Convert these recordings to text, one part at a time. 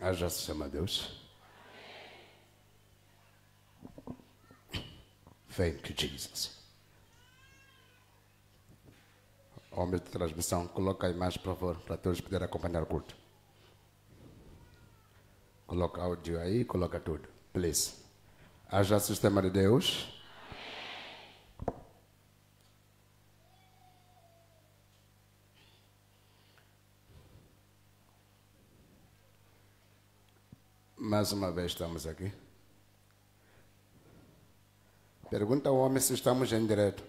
Haja se chama Deus. Thank you, Jesus. Homem de transmissão, coloca a imagem, por favor, para todos poderem acompanhar o culto. Coloca áudio aí, coloca tudo. Please. Haja sistema de Deus. Mais uma vez estamos aqui. Pergunta ao homem se estamos em direto.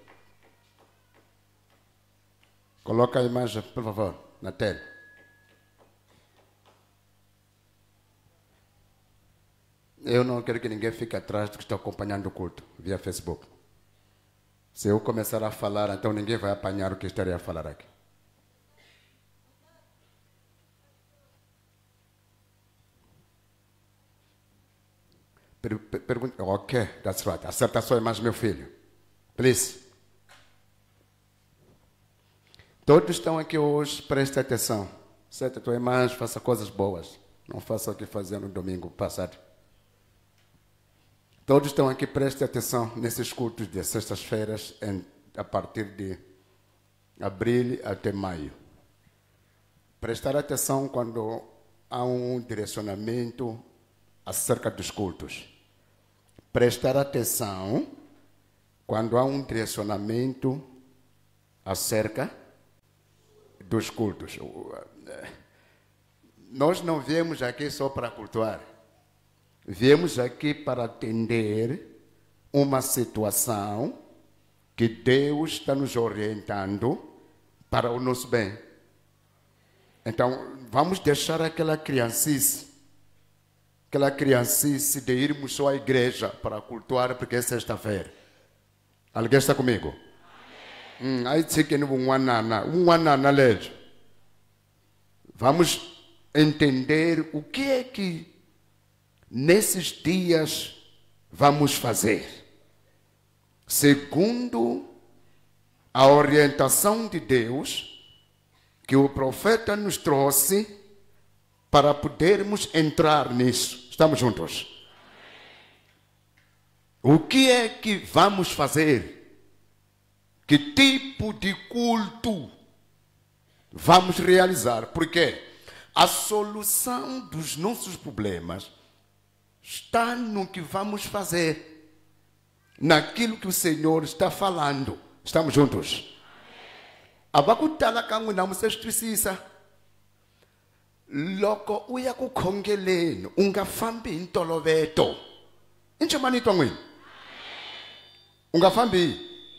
Coloca a imagem, por favor, na tela. Eu não quero que ninguém fique atrás do que está acompanhando o culto via Facebook. Se eu começar a falar, então ninguém vai apanhar o que estaria a falar aqui. Pergunta, ok, that's right. Acerta a sua imagem, meu filho. Please. Todos estão aqui hoje, preste atenção. Acerta a tua imagem, faça coisas boas. Não faça o que fazia no domingo passado. Todos estão aqui, preste atenção nesses cultos de sextas-feiras, a partir de abril até maio. Prestar atenção quando há um direcionamento acerca dos cultos. Prestar atenção quando há um direcionamento acerca dos cultos. Nós não viemos aqui só para cultuar. Viemos aqui para atender uma situação que Deus está nos orientando para o nosso bem. Então, vamos deixar aquela criancice de irmos só à igreja para cultuar porque é sexta-feira. Alguém está comigo? Aí que vamos entender o que é que nesses dias vamos fazer, segundo a orientação de Deus que o profeta nos trouxe para podermos entrar nisso. Estamos juntos? O que é que vamos fazer? Que tipo de culto vamos realizar? Porque a solução dos nossos problemas está no que vamos fazer, naquilo que o Senhor está falando. Estamos juntos? Abakutala kangu na musestwisisa. Loko uya ku khongeleni ungafambi hi ntolovelo. Inchemani twangwini? Ungafambi?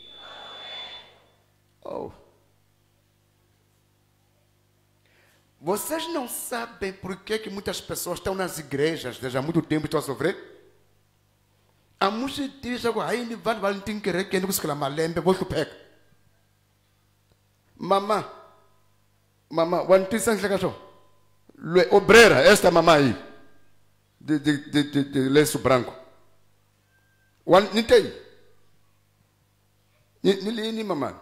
Oh. Vocês não sabem por que muitas pessoas estão nas igrejas desde há muito tempo e estão a sofrer? A música diz agora, aí me vai valentim querer que não se cala malembe, vou chupar. Mamã, one two cents legação. Obreira, esta mamã aí, de lenço branco. Nitei. Nili mamã.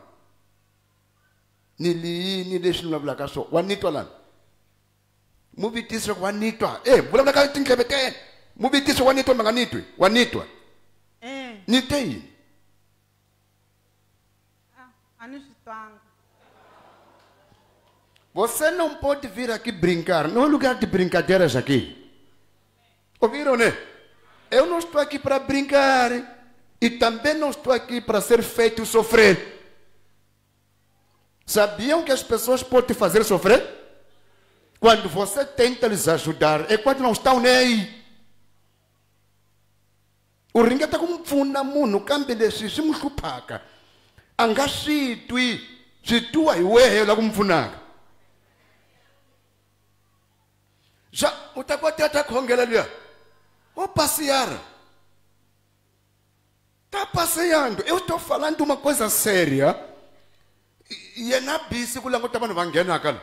Nili deixa no black só. Wanito lá. Mubi tisra wanito. Bula black tem que beter. Mubi tisra wanito manganito. Wanito. Nitei. Anishitwanga. Você não pode vir aqui brincar. Não é lugar de brincadeiras aqui. Ouviram, né? Eu não estou aqui para brincar. E também não estou aqui para ser feito sofrer. Sabiam que as pessoas podem te fazer sofrer? Quando você tenta lhes ajudar, é quando não estão nem aí. O ringa está como funamuno, cambele simu chupaka. Angashitwi, situa iwe lá como funaga. Já, o tapote está congela ali. Vou passear. Está passeando. Eu estou falando uma coisa séria. E é na bici que o lango estava no vanguena, cara.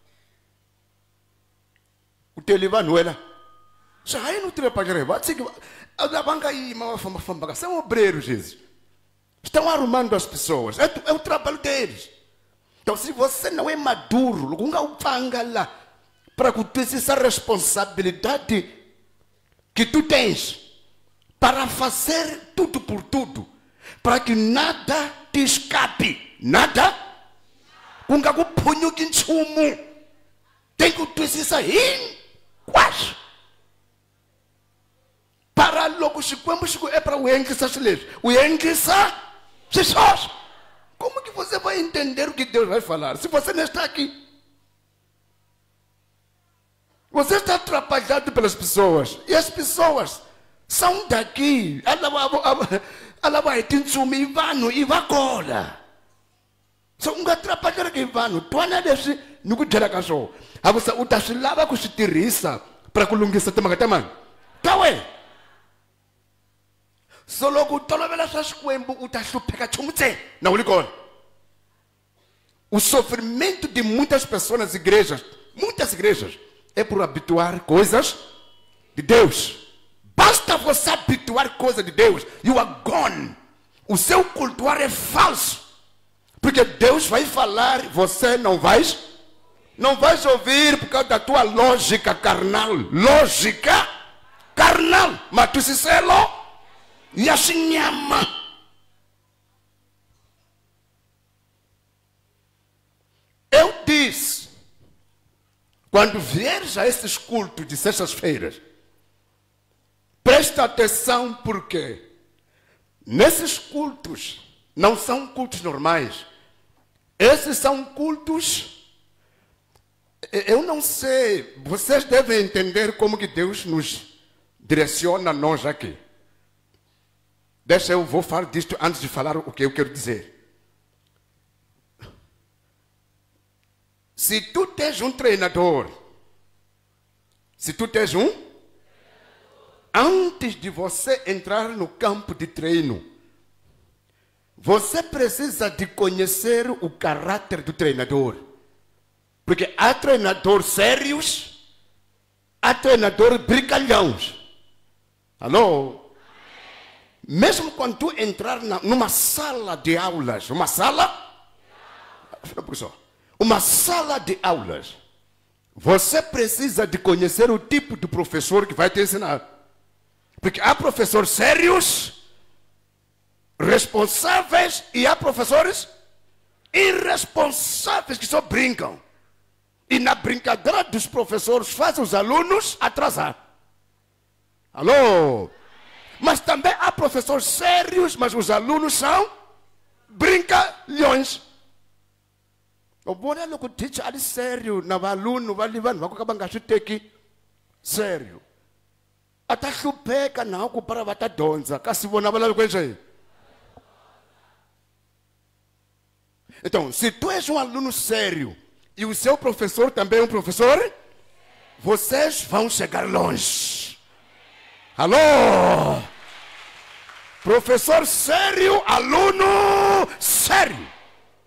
O televanuela. Já aí no trepagreva. A banca aí, mas são obreiros, Jesus. Estão arrumando as pessoas. É o trabalho deles. Então, se você não é maduro, não panga lá. para que tu tenhas essa responsabilidade que tu tens para fazer tudo por tudo, para que nada te escape, nada. Kungaku punho kinchumu, tem que tu essa quase. Para logo se quando é para o enquisa silêncio, o enquisa Jesus. Como que você vai entender o que Deus vai falar se você não está aqui? Você está atrapalhado pelas pessoas. E as pessoas são daqui. Ela vai te insumir e vai cola. São um atrapalhado que vai. Tu não deve no que terá cachorro. Agora o taxi lava com chitirissa para colunguista tema tema. Tá ué? Só logo toda vez essas coisas o taxi pega chumute. Não lhe conta. O sofrimento de muitas pessoas nas igrejas, muitas igrejas, é por habituar coisas de Deus. Basta você habituar coisas de Deus, you are gone. O seu cultuar é falso. Porque Deus vai falar, você não vais ouvir por causa da tua lógica carnal. Lógica carnal. Mas tu se selo e assim ama. Eu disse, quando vieres a esses cultos de sextas-feiras, presta atenção porque nesses cultos não são cultos normais. Esses são cultos, eu não sei, vocês devem entender como que Deus nos direciona nós aqui. Deixa eu vou falar disto antes de falar o que eu quero dizer. Se tu tens um treinador, antes de você entrar no campo de treino, você precisa de conhecer o caráter do treinador. Porque há treinadores sérios, há treinadores brincalhões. Alô? Mesmo quando tu entrar numa sala de aulas, uma sala de aulas, você precisa de conhecer o tipo de professor que vai te ensinar. Porque há professores sérios, responsáveis, e há professores irresponsáveis que só brincam. E na brincadeira dos professores faz os alunos atrasar. Alô? Mas também há professores sérios, mas os alunos são brincalhões. O bom é que o teacher é sério, não aluno, vai levar, vai acabar com sério. Até chupeca não, que para bater donza, se vou na balada com ele. Então, se tu és um aluno sério e o seu professor também é um professor, vocês vão chegar longe. Alô? Professor sério, aluno sério.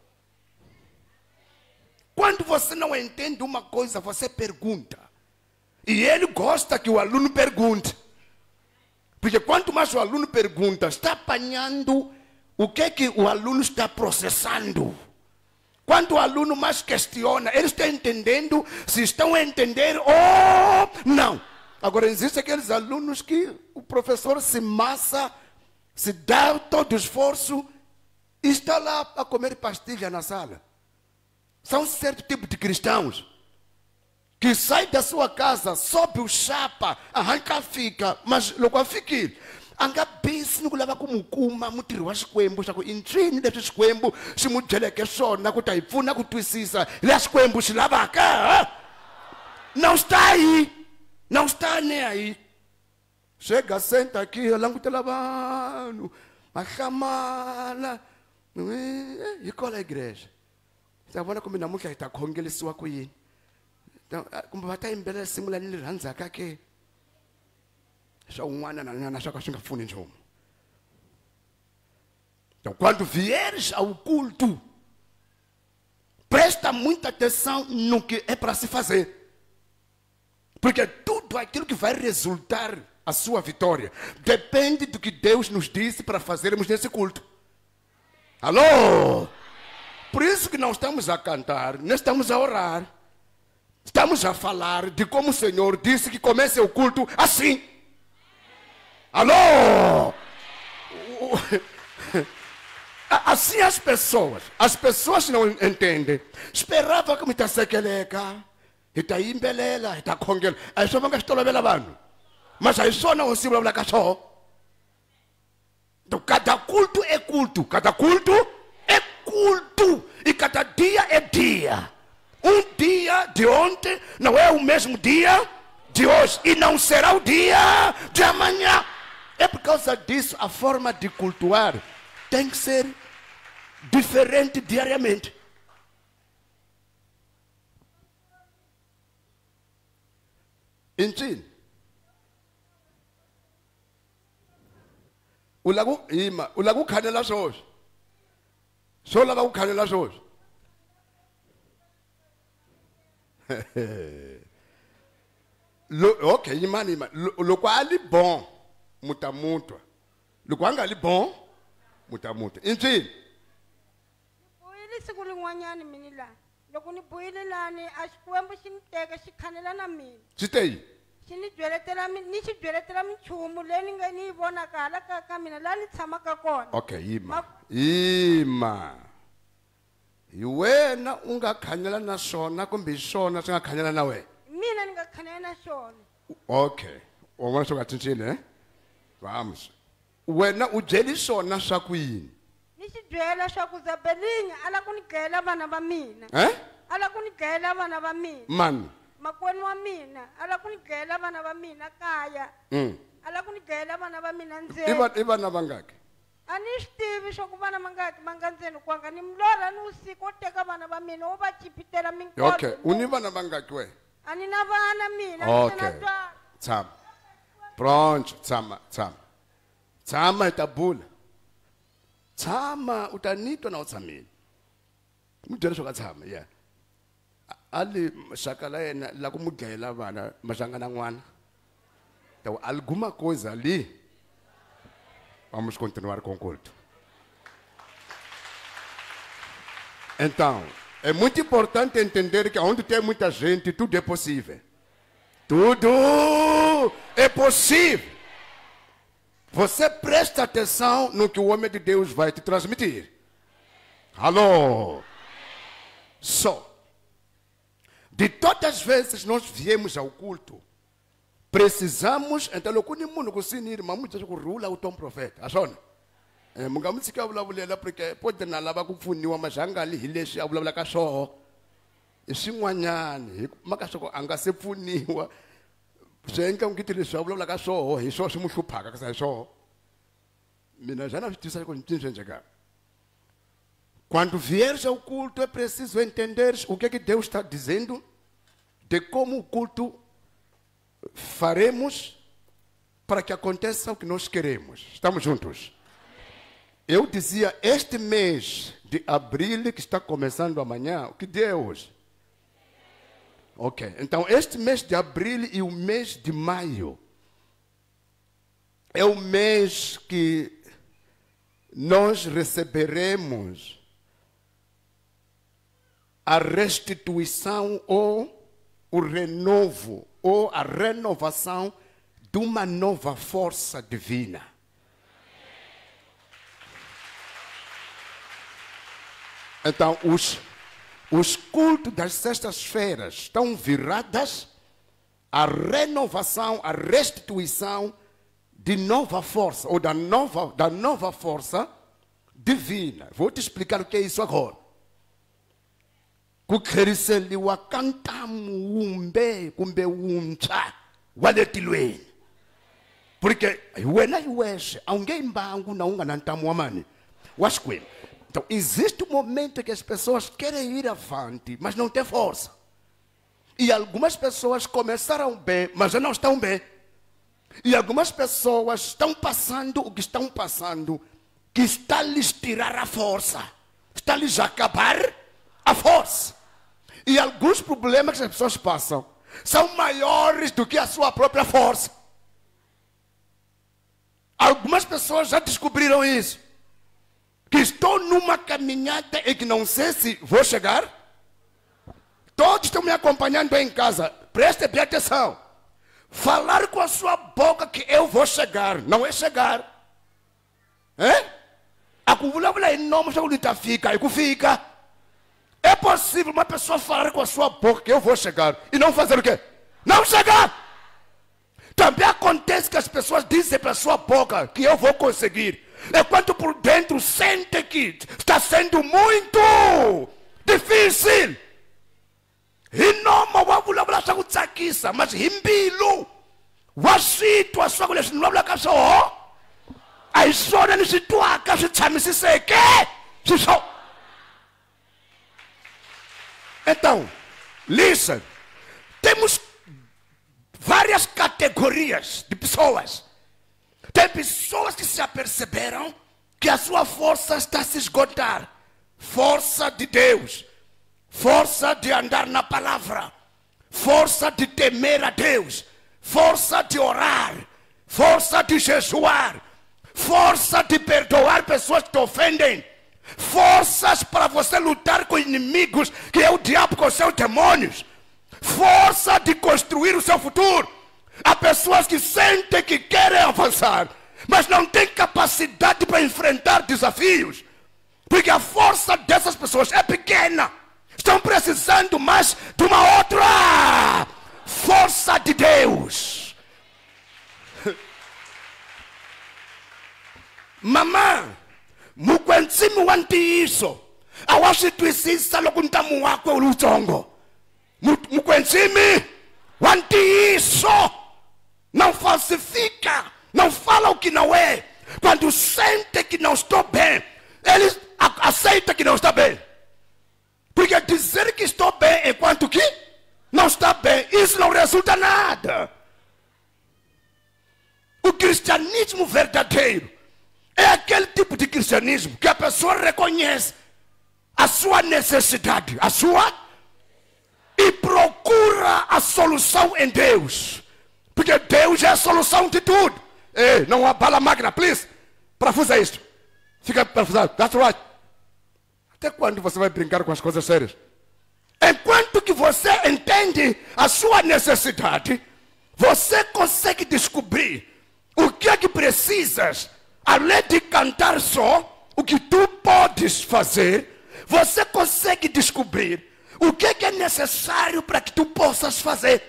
Quando você não entende uma coisa, você pergunta. E ele gosta que o aluno pergunte. Porque quanto mais o aluno pergunta, está apanhando o que o aluno está processando. Quando o aluno mais questiona, ele está entendendo se estão a entender ou não. Agora, existem aqueles alunos que o professor se massa, se dá todo o esforço e está lá a comer pastilha na sala. São certo tipo de cristãos que saem da sua casa, sobe o chapa, arranca fica, mas logo fica. Anga bem-se no que leva como cuma, mutiro as coembos, está com intrínio desses coembos, se mudele que só, na que taifu, na que tuicisa, as coembos se lava cá. Não está aí, não está nem aí. Chega, senta aqui, lango te lavando, a chamala, e qual é a igreja? Você vai comer na música, está com ele sua coisa. Então, como vai estar em bela simula nele ranza kake. Só na sua caixa fune então. Então, quando vieres ao culto, presta muita atenção no que é para se fazer. Porque tudo aquilo que vai resultar a sua vitória depende do que Deus nos disse para fazermos nesse culto. Alô? Por isso que não estamos a cantar, não estamos a orar. Estamos a falar de como o Senhor disse que comece o culto assim. Alô? Assim as pessoas não entendem. Esperava que me está sequeleca, está imbelela, está congela. Aí só vão gastar a mano. Mas aí só não se blá só. Então cada culto é culto, cada culto é culto e cada dia é dia. Um dia de ontem não é o mesmo dia de hoje e não será o dia de amanhã. É por causa disso a forma de cultuar tem que ser diferente diariamente. Entende? O lago canela hoje. Só lá o canela hoje. Ok, imani. Lo qual é bom, muita muito. Lo qual é bom, muita muito. Entende? Boile sikulin'wanyani mini la. Loko ni boile lani a xikwembu xi ni teka xi khanela na mina. Citei. Xi ni byeletela ni xi byeletela minchumu leyi ni nga ni yi vonaka hala ka mina laha ni tshamaka kona. Ok, ima. Hi wena u nga khanyela na swona kumbe hi swona swi nga khanyela na wena. Mina ni nga khanela na xona. Okay, u vona swi nga cincile, eh? Vamos. Wena u byeli swona swa ku yini? Ni xi byela swa ku Zabelinga ala ku ni dlayela vana va mina. Ala ku ni dlayela vana va mina. Mani? Makwenu wa mina ala ku ni dlayela vana va mina kaya. Ala ku ni dlayela vana va mina ndzeni. I vana vangaki? A ni swi tivi swa ku vana mangaki ma nga ndzeni kwanga ni milorha ni usiku wo teka vana va mina wo va chipitela minkoto. Okay, u ni vana vangaki we? A ni na vana mina. Okay, tshama. Pronto, tshama. Tshama hi ta bula. Tshama u ta nitwa na u tshamile. Mu byela swo ka tshama, yeah. Ali shaka la yena la ku mu dlayela vana maxanga na n'wana. Então, alguma coisa ali. Vamos continuar com o culto. Então, é muito importante entender que onde tem muita gente, tudo é possível. Tudo é possível. Você presta atenção no que o homem de Deus vai te transmitir. Alô? Só. De todas as vezes nós viemos ao culto, precisamos, então, o que mundo consinir, mas muitas vezes rula o tom profeta. Achou? Mungamutsika vulavulela porque pode na lava ku pfuniwa majanga ali hi leswi a vulavula ka swoho. I swin'wanyani, makasoko a nga se pfuniwa. Swi endla ngiti leswi a vulavula ka swoho hi swoho swi mu hluphaka ka sa hi swoho. Mina já não estou com ninguém. Quando vieres ao culto é preciso entender o que Deus está dizendo, de como o culto faremos para que aconteça o que nós queremos. Estamos juntos? Eu dizia, este mês de abril, que está começando amanhã, o que dia é hoje? Ok, então este mês de abril e o mês de maio é o mês que nós receberemos a restituição ou o renovo ou a renovação de uma nova força divina. Então, os cultos das sextas-feiras estão viradas à renovação, à restituição de nova força, ou da nova força divina. Vou te explicar o que é isso agora. Kukheriseliwa kantamu umbe kumbe umcha waletilweni. Porque wena iweshe aungembangu na unga nantamu amani. Washkwem. Então existe um momento que as pessoas querem ir avante, mas não tem força. E algumas pessoas começaram bem, mas já não estão bem. E algumas pessoas estão passando o que estão passando, que está lhes tirar a força, está lhes acabar a força. E alguns problemas que as pessoas passam são maiores do que a sua própria força. Algumas pessoas já descobriram isso. Que estou numa caminhada e que não sei se vou chegar. Todos estão me acompanhando em casa. Preste bem atenção. Falar com a sua boca que eu vou chegar. Não é chegar. A cuvula em nome de fica. E fica. É possível uma pessoa falar com a sua boca que eu vou chegar. E não fazer o quê? Não chegar. Também acontece que as pessoas dizem para a sua boca que eu vou conseguir. Enquanto por dentro sente que está sendo muito difícil. E não wavula swa ku tsakisa mas himbilu wa switwa swa ku leswi ni vulavulaka swona a hi swona ni swi twaka swi tshamisiseke swiswo. Então, listen, temos várias categorias de pessoas. Tem pessoas que se aperceberam que a sua força está a se esgotar. Força de Deus. Força de andar na palavra. Força de temer a Deus. Força de orar. Força de jejuar. Força de perdoar pessoas que te ofendem. Forças para você lutar com inimigos, que é o diabo com seus demônios. Força de construir o seu futuro. Há pessoas que sentem que querem avançar, mas não têm capacidade para enfrentar desafios. Porque a força dessas pessoas é pequena. Estão precisando mais de uma outra força de Deus. Mamã, mukwenzimi wantiso. Awashi twisisa loko ntamu wakwe ulutsongo. Mukwenzimi wantiso. Não falsifica. Não fala o que não é. Quando sente que não estou bem, ele aceita que não está bem. Porque dizer que estou bem enquanto que não está bem, isso não resulta nada. O cristianismo verdadeiro é aquele tipo de cristianismo que a pessoa reconhece a sua necessidade, e procura a solução em Deus. Porque Deus é a solução de tudo. Ei, não há bala magna, please. Parafusa isto. Fica parafusado. That's right. Até quando você vai brincar com as coisas sérias? Enquanto que você entende a sua necessidade, você consegue descobrir o que é que precisas. Além de cantar só, o que tu podes fazer, você consegue descobrir o que é necessário para que tu possas fazer.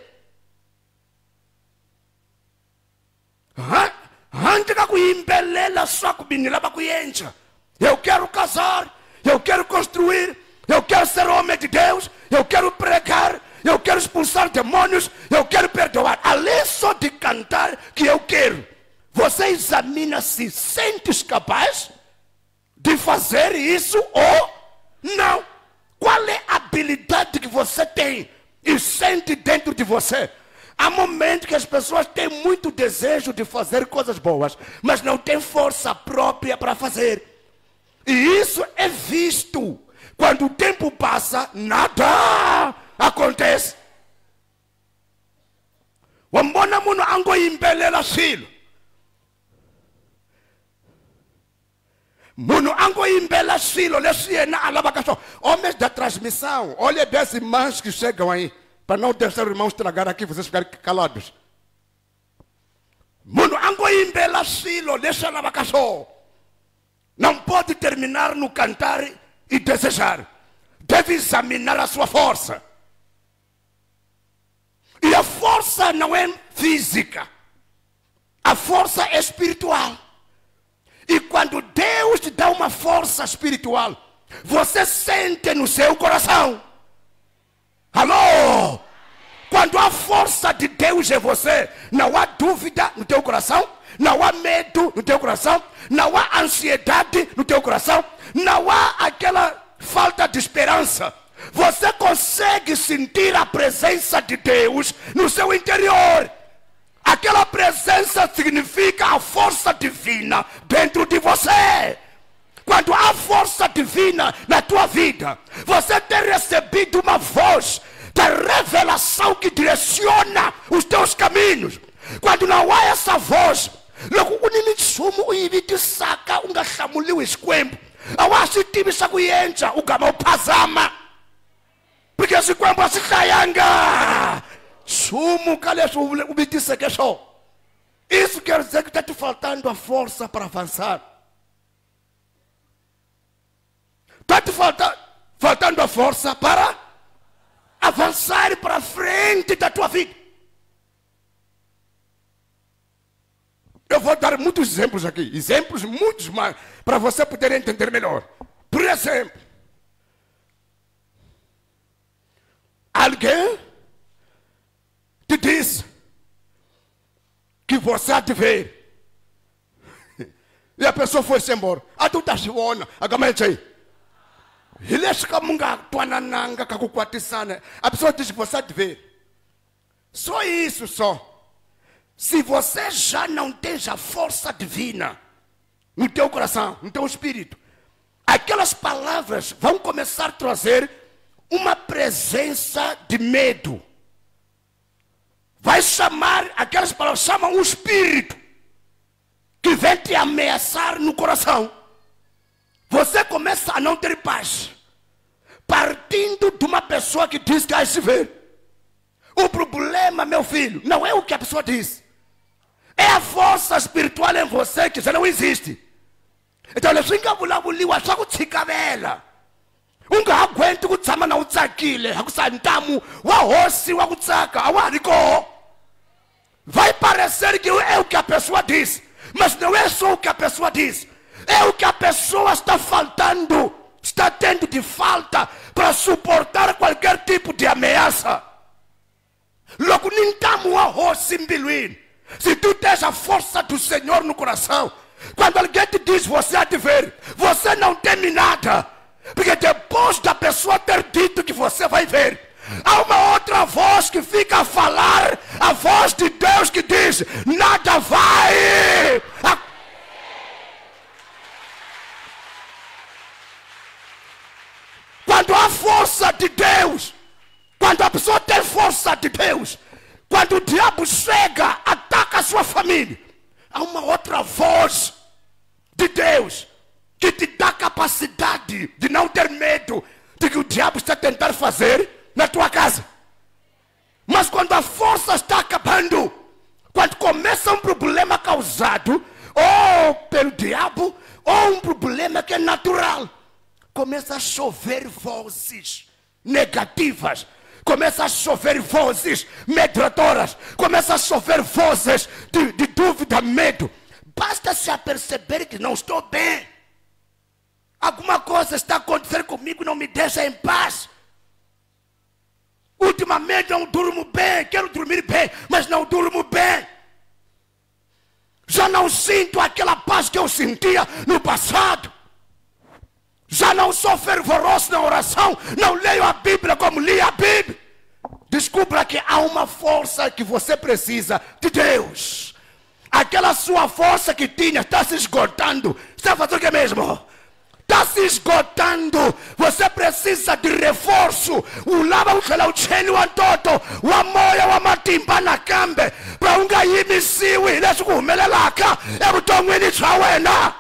Eu quero casar, eu quero construir, eu quero ser homem de Deus, eu quero pregar, eu quero expulsar demônios, eu quero perdoar. Além só de cantar que eu quero, você examina se sentes capaz de fazer isso ou não. Qual é a habilidade que você tem e sente dentro de você? Há momentos que as pessoas têm muito desejo de fazer coisas boas, mas não têm força própria para fazer. E isso é visto. Quando o tempo passa, nada acontece. Wambona muno ango imbelela silo. Muno ango imbela silo, leswi yena alava só. Homens da transmissão, olha bem as irmãs que chegam aí, para não deixar os irmãos estragar aqui, vocês ficarem calados. Muno ango imbela silo, leswi alava só. Não pode terminar no cantar e desejar. Deve examinar a sua força. E a força não é física. A força é espiritual. E quando Deus te dá uma força espiritual, você sente no seu coração. Alô? Quando a força de Deus é você, não há dúvida no teu coração, não há medo no teu coração, não há ansiedade no teu coração, não há aquela falta de esperança. Você consegue sentir a presença de Deus no seu interior. Aquela presença significa a força divina dentro de você. Quando há força divina na tua vida, você tem recebido uma voz da revelação que direciona os teus caminhos. Quando não há essa voz, logo unimisumu uyibitisaka ungahlamuliwe isikwembu. Awasitibi sakuyenza ugama uphazama. Porque se quando se caianga, sumo calexo o bitisse que show. Isso quer dizer que está te faltando a força para avançar. Está te faltando a força para avançar para frente da tua vida. Eu vou dar muitos exemplos aqui. Exemplos muitos mais, para você poder entender melhor. Por exemplo, alguém te diz que você há de ver. E a pessoa foi-se embora. A tu estás ona, a gamete aí. A pessoa diz que você há de ver. Só isso, só. Se você já não tem a força divina no teu coração, no teu espírito, aquelas palavras vão começar a trazer uma presença de medo. Vai chamar, aquelas palavras chamam um espírito que vem te ameaçar no coração. Você começa a não ter paz, partindo de uma pessoa que diz que há de se ver. O problema, meu filho, não é o que a pessoa diz. É a força espiritual em você que já não existe. Então, ele fica bulabuli, achar que te cabela. Unga aguenta que tsama na utsakile, hakusantamu, wa hosi wa kutsaka, awariko. Vai parecer que é o que a pessoa diz, mas não é só o que a pessoa diz. É o que a pessoa está faltando, está tendo de falta para suportar qualquer tipo de ameaça. Logo, nintamu wa hosi mbiluin. Se tu tens a força do Senhor no coração, quando alguém te diz você há de ver, você não teme nada. Porque depois da pessoa ter dito que você vai ver, há uma outra voz que fica a falar, a voz de Deus que diz, nada vai. Quando há força de Deus, quando a pessoa tem força de Deus, quando o diabo chega, ataca a sua família, há uma outra voz de Deus que te dá capacidade de não ter medo de que o diabo está tentando fazer na tua casa. Mas quando a força está acabando, quando começa um problema causado ou pelo diabo, ou um problema que é natural, começa a chover vozes negativas, começa a chover vozes medradoras, começa a chover vozes de dúvida, medo. Basta se aperceber que não estou bem. Alguma coisa está acontecendo comigo, não me deixa em paz. Ultimamente não durmo bem, quero dormir bem, mas não durmo bem. Já não sinto aquela paz que eu sentia no passado. Já não sou fervoroso na oração, não leio a Bíblia como li a Bíblia. Descubra que há uma força que você precisa de Deus. Aquela sua força que tinha está se esgotando. Está fazendo o que mesmo? Está se esgotando. Você precisa de reforço. O lava o chelauchelo antoto, o amoia o amatimba na cambe. Para um gaime siwi, deixa o melelaca. É o tom ele chawena.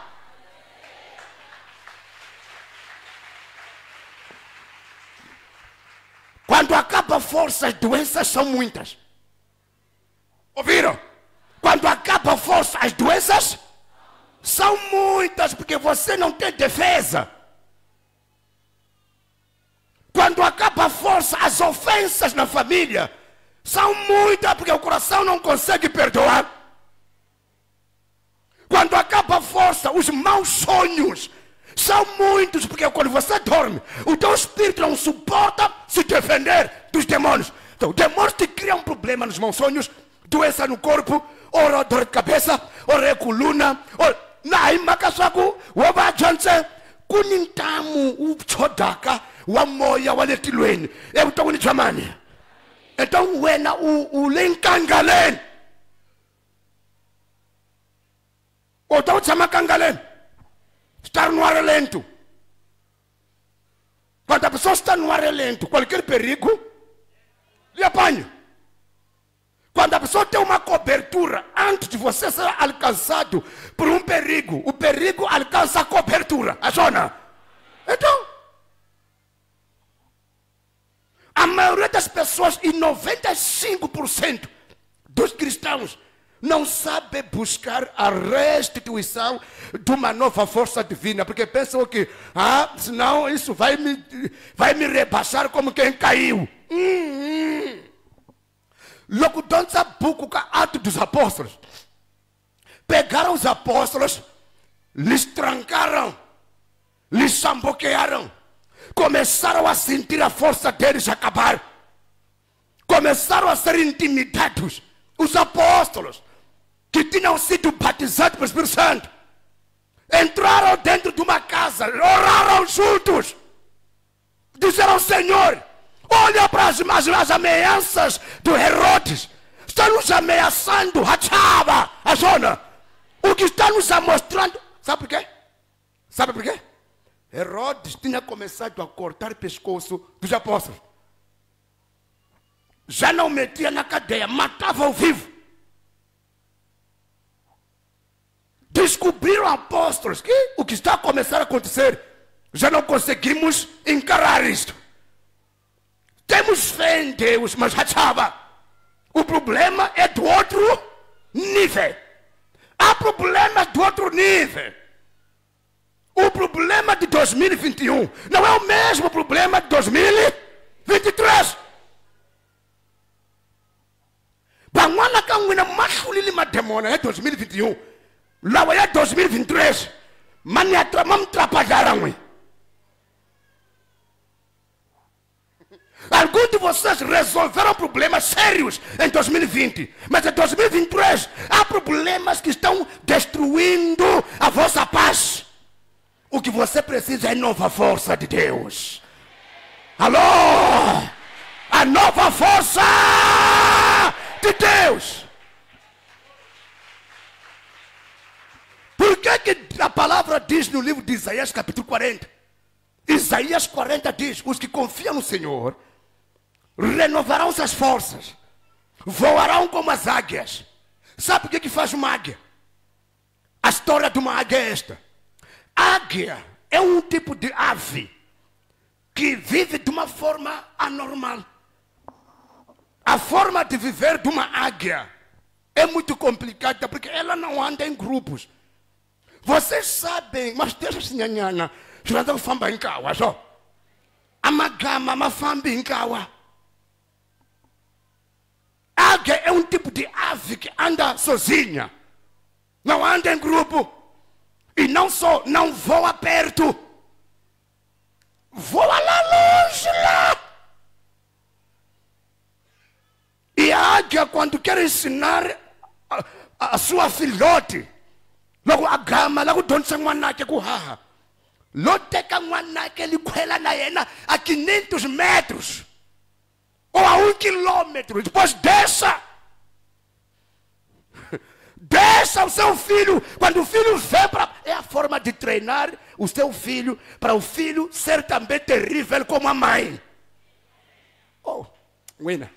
Quando acaba a força, as doenças são muitas. Ouviram? Quando acaba a força, as doenças são muitas, porque você não tem defesa. Quando acaba a força, as ofensas na família são muitas, porque o coração não consegue perdoar. Quando acaba a força, os maus sonhos são muitos, porque quando você dorme, o teu espírito não suporta se defender dos demônios. Então, demônios te criam um problema nos maus sonhos, doença no corpo, ou dor de cabeça, ou coluna, ou naimakasaku, ou bajance, kunintamu, o chodaka, o amoia, o aletiluen. Eu estou em chamani. Então, o lenkangalen. Ou estou chamando kangalen. Estar no ar lento. Quando a pessoa está no ar lento, qualquer perigo lhe apanha. Quando a pessoa tem uma cobertura, antes de você ser alcançado por um perigo, o perigo alcança a cobertura, a zona. Então, muitas pessoas, e 95% dos cristãos, não sabem buscar a restituição de uma nova força divina, porque pensam que, senão isso vai me rebaixar como quem caiu. Logo, don't sabuco Atos dos Apóstolos. Pegaram os apóstolos, lhes trancaram, lhes samboquearam, começaram a sentir a força deles acabar, começaram a ser intimidados. Os apóstolos, que tinham sido batizados pelo Espírito Santo, entraram dentro de uma casa, oraram juntos, disseram: Senhor, olha para as ameaças do Herodes, está nos ameaçando, a zona. O que está nos mostrando, sabe por quê? Sabe por quê? Herodes tinha começado a cortar o pescoço dos apóstolos. Já não metia na cadeia, matava ao vivo. Descobriram apóstolos que o que está a começar a acontecer, já não conseguimos encarar isto. Temos fé em Deus, mas o problema é do outro nível. Há problemas do outro nível. O problema de 2021 não é o mesmo problema de 2023. Banwana kangwina mashulili mademona é 2021. Lá é 2023. Maniatra mamtrapajarangwe. Alguns de vocês resolveram problemas sérios em 2020, mas em 2023 há problemas que estão destruindo a vossa paz. O que você precisa é nova força de Deus. Alô? A nova força de Deus. Por que a palavra diz no livro de Isaías capítulo 40? Isaías 40 diz: os que confiam no Senhor renovarão suas forças, voarão como as águias. Sabe o que faz uma águia? A história de uma águia é esta. Águia é um tipo de ave que vive de uma forma anormal. A forma de viver de uma águia é muito complicada, porque ela não anda em grupos. Vocês sabem, mas deixa assim, nhana, já não famba em caua, só. A magama, ma famba em caua. Águia é um tipo de ave que anda sozinha, não anda em grupo, e não só não voa perto, voa lá longe lá. E a águia, quando quer ensinar a sua filhote, logo a gama, logo donde se manake kuhaha, loteka manake likwela na yena a 500 metros. Ou a 1 quilômetro, depois desça o seu filho. Quando o filho vem para... É a forma de treinar o seu filho, para o filho ser também terrível como a mãe. Oh, winner.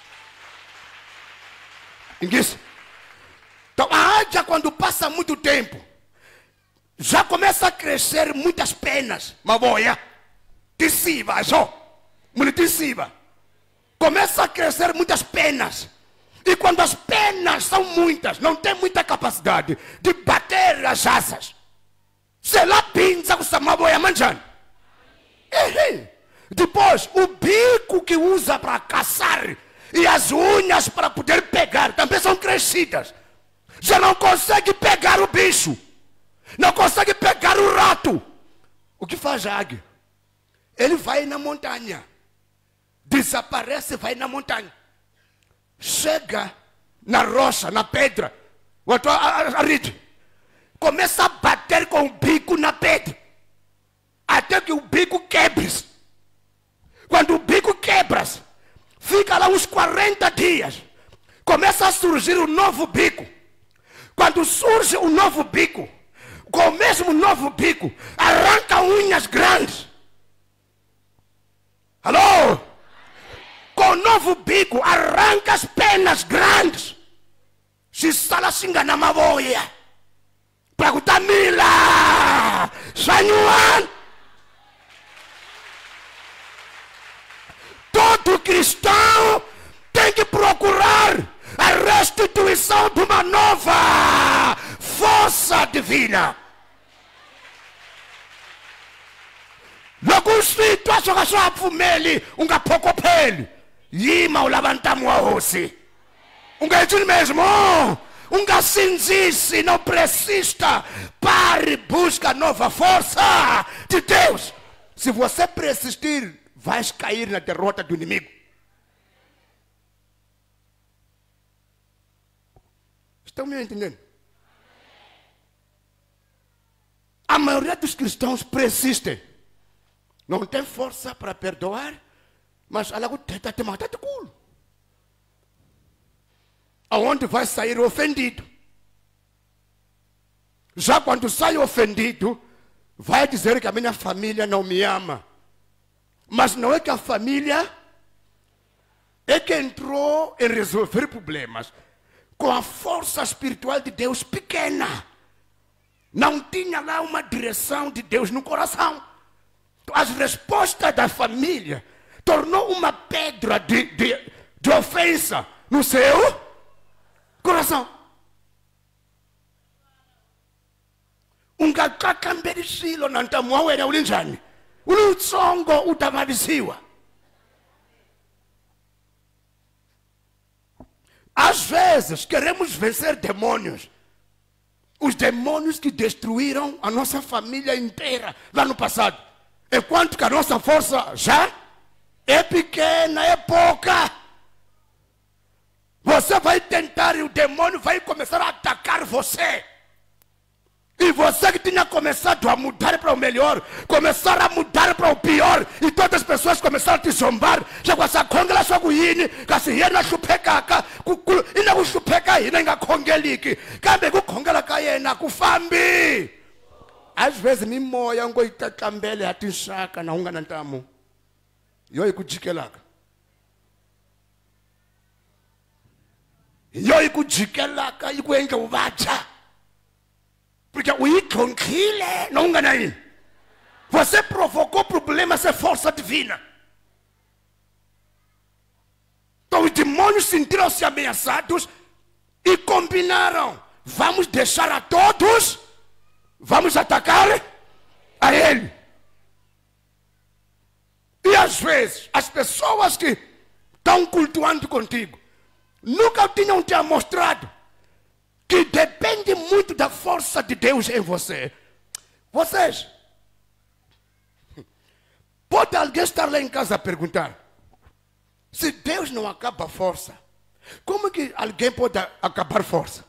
Inglês. Então a águia, quando passa muito tempo, já começa a crescer muitas penas. Maboia, teciva, só. Muliticiva. Começa a crescer muitas penas. E quando as penas são muitas, não tem muita capacidade de bater as asas. Se lá pinza com essa maboia manjando. Depois, o bico que usa para caçar e as unhas para poder pegar também são crescidas. Já não consegue pegar o bicho. Não consegue pegar o rato. O que faz a águia? Ele vai na montanha. Desaparece, vai na montanha. Chega na rocha, na pedra. Começa a bater com o bico na pedra. Até que o bico quebre. Quando o bico quebra, fica lá uns 40 dias. Começa a surgir um novo bico. Quando surge um novo bico, com o mesmo novo bico, arranca unhas grandes. Alô? Com o novo bico, arranca as penas grandes. Se sala singa na maboia. Para kutamila. Sanyuan. Todo cristão nova força divina. Loko usito asoka swapfumeli ungaphokopheli yima ulava ntamu wa hosi. Ungayithini mesmo? Ungasinzisi, não persista. Pare, busca nova força de Deus. Se você persistir, vai cair na derrota do inimigo. Estão me entendendo? A maioria dos cristãos persistem. Não tem força para perdoar, mas ela tenta te matar de culo. Aonde vai sair ofendido. Já quando sai ofendido, vai dizer que a minha família não me ama. Mas não é que a família é que entrou em resolver problemas com a força espiritual de Deus pequena. Não tinha lá uma direção de Deus no coração. As respostas da família tornou uma pedra de ofensa no seu coração. Ungakakambelishilo nantamu wena ulinjani. Ulutsongo utavavisiwa. Às vezes queremos vencer demônios. Os demônios que destruíram a nossa família inteira lá no passado. Enquanto que a nossa força já é pequena, é pouca. Você vai tentar e o demônio vai começar a atacar você. E você que tinha começado a mudar para o melhor, começar a mudar para o pior, e todas as pessoas começaram a te zombar. Já com essa congela sua guine, com essa hiena chupecaka, e não chupeka e nem a congeliki. Cabe com congela caiena, com fambi. Às vezes me moia um goita cambele a tinchaka na unga nantamu. Yo ikujikelaka. Yo ikujikelaka ikuenga uvacha. Porque o iconquile não engana aí. Você provocou problemas sem força divina. Então os demônios sentiram-se ameaçados e combinaram. Vamos deixar a todos, vamos atacar a ele. E às vezes, as pessoas que estão cultuando contigo, nunca tinham te mostrado que depende muito da força de Deus em você. Vocês, pode alguém estar lá em casa a perguntar, se Deus não acaba a força, como que alguém pode acabar força?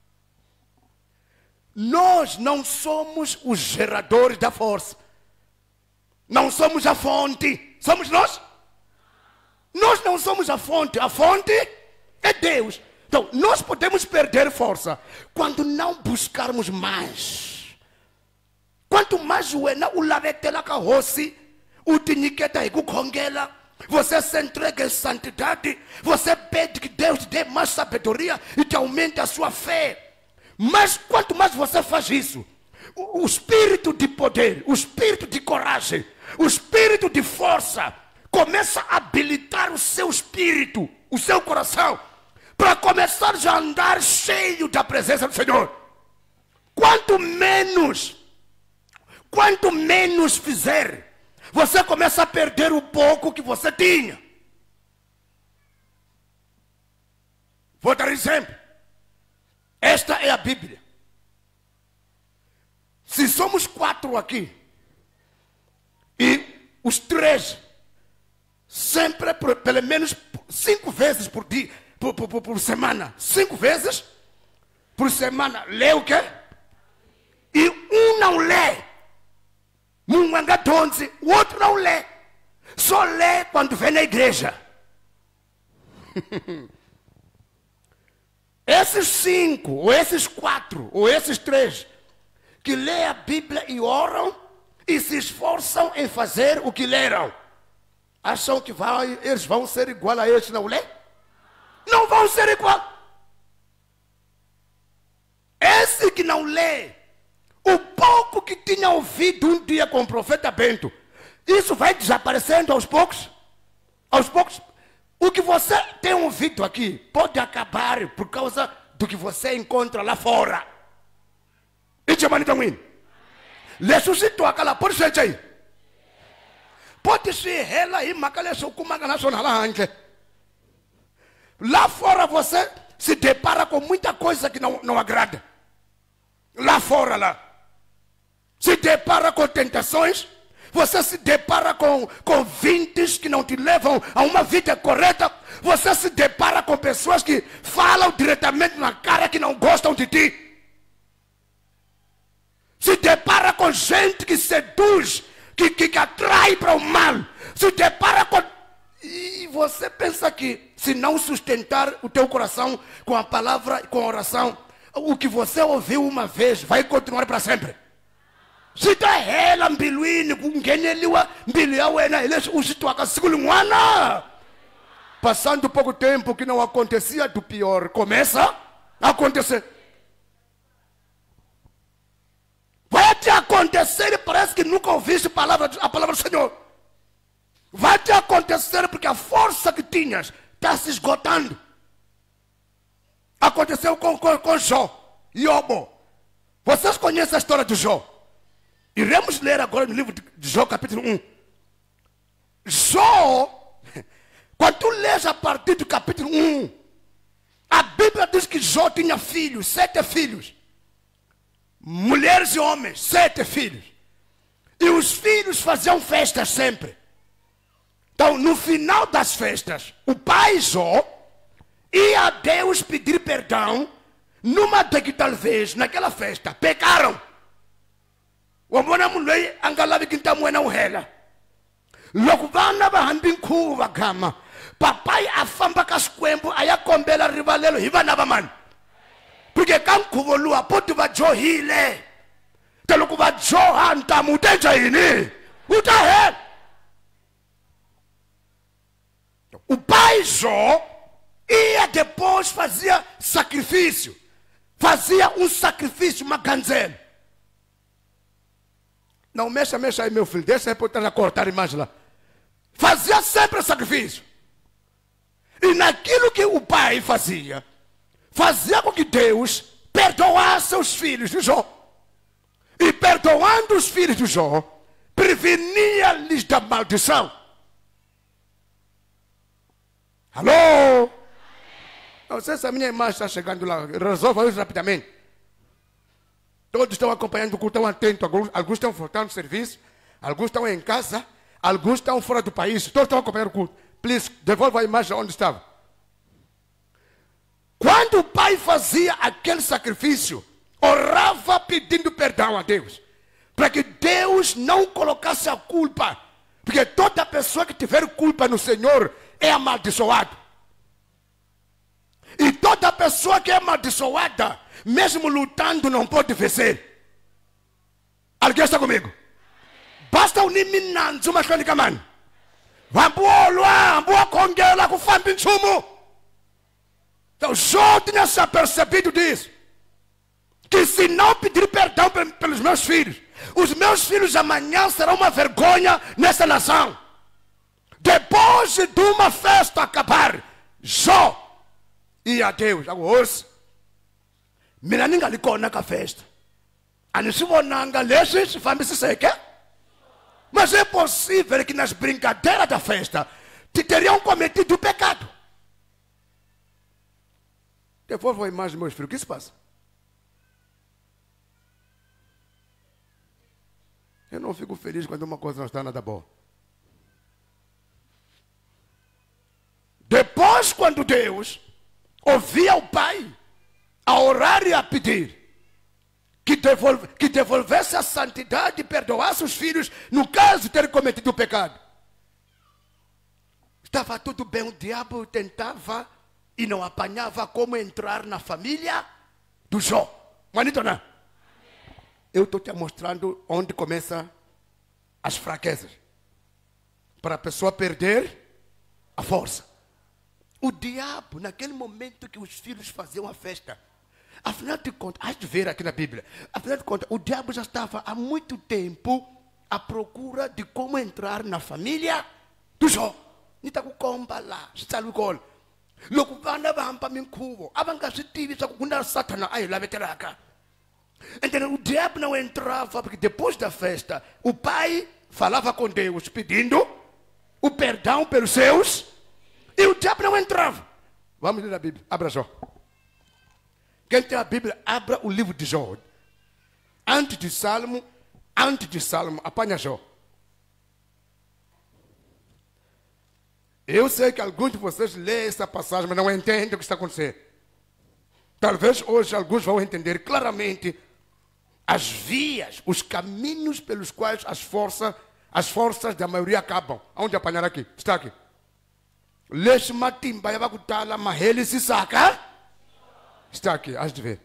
Nós não somos os geradores da força. Não somos a fonte. Somos nós? Nós não somos a fonte é Deus. Então, nós podemos perder força quando não buscarmos mais. Quanto mais o lavetela carroce, o tiniqueta e o congela, você se entrega em santidade, você pede que Deus te dê mais sabedoria e te aumente a sua fé. Mas quanto mais você faz isso, o espírito de poder, o espírito de coragem, o espírito de força começa a habilitar o seu espírito, o seu coração, para começar já a andar cheio da presença do Senhor. Quanto menos fizer, você começa a perder o pouco que você tinha. Vou dar exemplo. Esta é a Bíblia. Se somos 4 aqui, e os 3, sempre, pelo menos 5 vezes por dia, por semana, 5 vezes por semana, lê o quê? E um não lê. O outro não lê. Só lê quando vem na igreja. Esses 5, ou esses 4, ou esses 3, que lê a Bíblia e oram, e se esforçam em fazer o que leram, acham que eles vão ser igual a eles não lê? Não vão ser igual. Esse que não lê, o pouco que tinha ouvido um dia com o profeta Bento, isso vai desaparecendo aos poucos. Aos poucos. O que você tem ouvido aqui pode acabar por causa do que você encontra lá fora. E te manita win. Leso se toca lá, pode ser aí. Pode ser ela e macaleso kuma nacional lá antes. Lá fora você se depara com muita coisa que não agrada. Lá fora lá. Se depara com tentações. Você se depara com convites que não te levam a uma vida correta. Você se depara com pessoas que falam diretamente na cara que não gostam de ti. Se depara com gente que seduz, que atrai para o mal. Se depara com... E você pensa que se não sustentar o teu coração com a palavra, com a oração, o que você ouviu uma vez vai continuar para sempre. Se está ela mbilwini kungeneliwa mbili ya wena ileswi u swi twaka siku lin'wana. Passando pouco tempo que não acontecia do pior começa a acontecer. Vai te acontecer e parece que nunca ouviste a palavra do Senhor. Vai te acontecer porque a força que tinhas está se esgotando. Aconteceu com Jó e Obo. Vocês conhecem a história de Jó? Iremos ler agora no livro de Jó, capítulo 1. Jó, quando tu lês a partir do capítulo 1, a Bíblia diz que Jó tinha filhos, 7 filhos. Mulheres e homens, 7 filhos. E os filhos faziam festas sempre. Então, no final das festas, o pai Jó ia a Deus pedir perdão, numa de que talvez, naquela festa, pecaram. Wabona muloi angalavi kintamwena uhela. Loko vana va hambi nkhuva gama. Papai afamba ka Xikwembu aya kombela rivalelo hi vana va mani. Porque ka nkhuvo luwa poti va johile. Te loko va joha ntamu u ta endla yini? U ta hela. O pai Jó ia depois fazia sacrifício. Fazia um sacrifício, uma ganzela. Não mexa aí, meu filho. Deixa eu botar cortar a imagem lá. Fazia sempre sacrifício. E naquilo que o pai fazia com que Deus perdoasse os filhos de Jó. E perdoando os filhos de Jó, prevenia-lhes da maldição. Alô? Não sei se a minha imagem está chegando lá. Resolva isso rapidamente. Todos estão acompanhando o culto, estão atentos. Alguns estão voltando do serviço, alguns estão em casa, alguns estão fora do país. Todos estão acompanhando o culto. Please, devolva a imagem onde estava. Quando o pai fazia aquele sacrifício, orava pedindo perdão a Deus, para que Deus não colocasse a culpa. Porque toda pessoa que tiver culpa no Senhor é amaldiçoado. E toda pessoa que é amaldiçoada, mesmo lutando, não pode vencer. Alguém está comigo? Basta unir minanzu mahloni kamani. Vambuolwa, ambua kongela kufamba inchumo. Então Jó tinha se apercebido disso. Que se não pedir perdão pelos meus filhos, os meus filhos amanhã serão uma vergonha nessa nação. Depois de uma festa acabar, Jó ia a Deus. Agora, mina ningalikona ka festa. Anisivonanga leswi swi fambisiseke. Mas é possível que nas brincadeiras da festa teriam cometido o pecado. Devolva a imagem, meus filhos. O que se passa? Eu não fico feliz quando uma coisa não está nada boa. Depois, quando Deus ouvia o pai a orar e a pedir que devolvesse a santidade e perdoasse os filhos no caso de terem cometido o pecado. Estava tudo bem, o diabo tentava e não apanhava como entrar na família do Jó. Manitona, eu estou te mostrando onde começam as fraquezas. Para a pessoa perder a força. O diabo, naquele momento que os filhos faziam a festa, afinal de contas, há de ver aqui na Bíblia, afinal de contas, o diabo já estava há muito tempo à procura de como entrar na família do Jó. Loko vana va hamba minkhuvo a va nga swi tivi swa ku na Satana a hi lavetelaka. And then o diabo não entrava, porque depois da festa o pai falava com Deus pedindo o perdão pelos seus e o diabo não entrava. Vamos ler a Bíblia, abra Jó. Quem tem a Bíblia, abra o livro de Jó. Antes de Salmo, apanha Jó. Eu sei que alguns de vocês lêem essa passagem, mas não entendem o que está acontecendo. Talvez hoje alguns vão entender claramente as vias, os caminhos pelos quais as forças da maioria acabam. Onde apanhar aqui? Está aqui. Leche matimba yabakutala maheli sisaka. Está aqui, has de ver.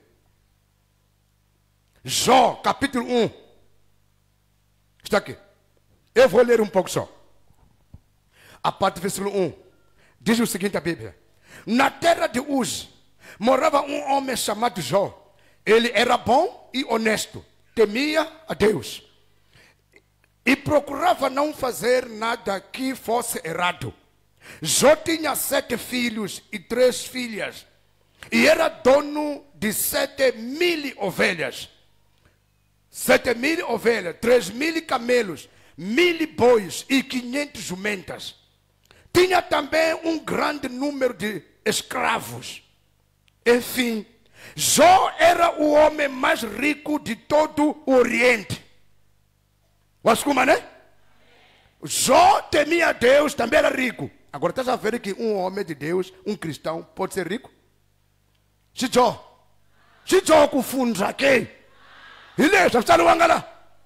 Jó, capítulo 1. Está aqui. Eu vou ler um pouco só. A parte do versículo 1. Diz o seguinte a Bíblia. Na terra de Uz morava um homem chamado Jó. Ele era bom e honesto. Temia a Deus. E procurava não fazer nada que fosse errado. Jó tinha 7 filhos e 3 filhas. E era dono de 7.000 ovelhas. 7.000 ovelhas, 3.000 camelos, 1.000 bois e 500 jumentas. Tinha também um grande número de escravos. Enfim, Jó era o homem mais rico de todo o Oriente. Wascuma, né? Jó temia a Deus, também era rico. Agora estás a ver que um homem de Deus, um cristão, pode ser rico? Se Jó confunde aqui. Ele está no Angala.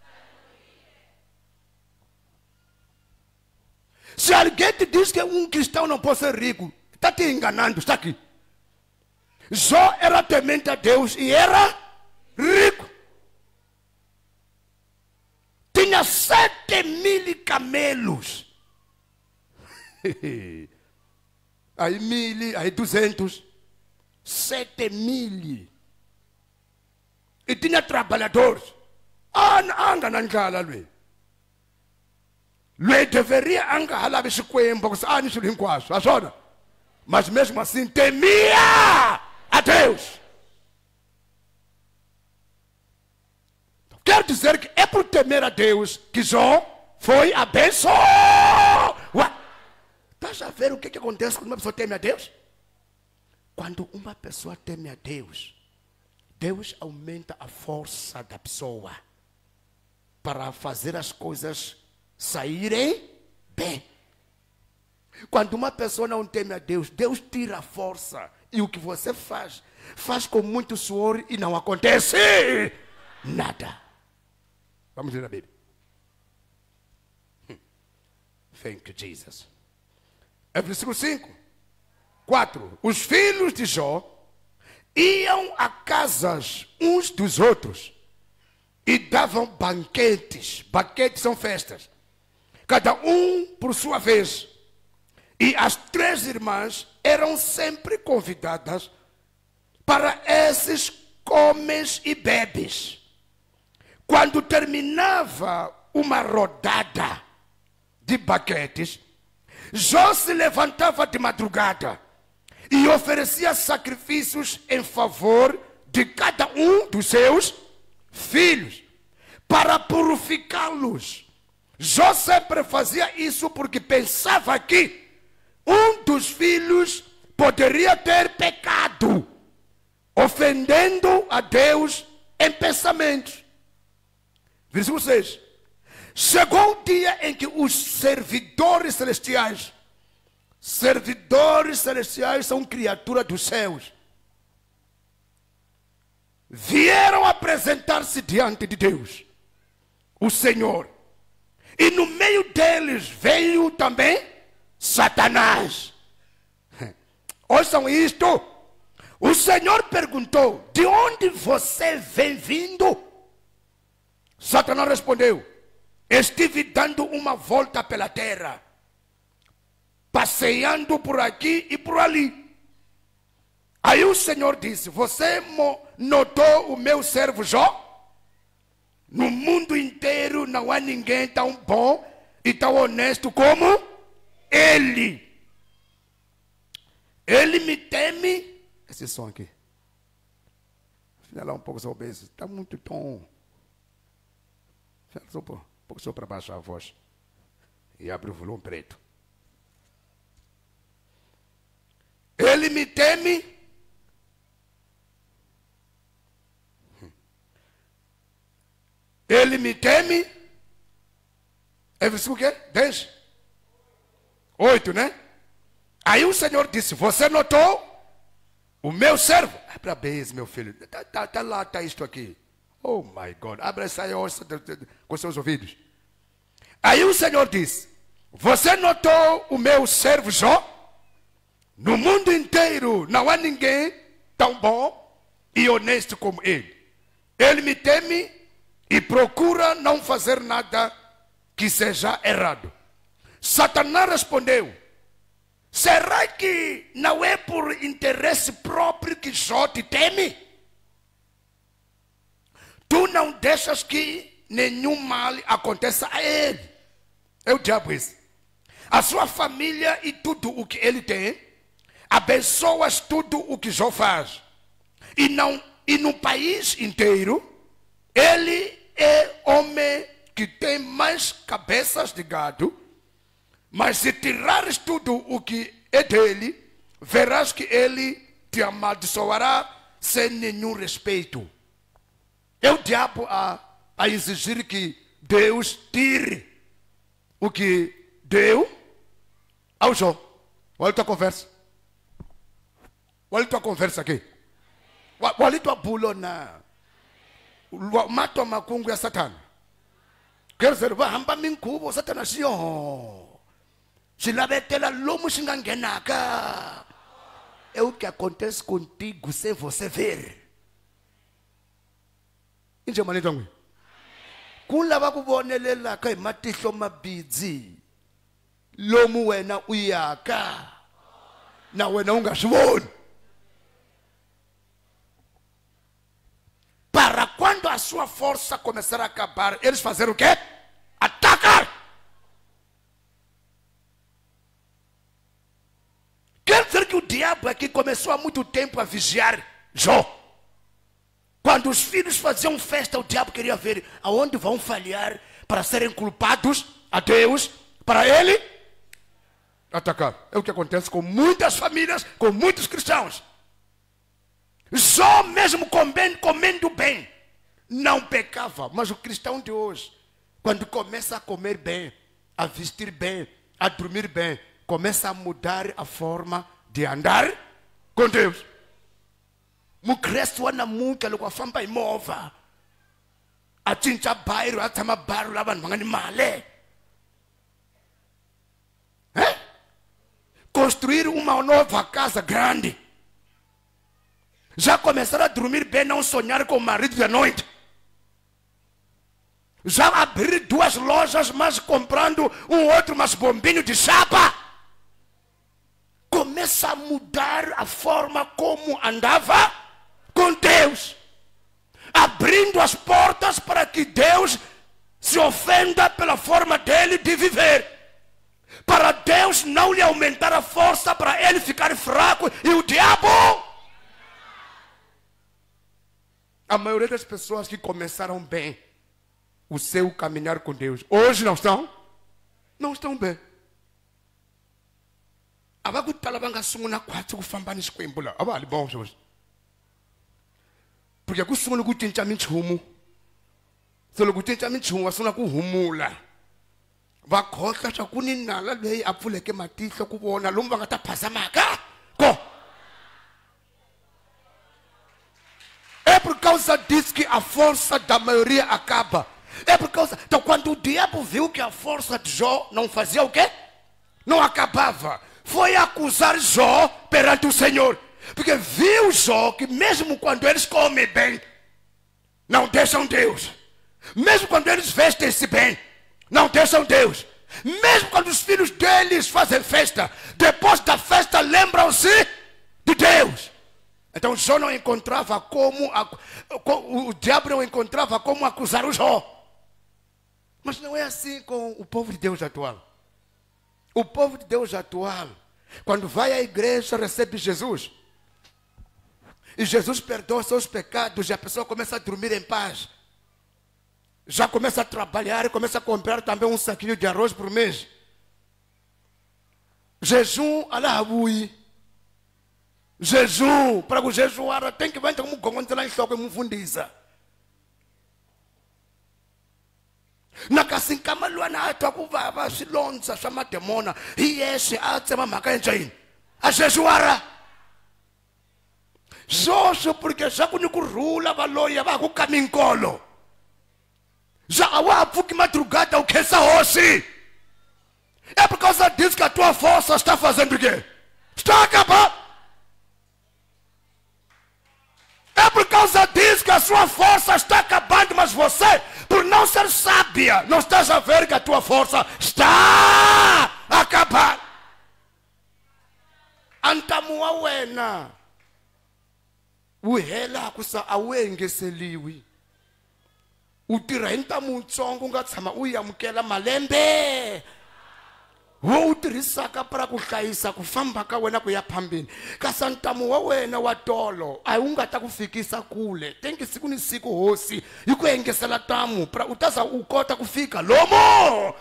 Se alguém te diz que um cristão não pode ser rico, está te enganando, está aqui. Jó era temente a Deus e era rico. Tinha 7.000 camelos. Aí 1.000, aí 200. 7.000. E tinha trabalhadores. Anga nankala lwe. Lwe deveria anga halabe xikwembu ku sani swilo hinkwaswo. Aswona. Mas mesmo assim temia a Deus. Quero dizer que é por temer a Deus que Jó foi abençoado. Estás a ver o que acontece quando uma pessoa teme a Deus? Quando uma pessoa teme a Deus, Deus aumenta a força da pessoa para fazer as coisas saírem bem. Quando uma pessoa não teme a Deus, Deus tira a força. E o que você faz, faz com muito suor e não acontece nada. Vamos ler a Bíblia. Thank you, Jesus. É versículo 5. 4. Os filhos de Jó iam a casas uns dos outros e davam banquetes. Banquetes são festas. Cada um por sua vez. E as 3 irmãs eram sempre convidadas para esses comes e bebes. Quando terminava uma rodada de banquetes, Jó se levantava de madrugada e oferecia sacrifícios em favor de cada um dos seus filhos, para purificá-los. Jó sempre fazia isso porque pensava que um dos filhos poderia ter pecado, ofendendo a Deus em pensamentos. Versículo 6. Chegou o dia em que os servidores celestiais são criaturas dos céus, vieram apresentar-se diante de Deus, o Senhor. E no meio deles veio também Satanás. Ouçam isto. O Senhor perguntou: de onde você vem vindo? Satanás respondeu: estive dando uma volta pela terra, passeando por aqui e por ali. Aí o Senhor disse: você notou o meu servo Jó? No mundo inteiro não há ninguém tão bom e tão honesto como ele. Ele me teme. Esse som aqui. Afinal, lá um pouco só obeso. Está muito tom. Só um pouco só para baixar a voz. E abre o volume preto. Ele me teme. Ele me teme. É versículo o quê? 10? 8, né? Aí o Senhor disse, você notou? O meu servo. Abra a base, meu filho. Tá lá, está isto aqui. Oh my God. Abra essa aí, ouça com seus ouvidos. Aí o Senhor disse, você notou o meu servo Jó? No mundo inteiro não há ninguém tão bom e honesto como ele. Ele me teme e procura não fazer nada que seja errado. Satanás respondeu, será que não é por interesse próprio que Jó te teme? Tu não deixas que nenhum mal aconteça a ele. É o diabo esse. A sua família e tudo o que ele tem, abençoas tudo o que Jó faz. E no país inteiro, ele é homem que tem mais cabeças de gado. Mas se tirares tudo o que é dele, verás que ele te amaldiçoará sem nenhum respeito. É o diabo a exigir que Deus tire o que deu ao Jó. Olha a tua conversa. Olha a tua conversa aqui. Olha a tua bulona. Mato makungu ya Satana. Quer dizer, vai hamba minkubo Satana siyo. Silabetela lomo xingangenaka. É o que acontece contigo sem você ver. Inje manitangwe. Kula bakubonelela kai matihlo mabidzi. Lomu wena uyaka. Na wena ungasiboni. Para quando a sua força começar a acabar, eles fazerem o quê? Atacar! Quer dizer que o diabo aqui começou há muito tempo a vigiar Jó. Quando os filhos faziam festa, o diabo queria ver aonde vão falhar para serem culpados a Deus, para ele atacar. É o que acontece com muitas famílias, com muitos cristãos. Jó mesmo comendo bem, não pecava. Mas o cristão de hoje, quando começa a comer bem, a vestir bem, a dormir bem, começa a mudar a forma de andar com Deus. Mukristo wana munka loko afamba imova. Acinca bairro, atama bairro laban mangani male. Construir uma nova casa grande. Já começaram a dormir bem, não sonhar com o marido da noite. Já abrir 2 lojas, mas comprando um outro, mas bombinho de chapa. Começa a mudar a forma como andava com Deus. Abrindo as portas para que Deus se ofenda pela forma dele de viver. Para Deus não lhe aumentar a força, para ele ficar fraco. E o diabo... A maioria das pessoas que começaram bem o seu caminhar com Deus, hoje não estão? Não estão bem. Porque kusungula kucinca minchumu. Se kucinca minchumu wasungula kuhumula. Vakhohla swa kuninala leyi apfuleke matihlo ku vona lomu va nga ta phasamaka. Ko. É por causa disso que a força da maioria acaba. É por causa... Então quando o diabo viu que a força de Jó não fazia o quê? Não acabava. Foi acusar Jó perante o Senhor. Porque viu Jó que mesmo quando eles comem bem, não deixam Deus. Mesmo quando eles vestem-se bem, não deixam Deus. Mesmo quando os filhos deles fazem festa, depois da festa lembram-se de Deus. Então Jó não encontrava como, o diabo não encontrava como acusar o Jó. Mas não é assim com o povo de Deus atual. O povo de Deus atual Quando vai à igreja, recebe Jesus. E Jesus perdoa seus pecados e a pessoa começa a dormir em paz. Já começa a trabalhar e começa a comprar também um saquinho de arroz por mês. Jejum, alahabui. Jejum, para o jejuar, tem que vir como gongonza lá em Soco e mufundisa. Nakasinkama luana atwa kuvava silonza swa mademona hi yexe a tsema mhaka ya njhini a jejuara swoswo porque swa ku ni kurhula valoya va ku ka minkolo já a wa pfuki madrugada u khensa hosi é por causa disso que a tua força está fazendo o quê? Está acabando. É por causa disso que a sua força está acabando, mas você, por não ser sábia, não estás a ver que a tua força está acabando. Antamua wena uhela kusa awengeseliwi utirha hi ntamu ntsongo nga tshama u yamukela malembe wo u tirhisaka para ku hlayisa ku famba ka wena ku ya phambeni kasi ntamu wa wena wa tolo a wu nga ta ku fikisa kule tenki siku ni siku hosi yi ku engesela tamu para u ta za u kota ku fika lomo.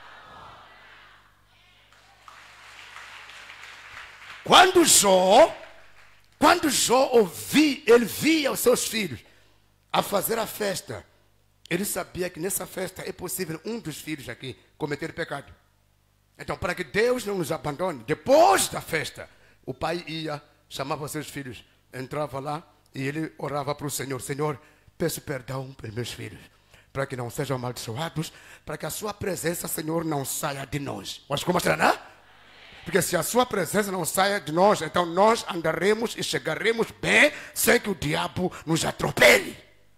Quando Jó ouvi, ele via os seus filhos a fazer a festa, ele sabia que nessa festa é possível um dos filhos aqui cometer pecado. Então, para que Deus não nos abandone, depois da festa, o pai ia, chamava seus filhos, entrava lá e ele orava para o Senhor: Senhor, peço perdão pelos meus filhos, para que não sejam amaldiçoados, para que a sua presença, Senhor, não saia de nós. Mas como será? Porque se a sua presença não saia de nós, então nós andaremos e chegaremos bem sem que o diabo nos atropele.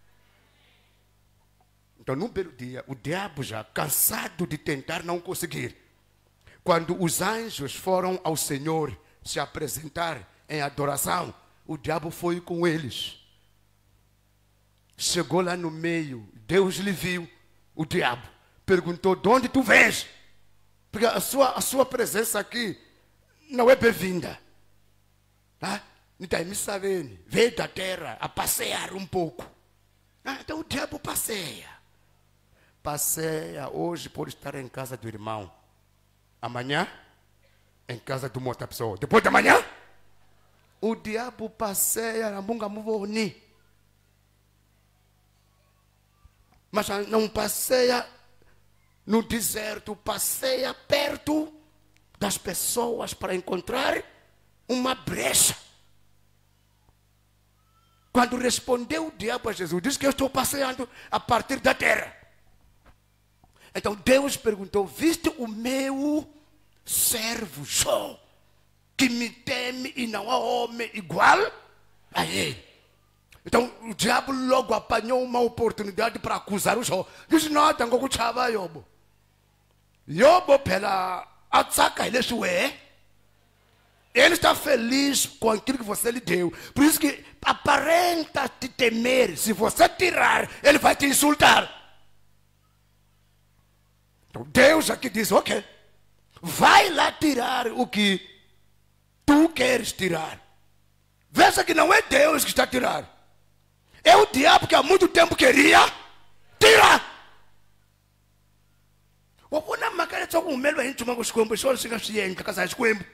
Então, num belo dia, o diabo já cansado de tentar não conseguir, quando os anjos foram ao Senhor se apresentar em adoração, o diabo foi com eles. Chegou lá no meio, Deus lhe viu, o diabo perguntou: de onde tu vens? Porque a sua presença aqui não é bem-vinda. Tá? Então, me sabendo, veio da terra a passear um pouco. Então o diabo passeia. Passeia hoje por estar em casa do irmão. Amanhã, em casa de uma outra pessoa. Depois da manhã, o diabo passeia na bunga muvoni. Mas não passeia no deserto, passeia perto das pessoas para encontrar uma brecha. Quando respondeu o diabo a Jesus, disse que eu estou passeando a partir da terra. Então Deus perguntou: viste o meu servo Jó, que me teme e não há homem igual a ele? Então o diabo logo apanhou uma oportunidade para acusar o Jó. Disse: nada, não kuchava Yobo. Yobo pela atsaka ele é. Ele está feliz com aquilo que você lhe deu. Por isso que aparenta te temer. Se você tirar, ele vai te insultar. Então Deus aqui diz: ok, vai lá tirar o que tu queres tirar. Veja que não é Deus que está a tirar. É o diabo que há muito tempo queria tirar. Wabona makale tsoku umelo hintuma kuxikwembu xona xi nga swi endla ka sa xikwembu.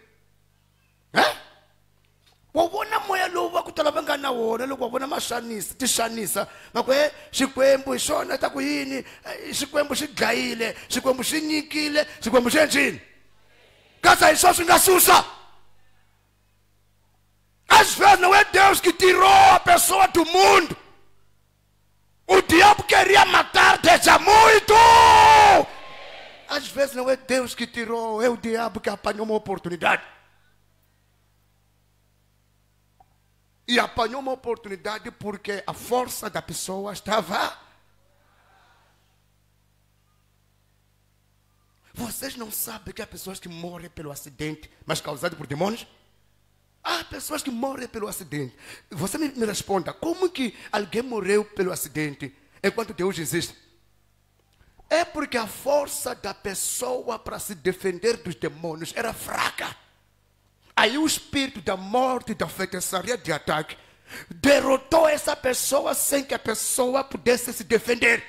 Wabona moya lowu va ku tala va nga na wona loko wa vona maxanisa tixanisa va ku xikwembu hi xona ta ku yini xikwembu xi dlayile xikwembu xi nyikile xikwembu xi endlile kasi hi swona swi nga susa. Às vezes não é Deus que tirou a pessoa do mundo. O diabo queria matar desde muito. Às vezes não é Deus que tirou, é o diabo que apanhou uma oportunidade. E apanhou uma oportunidade porque a força da pessoa estava. Vocês não sabem que há pessoas que morrem pelo acidente, mas causado por demônios? Há pessoas que morrem pelo acidente. Você me responda: como que alguém morreu pelo acidente enquanto Deus existe? É porque a força da pessoa para se defender dos demônios era fraca. Aí o espírito da morte, da feitiçaria, de ataque, derrotou essa pessoa sem que a pessoa pudesse se defender.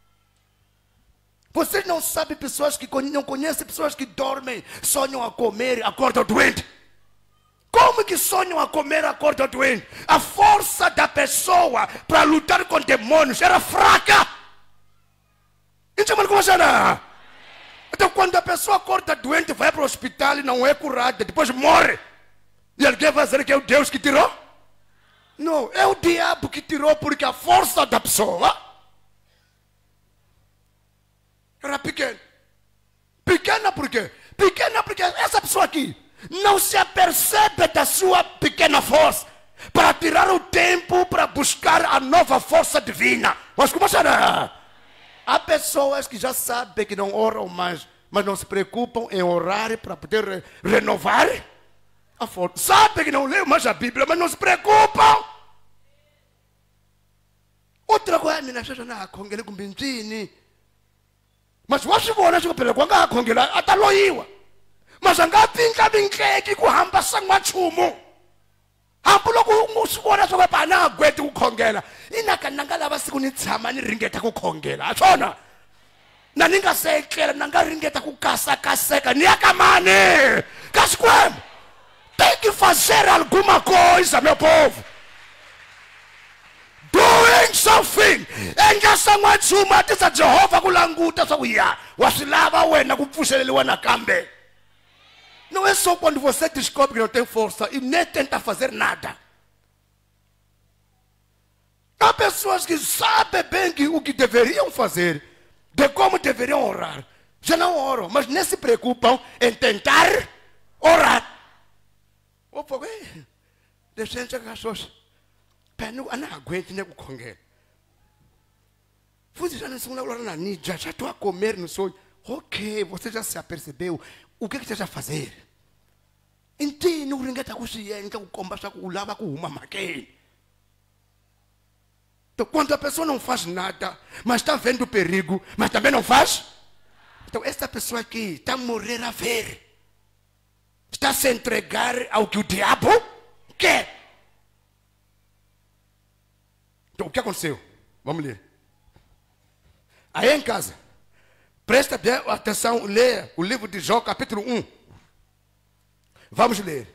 Vocês não sabem pessoas que não conhecem pessoas que dormem, sonham a comer, acordam doente. Como que sonham a comer, acordam doente? A força da pessoa para lutar com demônios era fraca. Então quando a pessoa acorda doente, vai para o hospital e não é curada, depois morre. E alguém vai dizer que é o Deus que tirou? Não, é o diabo que tirou, porque a força da pessoa era pequena. Pequena por quê? Pequena porque essa pessoa aqui não se apercebe da sua pequena força para tirar o tempo para buscar a nova força divina. Mas como será? Há pessoas que já sabem que não oram mais, mas não se preocupam em orar para poder renovar a força. Sabem que não leem mais a Bíblia, mas não se preocupam. Outra coisa, menina, já não congela com benzine. Mas você vona que pela quando congela até loiwa. Mas anga pinka binkleki kuhamba sangwachumo. Hambulo kusibona sokuba na gwethu ukukhongela. Inaka nangalaba sikunitshama ni ringeta kukhongela. Atshona. Na ningasekela nanga ringeta kukasa kaseka niyakamane. Kasikwem. Tem que fazer alguma coisa, meu povo. Doing something. Enja sangwachuma tisa Jehova kulanguta sokuya. Wasilava wena kupfuxeleliwa nakambe. Não é só quando você descobre que não tem força e nem tenta fazer nada. Há pessoas que sabem bem o que deveriam fazer, de como deveriam orar. Já não oram, mas nem se preocupam em tentar orar. O povo, deixa eu chegar sós. Penu, não aguento nem o congresso. Você já não se lembra na nídia, já estou a comer no sonho. Ok, você já se apercebeu. O que você já fazer? Então, não ringeta com ciência, com combate, com lava, com uma maquinha. Então, quando a pessoa não faz nada, mas está vendo o perigo, mas também não faz. Então, essa pessoa aqui está a morrer a ver. Está a se entregar ao que o diabo quer. Então, o que aconteceu? Vamos ler. Aí em casa, presta bem atenção, leia o livro de Jó, capítulo 1. Vamos ler.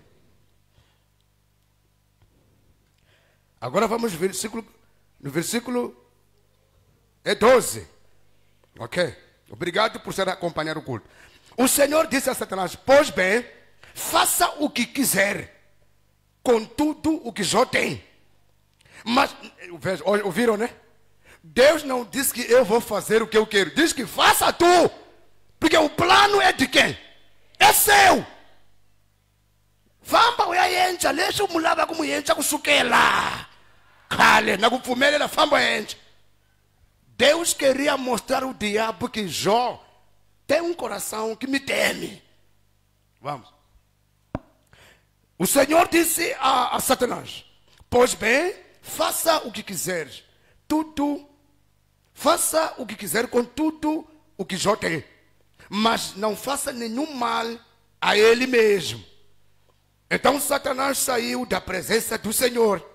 Agora vamos no versículo 12. Ok? Obrigado por ser acompanhar o culto. O Senhor disse a Satanás: pois bem, faça o que quiser com tudo o que Jó tem. Mas, ouviram, né? Deus não diz que eu vou fazer o que eu quero. Diz que faça tu. Porque o plano é de quem? É seu. Famba uyayenza leswi mulava ku muyenza kusukela. Khale na kupfumelela famba yenza. Deus queria mostrar ao diabo que Jó tem um coração que me teme. Vamos. O Senhor disse a Satanás: pois bem, faça o que quiseres. Faça o que quiser com tudo o que Jó tem. Mas não faça nenhum mal a ele mesmo. Então Satanás saiu da presença do Senhor.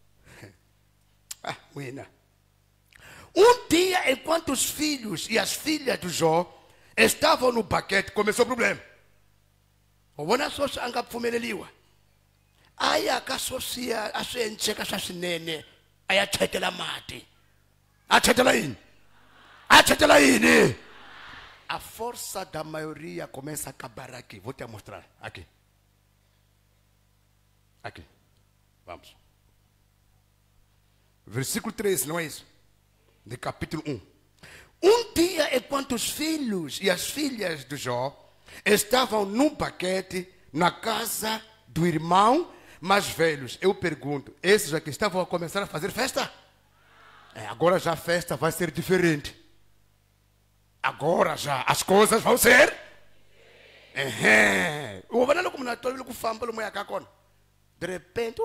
Um dia, enquanto os filhos e as filhas do Jó estavam no paquete, começou o problema. Ubona só angapfumeleliwa. Aí akasosia asencheka sasinene ayathetela mati. Athetela yini? Athetela yini? A força da maioria começa a acabar aqui. Vou te mostrar aqui. Aqui. Vamos. Versículo 13, não é isso? De capítulo 1. Um dia, enquanto os filhos e as filhas do Jó estavam num paquete na casa do irmão mais velhos, eu pergunto, esses aqui estavam a começar a fazer festa? Agora já a festa vai ser diferente. Agora já as coisas vão ser. De repente,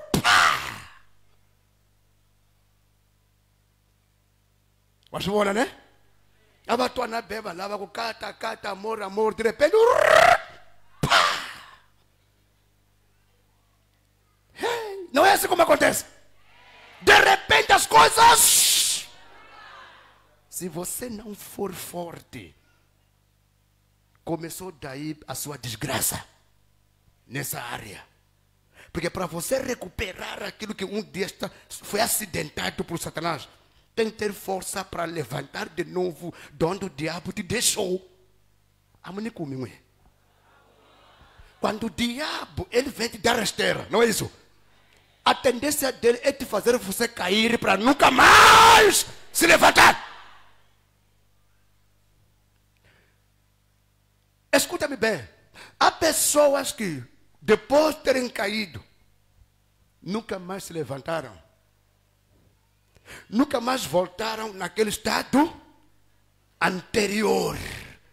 wasibona né? Abatwana beba lava kukata amor, de repente, assim como acontece. De repente as coisas... Se você não for forte, começou daí a sua desgraça nessa área. Porque para você recuperar aquilo que um dia foi acidentado por Satanás, tem que ter força para levantar de novo de onde o diabo te deixou. Quando o diabo ele vem te dar rasteira, não é isso? A tendência dele é te fazer você cair para nunca mais se levantar. Escuta-me bem. Há pessoas que, depois de terem caído, nunca mais se levantaram. Nunca mais voltaram naquele estado anterior.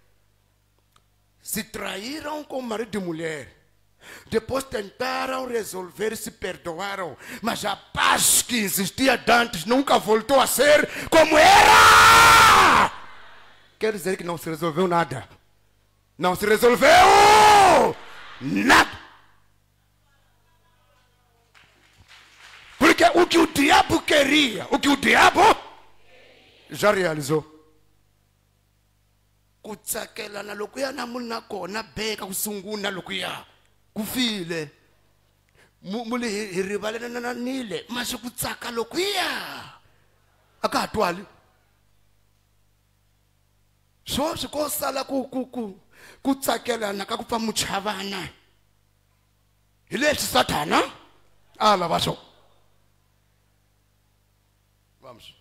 Se traíram com marido e mulher. Depois tentaram resolver, se perdoaram. Mas a paz que existia antes nunca voltou a ser como era. Quer dizer que não se resolveu nada. Não se resolveu nada. Porque o que o diabo queria, o que o diabo já realizou. Kutsakela na lokuya na muna kona beka kusunguna lokuya. Kufile. Muli hiribale na nile. Mas kutsaka lokuya. Akatwali. So sikosala kutsakela na kakupa muchavana. Hilesi Satana. Ala basho. Vamos.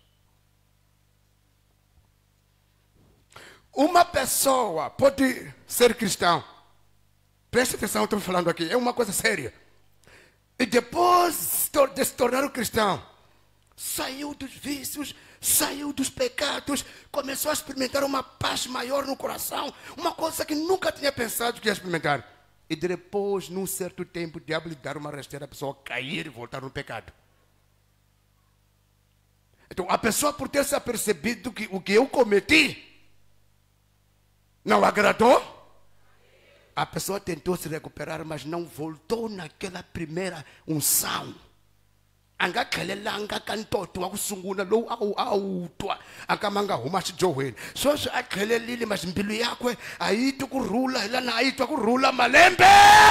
Uma pessoa pode ser cristão. Preste atenção, estou falando aqui. É uma coisa séria. E depois de se tornar um cristão, saiu dos vícios, saiu dos pecados, começou a experimentar uma paz maior no coração. Uma coisa que nunca tinha pensado que ia experimentar. E depois, num certo tempo, o diabo lhe dar uma rasteira, a pessoa cair e voltar no pecado. Então, a pessoa, por ter se apercebido que o que eu cometi não agradou, a pessoa tentou se recuperar, mas não voltou naquela primeira unção. Angakhelelanga kantoto wakusungula lo awutwa akamanga huma xijoweni sweswi a khelelile mas mbilu yakwe ayiti kurhula hilana ayitwa kurhula malembe.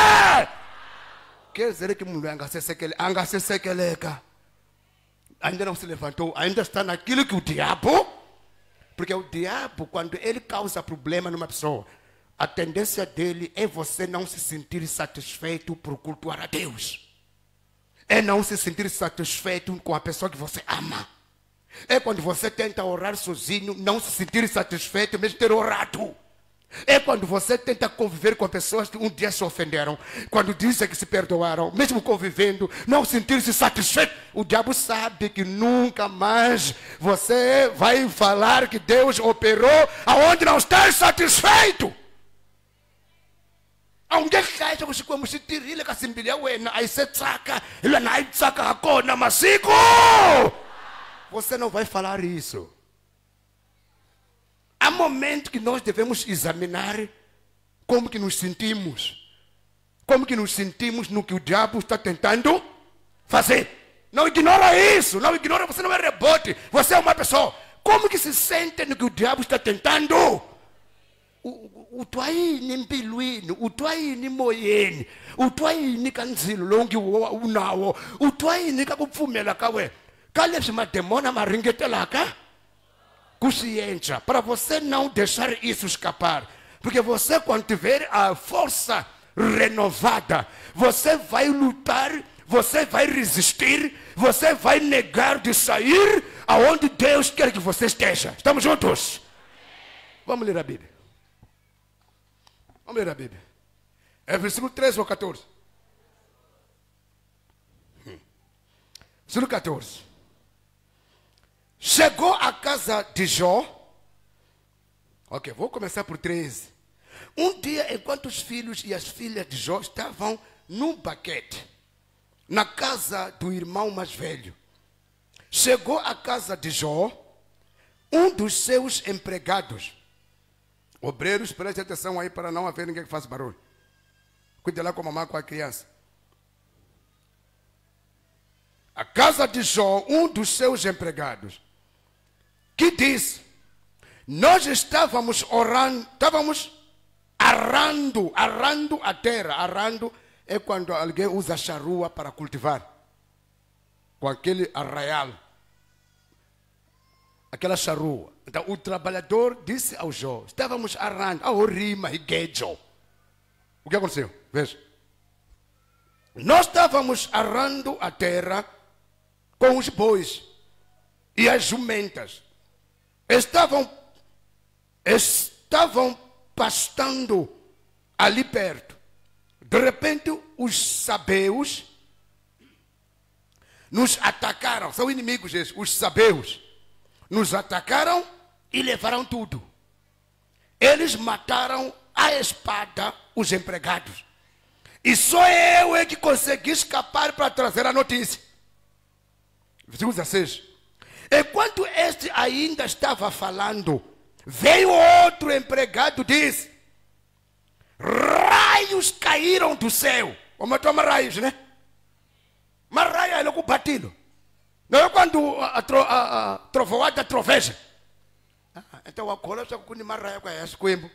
Quer dizer que munhu angasesekeleka ainda não se levantou, ainda está naquilo que o diabo, porque o diabo, quando ele causa problema numa pessoa, a tendência dele é você não se sentir satisfeito por cultuar a Deus. É não se sentir satisfeito com a pessoa que você ama. É quando você tenta orar sozinho, não se sentir satisfeito mesmo ter orado. É quando você tenta conviver com pessoas que um dia se ofenderam. Quando dizem que se perdoaram, mesmo convivendo, não sentir-se satisfeito. O diabo sabe que nunca mais você vai falar que Deus operou aonde não está satisfeito. Aonde kaisa kusikwemu sitirile kasimbilia wena aisetsaka ila na aitsaka akona masiku. Você não vai falar isso. Há momentos que nós devemos examinar como que nos sentimos. Como que nos sentimos no que o diabo está tentando fazer. Não ignora isso, não ignora, você não é rebote, você é uma pessoa. Como que se sente no que o diabo está tentando? Utwayini empilweni, utwayini moyeni, utwayini kanzilo lonke unawo, utwayini ka kupfumela ka wena. Ka leswi mademona ma ringetelaka ku swi endla para você não deixar isso escapar. Porque você, quando tiver a força renovada, você vai lutar, você vai resistir, você vai negar de sair aonde Deus quer que você esteja. Estamos juntos? Vamos ler a Bíblia. Vamos ler a Bíblia. É versículo 13 ou 14? Versículo 14. Chegou à casa de Jó. Ok, vou começar por 13. Um dia, enquanto os filhos e as filhas de Jó estavam num banquete, na casa do irmão mais velho, chegou à casa de Jó um dos seus empregados. Obreiros, preste atenção aí para não haver ninguém que faça barulho. Cuide lá com a mamãe, com a criança. a casa de Jó, um dos seus empregados, que disse: nós estávamos orando, estávamos arando a terra. Arando é quando alguém usa charrua para cultivar, com aquele arraial, aquela charrua. Então o trabalhador disse ao Jó: estávamos arando, rima e guejo. O que aconteceu? Veja. Nós estávamos arando a terra com os bois e as jumentas. Estavam pastando ali perto. De repente, os sabeus nos atacaram. São inimigos esses, os sabeus. Nos atacaram e levaram tudo. Eles mataram à espada os empregados. E só eu é que consegui escapar para trazer a notícia. Versículo 16. Enquanto este ainda estava falando, veio outro empregado e disse: raios caíram do céu. Como toma raios, né? Mas raio é logo batido. Não é quando a trovoada troveja. Então agora só com uma raia com essa coimbo.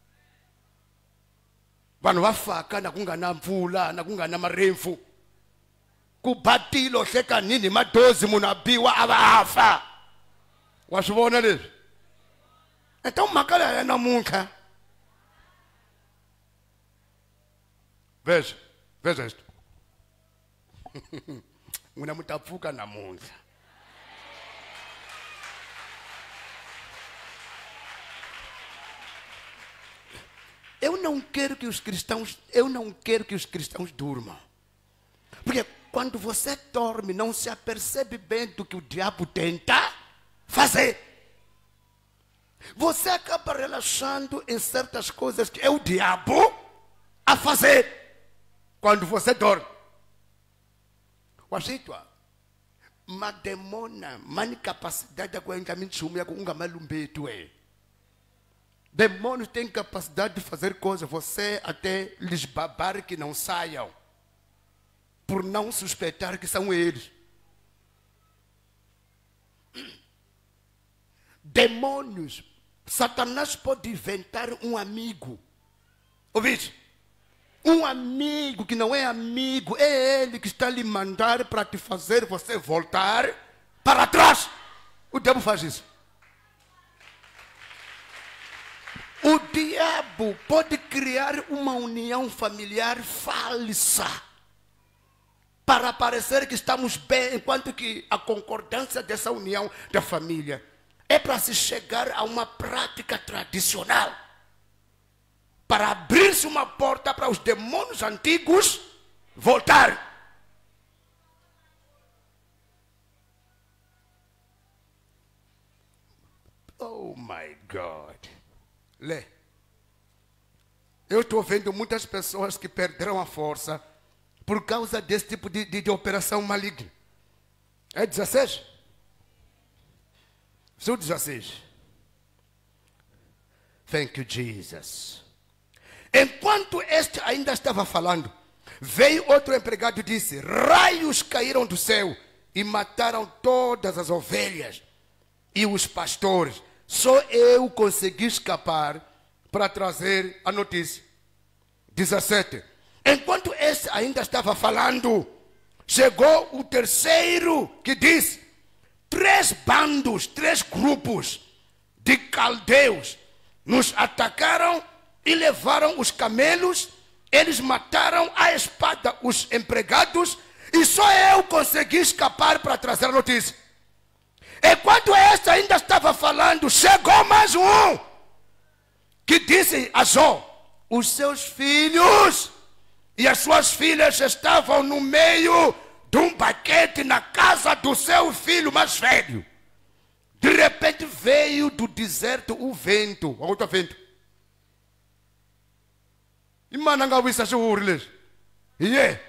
Vanhu va faka na ku nga na mpfula na ku nga na maremfu. Ku batilo hleka nini madozi munhu a biwa a va fa. Wa swi vona leswi? Então mhaka leyi ya namuntlha. Veja isto. N'wina mi ta pfuka namuntlha. Eu não quero que os cristãos durmam. Porque quando você dorme, não se apercebe bem do que o diabo tenta fazer. Você acaba relaxando em certas coisas que é o diabo a fazer quando você dorme. Washitwa mademona mani capacidade de aguentar minchume com ungamalumbetu é. Demônios têm capacidade de fazer coisas, você até lhes babar que não saiam, por não suspeitar que são eles. Demônios, Satanás pode inventar um amigo. Ouviste? Um amigo que não é amigo, é ele que está lhe mandar para te fazer você voltar para trás. O diabo faz isso. O diabo pode criar uma união familiar falsa para parecer que estamos bem, enquanto que a concordância dessa união da família é para se chegar a uma prática tradicional, para abrir-se uma porta para os demônios antigos voltar. Oh my God. Lê. Eu estou vendo muitas pessoas que perderam a força por causa desse tipo de operação maligna. É 16? São 16. Thank you, Jesus. Enquanto este ainda estava falando, veio outro empregado e disse: raios caíram do céu e mataram todas as ovelhas e os pastores. Só eu consegui escapar para trazer a notícia. 17. Enquanto esse ainda estava falando, chegou o terceiro que disse: 3 bandos, 3 grupos de caldeus nos atacaram e levaram os camelos. Eles mataram à espada os empregados e só eu consegui escapar para trazer a notícia. Enquanto este ainda estava falando, chegou mais um que disse a Jó: os seus filhos e as suas filhas estavam no meio de um banquete na casa do seu filho mais velho. De repente veio do deserto o vento. Olha o vento. E mananga wisa shuurles. Iye.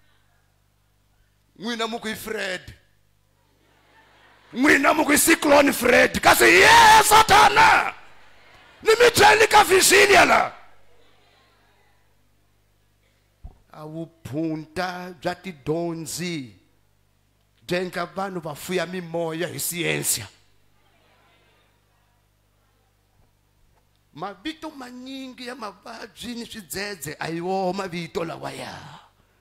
Mwina muku Fred. Mwina muku ciclone Fred. Kasi iye Satana. Nimitsheli ka Virginia la. Awuphunta bya tidonzi Jenga vanhu va fuya mimoya hi ciência. Mavito manyingi ya mavabyi ni swidzedze a hi wona mavito lawaya.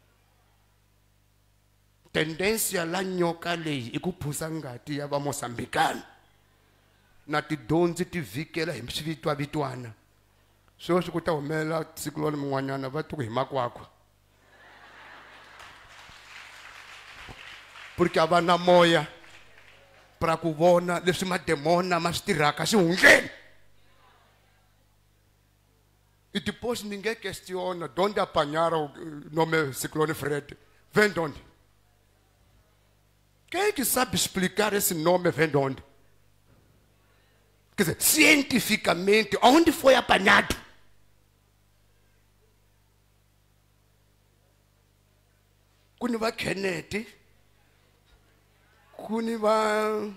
Tendensia la nyoka leyi i ku phusa ngati ya va Mosambikana. Na tidonzi ti vhikela hi swivitwavitwana. Sweswi ku ta humelela siku leri mun'wanyana va tuku hi makwakwa. Porque a va na moya para ku vona leswi mademona ma swi tirhaka xihundleni. E depois ninguém questiona de onde apanharam o nome Ciclone Fred. Vem de onde? Quem é que sabe explicar esse nome vem de onde? Quer dizer, cientificamente, onde foi apanhado? Quando vai Kennedy, quando vai...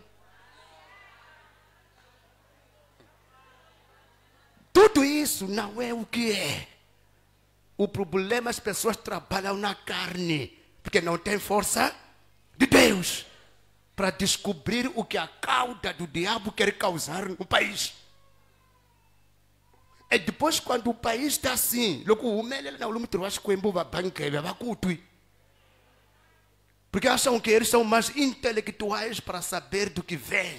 Tudo isso não é o que é. O problema é as pessoas trabalham na carne, porque não tem força de Deus para descobrir o que a cauda do diabo quer causar no país. E depois, quando o país está assim, porque acham que eles são mais intelectuais para saber do que vem.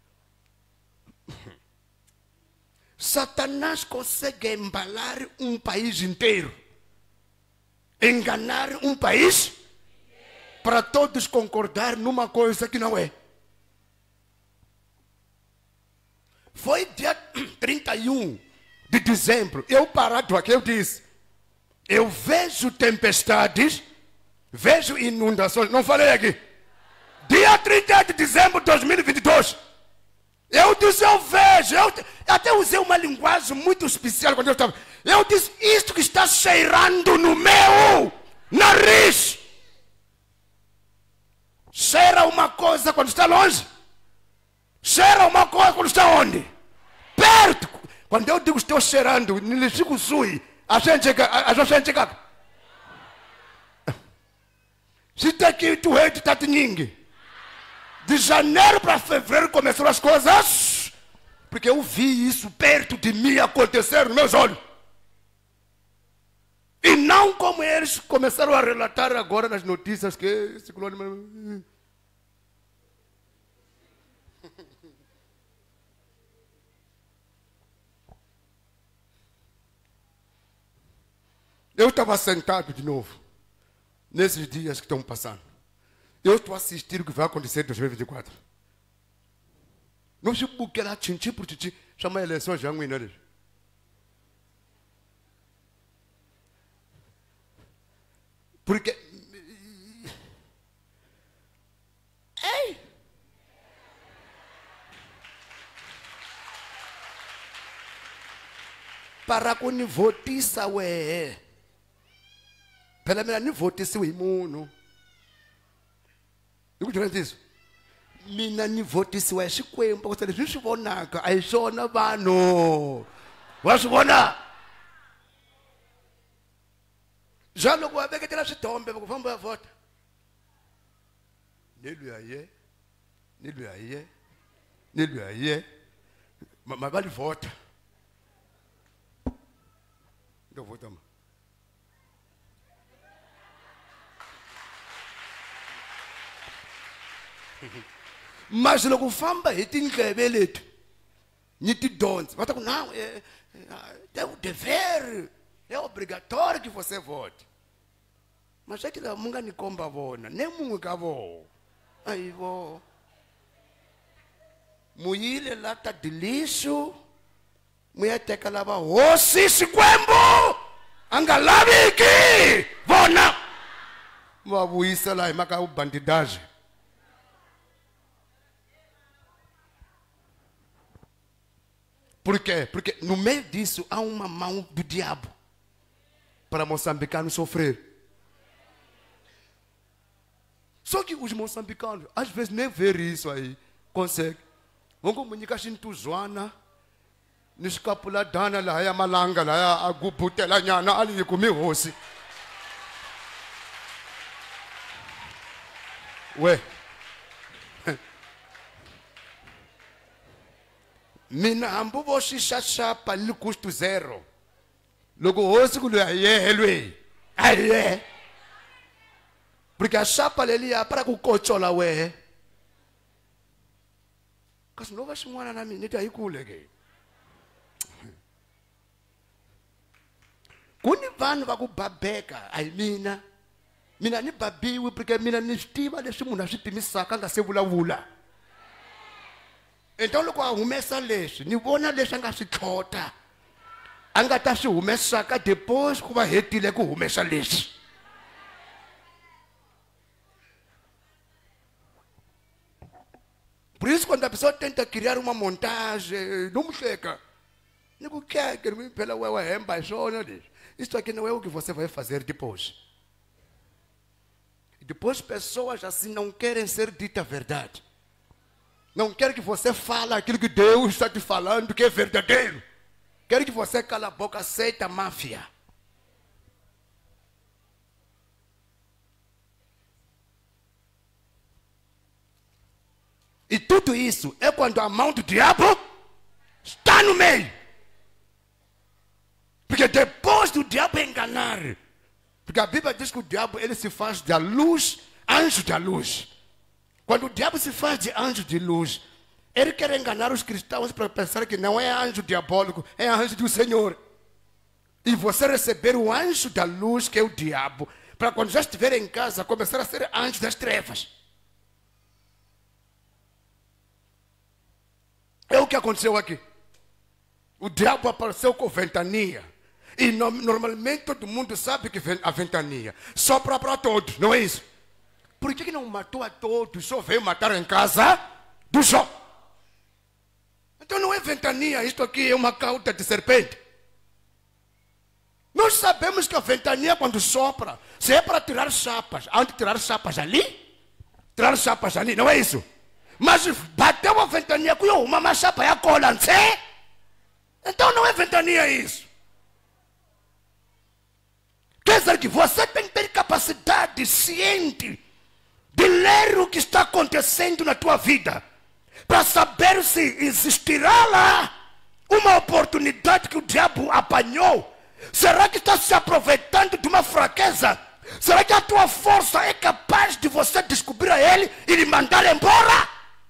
Satanás consegue embalar um país inteiro, enganar um país, para todos concordar numa coisa que não é. Foi dia 31 de dezembro, eu parado aqui, eu disse, eu vejo tempestades, vejo inundações, não falei aqui, dia 30 de dezembro de 2022, eu disse, eu vejo, eu até usei uma linguagem muito especial quando eu estava, eu disse, isto que está cheirando no meu nariz, cheira uma coisa quando está longe, cheira uma coisa quando está onde? Perto. Quando eu digo estou cheirando, não fico sui, a gente chega. Se está aqui, tu é de Tatiningue. De janeiro para fevereiro começaram as coisas, porque eu vi isso perto de mim acontecer nos meus olhos. E não como eles começaram a relatar agora nas notícias que esse clone... Eu estava sentado de novo, nesses dias que estão passando. Eu estou assistindo o que vai acontecer em 2024. Não se porque ela tintim por tintim, chama a eleição já neles. Porque... Ei! Para que não votissa, ué. Pela minha não votissa o imuno. Eu estou dizendo isso. Mina não votissa ué. Chicoem, porque você não se vê nada. Aí só na vano. Vai se ver nada. Já não vou ver que ela se tombe, porque vamos para a voto. Nele aí. Mas vale vota. Eu vou tomar. Mas logo famba e tem que ver ele. Niti dons. Mas não, é o dever. É obrigatório que você vote. Mas é que a munga ni comba vona, nem munga vo. Aí vo. Muile lata de lixo. Mulher te calava ossi sikwembo. Angalabi ki vona. Mabuisa lá e maca o bandidagem. Por quê? Porque no meio disso há uma mão do diabo para moçambicanos sofrer. Só que os moçambicanos, às vezes, nem ver isso aí, consegue. Vamos comunicar com tu, Joana, niscapula dana lá, a malanga lá, a gubutela nhana, ali comigo, assim. Ué, Mina hambu voshi shashapa li custo zero. Logo hoje que ele é. Porque a chapa ali é para o cocho lá ué. Porque não vai chamar na minha aí culege. Quando vai com babeca, aí mina ni babiwe porque mina ni estima desse mundo se me saca da vula. Então logo arrumessa leite, ni bona deixa nga se chota. Anga tá se humessa cá depois que vai retirar com humessa leite. Por isso, quando a pessoa tenta criar uma montagem, não me chega. Digo, quer me pela ué, isto aqui não é o que você vai fazer depois. E depois, pessoas assim não querem ser dita a verdade. Não querem que você fale aquilo que Deus está te falando, que é verdadeiro. Querem que você cala a boca, aceita a máfia. E tudo isso é quando a mão do diabo está no meio. Porque depois do diabo enganar, porque a Bíblia diz que o diabo ele se faz da luz, anjo da luz. Quando o diabo se faz de anjo de luz, ele quer enganar os cristãos para pensar que não é anjo diabólico, é anjo do Senhor. E você receber o anjo da luz, que é o diabo, para quando já estiver em casa, começar a ser anjo das trevas. É o que aconteceu aqui. O diabo apareceu com ventania. E normalmente todo mundo sabe que a ventania sopra para todos, não é isso? Por que não matou a todos, só veio matar em casa do Jó? Então não é ventania, isto aqui é uma cauda de serpente. Nós sabemos que a ventania quando sopra, se é para tirar chapas, há de tirar chapas ali, tirar chapas ali, não é isso? Mas bateu a ventania com uma chapa e a cola, não sei? Então não é ventania isso. Quer dizer que você tem que ter capacidade ciente de ler o que está acontecendo na tua vida, para saber se existirá lá uma oportunidade que o diabo apanhou. Será que está se aproveitando de uma fraqueza? Será que a tua força é capaz de você descobrir a ele e lhe mandar embora?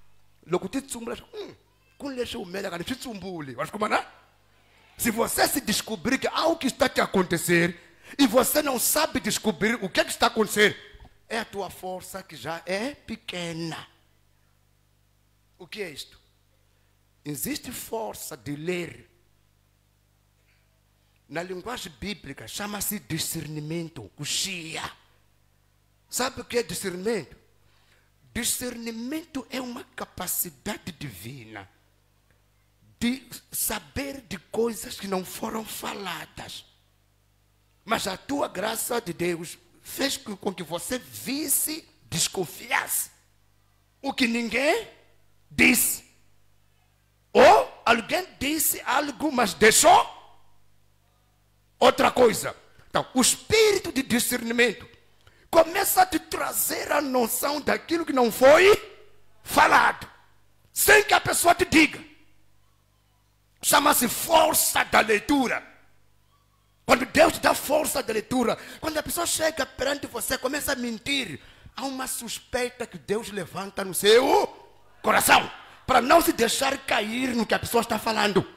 Se você se descobrir que há algo que está te acontecer e você não sabe descobrir o que está acontecendo, é a tua força que já é pequena. O que é isto? Existe força de ler. Na linguagem bíblica chama-se discernimento, kushia. Sabe o que é discernimento? Discernimento é uma capacidade divina de saber de coisas que não foram faladas. Mas a tua graça de Deus fez com que você visse, desconfiasse o que ninguém disse. Ou alguém disse algo, mas deixou outra coisa. Então, o espírito de discernimento começa a te trazer a noção daquilo que não foi falado, sem que a pessoa te diga. Chama-se força da leitura. Quando Deus te dá força da leitura, quando a pessoa chega perante você, começa a mentir, há uma suspeita que Deus levanta no seu coração, para não se deixar cair no que a pessoa está falando.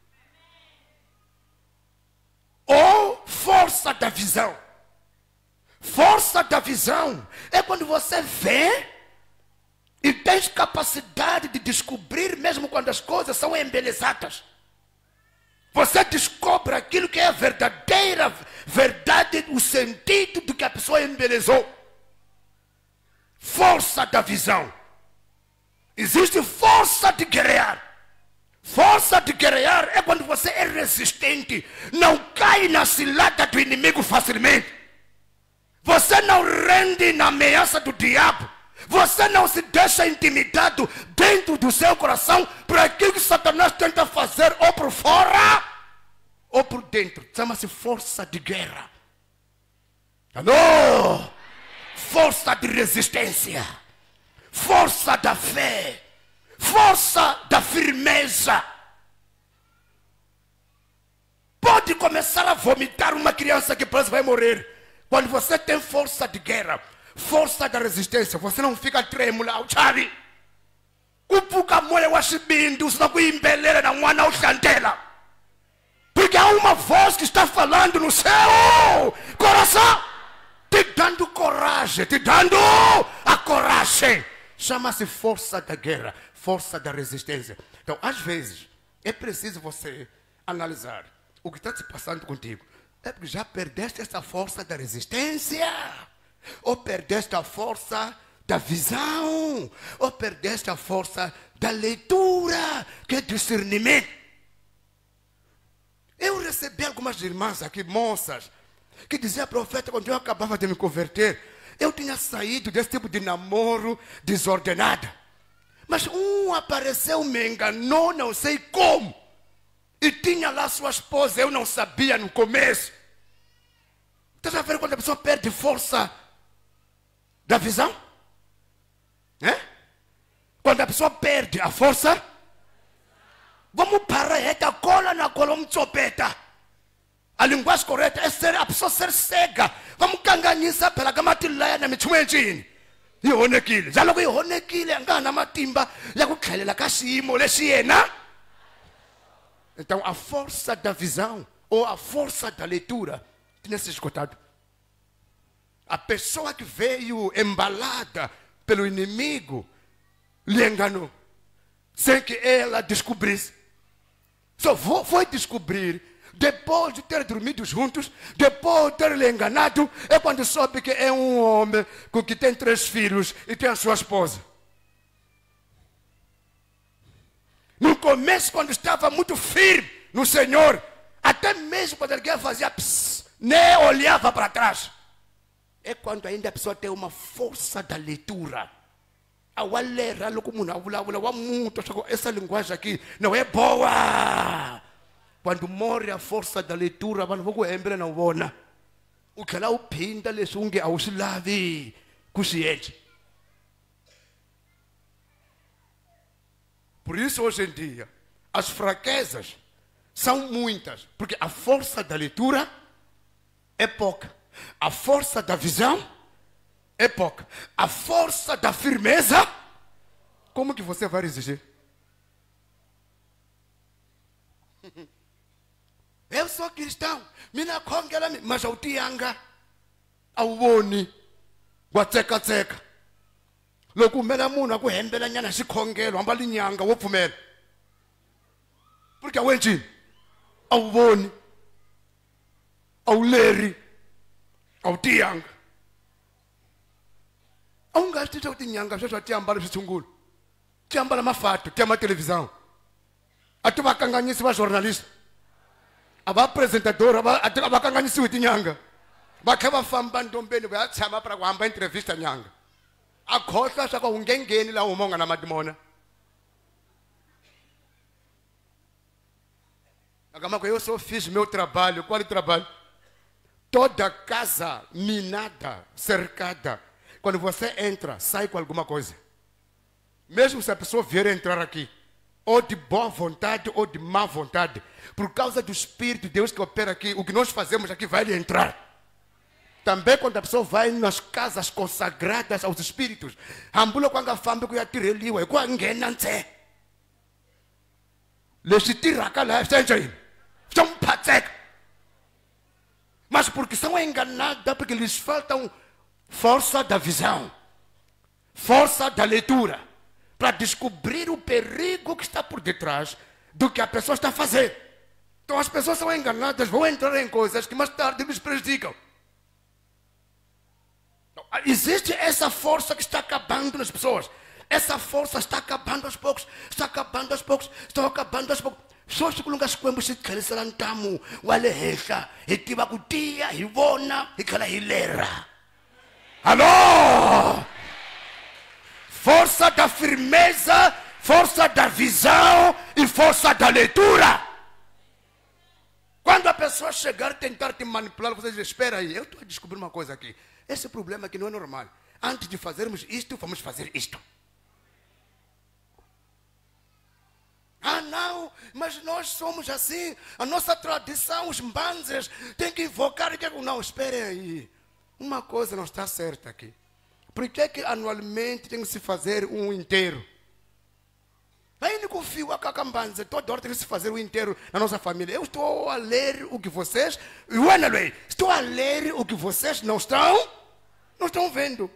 Ou força da visão. Força da visão é quando você vê e tem capacidade de descobrir mesmo quando as coisas são embelezadas. Você descobre aquilo que é a verdadeira verdade, o sentido do que a pessoa embelezou. Força da visão. Existe força de guerrear. Força de guerrear é quando você é resistente, não cai na cilada do inimigo facilmente. Você não rende na ameaça do diabo. Você não se deixa intimidado dentro do seu coração por aquilo que Satanás tenta fazer, ou por fora, ou por dentro. Chama-se força de guerra. Alô? Força de resistência. Força da fé. Força da firmeza. começar a vomitar uma criança que parece vai morrer. Quando você tem força de guerra, força da resistência, você não fica trêmula, sabe? Kupuka moya wa xibindu, senão kuimbelele na mwana uxantela. Porque há uma voz que está falando no seu coração, te dando coragem, te dando a coragem. Chama-se força da guerra, força da resistência. Então, às vezes, é preciso você analisar o que está se passando contigo. É porque já perdeste essa força da resistência? Ou perdeste a força da visão? Ou perdeste a força da leitura, que é discernimento? Eu recebi algumas irmãs aqui, moças, que diziam, profeta, quando eu acabava de me converter, eu tinha saído desse tipo de namoro desordenado. Mas apareceu, me enganou, não sei como. E tinha lá sua esposa, eu não sabia no começo. Estás a ver quando a pessoa perde força da visão? É? Quando a pessoa perde a força, vamos parar, a cola na cola, a linguagem correta é ser, a pessoa ser cega. Vamos canganhar pela gamatilaia na michuenchini. Ihonekile. Já logo ihonekile, angana matimba, ya kukhalela kashimo leshiena. Então a força da visão ou a força da leitura tinha se esgotado. A pessoa que veio embalada pelo inimigo lhe enganou, sem que ela descobrisse. Só foi descobrir depois de ter dormido juntos, depois de ter lhe enganado, é quando soube que é um homem que tem 3 filhos e tem a sua esposa. No começo, quando estava muito firme no Senhor, até mesmo quando alguém fazia pss, nem olhava para trás. É quando ainda a pessoa tem uma força da leitura. Essa linguagem aqui não é boa. Quando morre a força da leitura, não vou lembrar, não vou na. O que ela opinda lesungue ao slave, cuxiete. Por isso hoje em dia as fraquezas são muitas, porque a força da leitura é pouca, a força da visão é pouca, a força da firmeza, como que você vai exigir? Eu sou cristão, mina khongela, mas ao tianga, ao boni, guatseka tseka. Loku mela munhu akuhembela nyana xikhongelo hamba linyanga wo pfumela. Porque awenjini awu voni, awu leri, awu tiyanga. Awu nga swi tiva tinyanga sweswo ti ambala switshungulo, ti ambala mafato, ti ama televisão. A ti vakanganyisi va journalista, a va apresentador, a vakanganyisiwi tinyanga. Va kha va famba ntombeni va ya tshama para ku hamba entrevista nyanga. A khohlwa swa ku ungengeni la huma unga na matimona. Akamako eu só fiz meu trabalho. Qual é o trabalho? Toda casa minada, cercada, quando você entra, sai com alguma coisa. Mesmo se a pessoa vier entrar aqui, ou de boa vontade ou de má vontade, por causa do Espírito de Deus que opera aqui, o que nós fazemos aqui vai lhe entrar. Também quando a pessoa vai nas casas consagradas aos espíritos, ambula quando a fama que atireliu é quando enganante. Lesitira lá, são patek. Mas porque são enganadas, porque lhes faltam força da visão, força da leitura, para descobrir o perigo que está por detrás do que a pessoa está a fazer. Então as pessoas são enganadas, vão entrar em coisas que mais tarde lhes prejudicam. Existe essa força que está acabando nas pessoas. Essa força está acabando aos poucos. Está acabando aos poucos. Está acabando aos poucos. Só se colocar as coisas se crescerem tamu. O alehecha. E tiba kutia. E vona. E cala hilera. Alô! Força da firmeza. Força da visão. E força da leitura. Quando a pessoa chegar e tentar te manipular, você diz, espera aí, eu estou a descobrir uma coisa aqui. Esse problema aqui não é normal. Antes de fazermos isto, vamos fazer isto. Ah, não, mas nós somos assim. A nossa tradição, os mbanzes, tem que invocar. Não, esperem aí. Uma coisa não está certa aqui. Por que anualmente tem que se fazer um inteiro? Aí não confio a cacambanza. Toda hora tem que se fazer um inteiro na nossa família. Eu estou a ler o que vocês... Estou a ler o que vocês não estão vendo.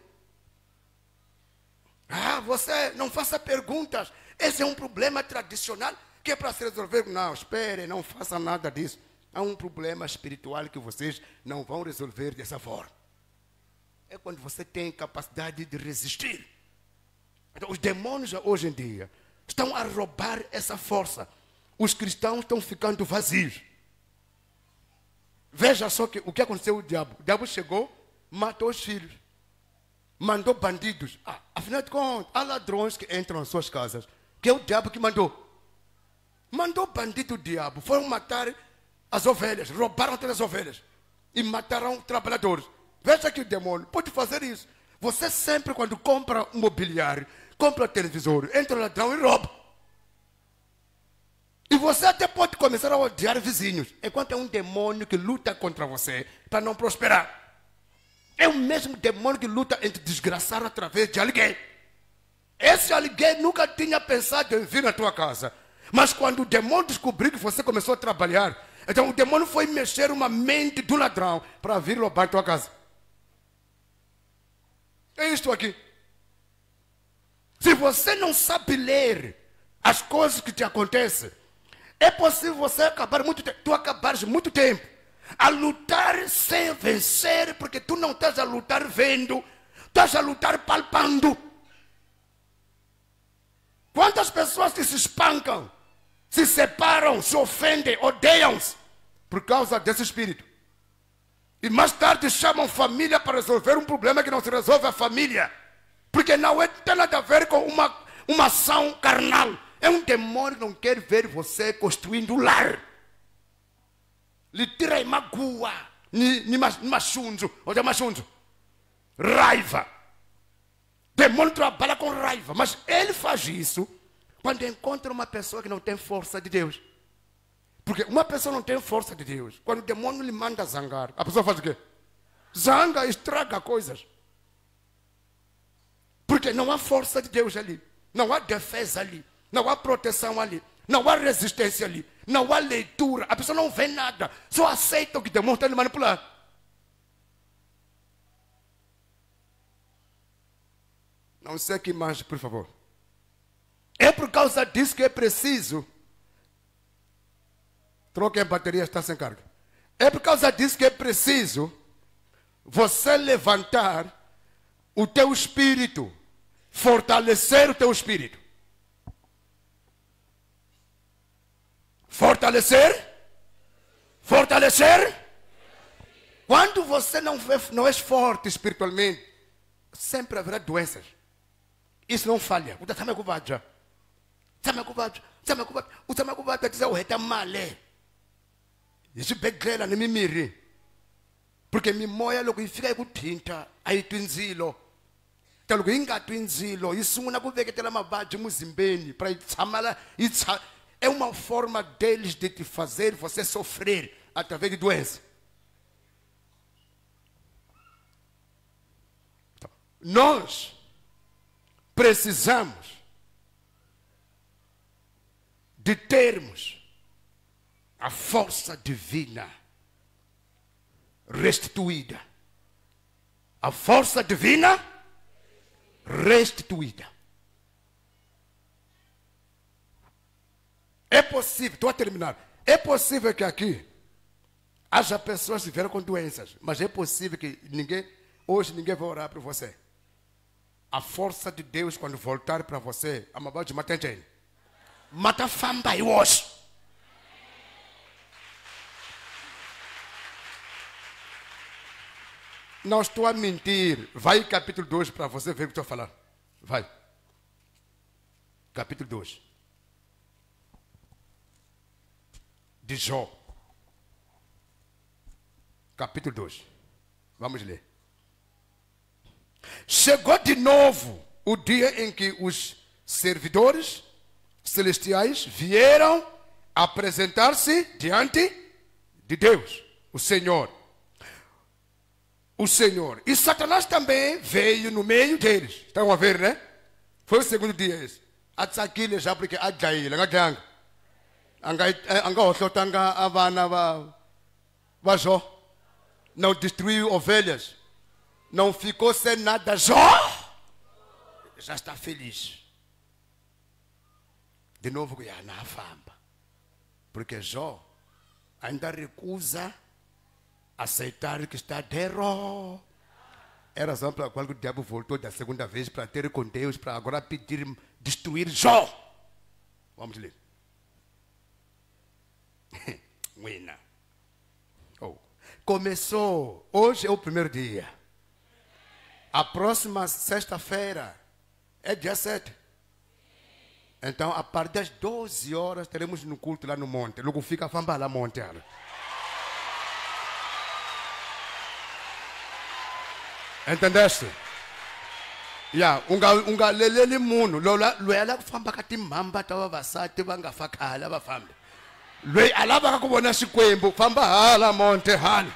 Ah, você não faça perguntas. Esse é um problema tradicional que é para se resolver. Não, espere, não faça nada disso. Há um problema espiritual que vocês não vão resolver dessa forma. É quando você tem capacidade de resistir. Então, os demônios hoje em dia estão a roubar essa força. Os cristãos estão ficando vazios. Veja só o que aconteceu com o diabo. O diabo chegou, matou os filhos. Mandou bandidos. Afinal de contas, há ladrões que entram nas suas casas. Que é o diabo que mandou. Mandou bandido o diabo. Foram matar as ovelhas. Roubaram todas as ovelhas. E mataram trabalhadores. Veja que o demônio pode fazer isso. Você sempre, quando compra um mobiliário, compra televisor, entra o ladrão e rouba. E você até pode começar a odiar vizinhos. Enquanto é um demônio que luta contra você para não prosperar. É o mesmo demônio que luta em te desgraçar através de alguém. Esse alguém nunca tinha pensado em vir na tua casa. Mas quando o demônio descobriu que você começou a trabalhar, então o demônio foi mexer uma mente do ladrão para vir roubar a tua casa. É isto aqui. Se você não sabe ler as coisas que te acontecem, é possível você acabar muito tempo. Tu acabares muito tempo a lutar sem vencer, porque tu não estás a lutar vendo, estás a lutar palpando. Quantas pessoas que se espancam, se separam, se ofendem, odeiam-se por causa desse espírito. E mais tarde chamam família para resolver um problema que não se resolve a família. Porque não tem nada a ver com uma ação carnal. É um demônio que não quer ver você construindo um lar. Lhe tira magua, machunzo, ou machunzo. Raiva. Demônio trabalha com raiva, mas ele faz isso quando encontra uma pessoa que não tem força de Deus. Porque uma pessoa não tem força de Deus. Quando o demônio lhe manda zangar, a pessoa faz o quê? Zanga, estraga coisas. Porque não há força de Deus ali. Não há defesa ali. Não há proteção ali. Não há resistência ali. Não há leitura. A pessoa não vê nada. Só aceita o que o demônio está lhe manipular. Não sei aqui mais, por favor. É por causa disso que é preciso. Troque a bateria, está sem carga. É por causa disso que é preciso você levantar o teu espírito. Fortalecer o teu espírito. Fortalecer? Fortalecer? Quando você não é forte espiritualmente, sempre haverá doenças. Isso não falha. O Tamekubaja diz o reta malé. Isso beglela nem mimiri. Porque mimoya logo ifika ikutinta ayitwinzilo. Logo ingatwinzilo, isunguna kuveketela mavabyi muzimbeni para itsamala é uma forma deles de te fazer você sofrer através de doença. Então, nós precisamos de termos a força divina restituída. A força divina restituída. É possível, estou a terminar. É possível que aqui haja pessoas que vieram com doenças, mas é possível que hoje ninguém vai orar por você. A força de Deus, quando voltar para você, a mabá de matente. Mata famba e hoje. Não estou a mentir. Vai capítulo 2 para você ver o que estou falando. Vai. Capítulo 2. De Jó. Capítulo 2. Vamos ler. Chegou de novo o dia em que os servidores celestiais vieram apresentar-se diante de Deus, o Senhor. O Senhor. E Satanás também veio no meio deles. Estão a ver, né? Foi o segundo dia esse. Atsakile já porque adjaile, ngadjanga. Anga ohlotanga abana Jó. Não destruiu ovelhas. Não ficou sem nada. Jó já está feliz. De novo, na famba. Porque Jó ainda recusa aceitar que está dentro. Era a razão pela qual o diabo voltou da segunda vez para ter com Deus, para agora pedir destruir Jó. Vamos ler. Começou. Hoje é o primeiro dia. A próxima sexta-feira é dia 7. Então, a partir das 12 horas, teremos no culto lá no monte. Logo fica a famba lá no monte. Entendeste? Unga lelele muno. Loyala famba kati mamba tawa vasati vanga fakala vafambe. Loyi alava kakubona xikwembu famba hala monte hala.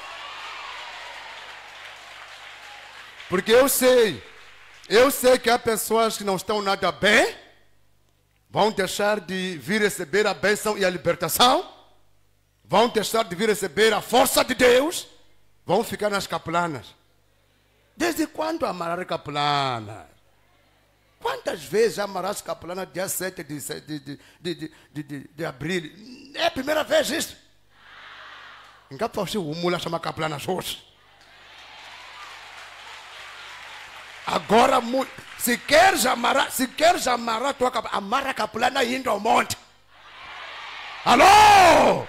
Porque eu sei que há pessoas que não estão nada bem, vão deixar de vir receber a bênção e a libertação, vão deixar de vir receber a força de Deus, vão ficar nas capulanas. Desde quando amarrar capulana? Quantas vezes amarraste capulana dia 7 de abril? É a primeira vez isso? Enquanto você humula chama capulana hoje. Agora, se queres amarrar tua capulana, amarra a capulana indo ao monte. Alô?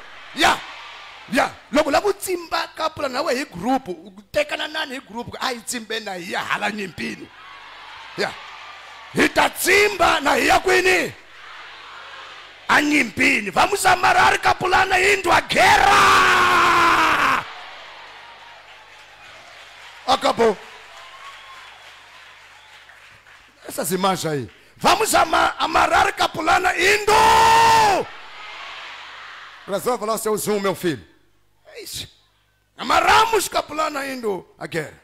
Logo tsimba capulana we hi grupo, tekana nani hi grupo, ai tsimbe na hiya hala nyimpini. Hita tsimba na hiya kwini. A nyimpini, vamos amarrar capulana indo à guerra. Acabou. Essas imagens aí. Vamos amarrar capulana indo. Razão falar o seu zoom, meu filho. É isso. Amarramos capulana indo à guerra.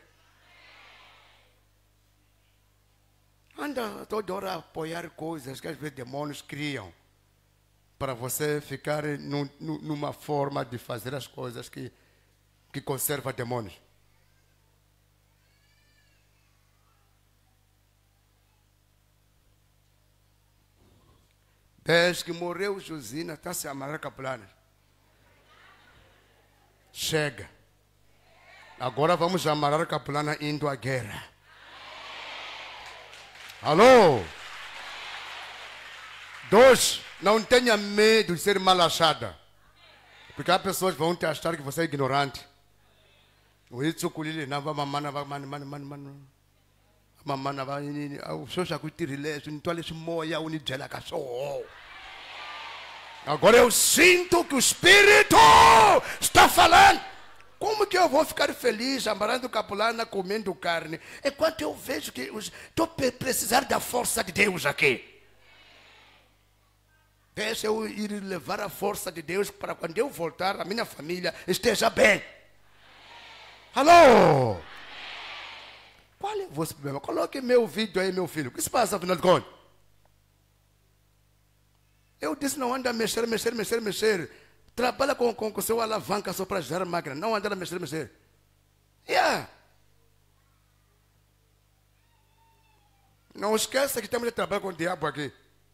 Anda toda hora a apoiar coisas que às vezes demônios criam para você ficar numa forma de fazer as coisas que conserva demônios. Desde que morreu Josina, está se amarrar capulana. Chega. Agora vamos amarrar capulana indo à guerra. Alô? 2. Não tenha medo de ser mal achada. Porque há pessoas que vão te achar que você é ignorante. O itsukulile na mamana mamana vai o xoxa kutirile nitwale ximoya unijela ka swo. Agora eu sinto que o Espírito está falando. Como que eu vou ficar feliz amarrando capulana, comendo carne, enquanto eu vejo que estou precisar da força de Deus aqui? Deixa eu ir levar a força de Deus para quando eu voltar, a minha família esteja bem. Alô? Qual é o vosso problema? Coloque meu vídeo aí, meu filho. O que se passa, afinal de contas? Eu disse, não anda a mexer. Trabalha com o seu alavanca só para gerar máquina. Não anda a mexer. Não esqueça que temos de trabalhar com o diabo aqui.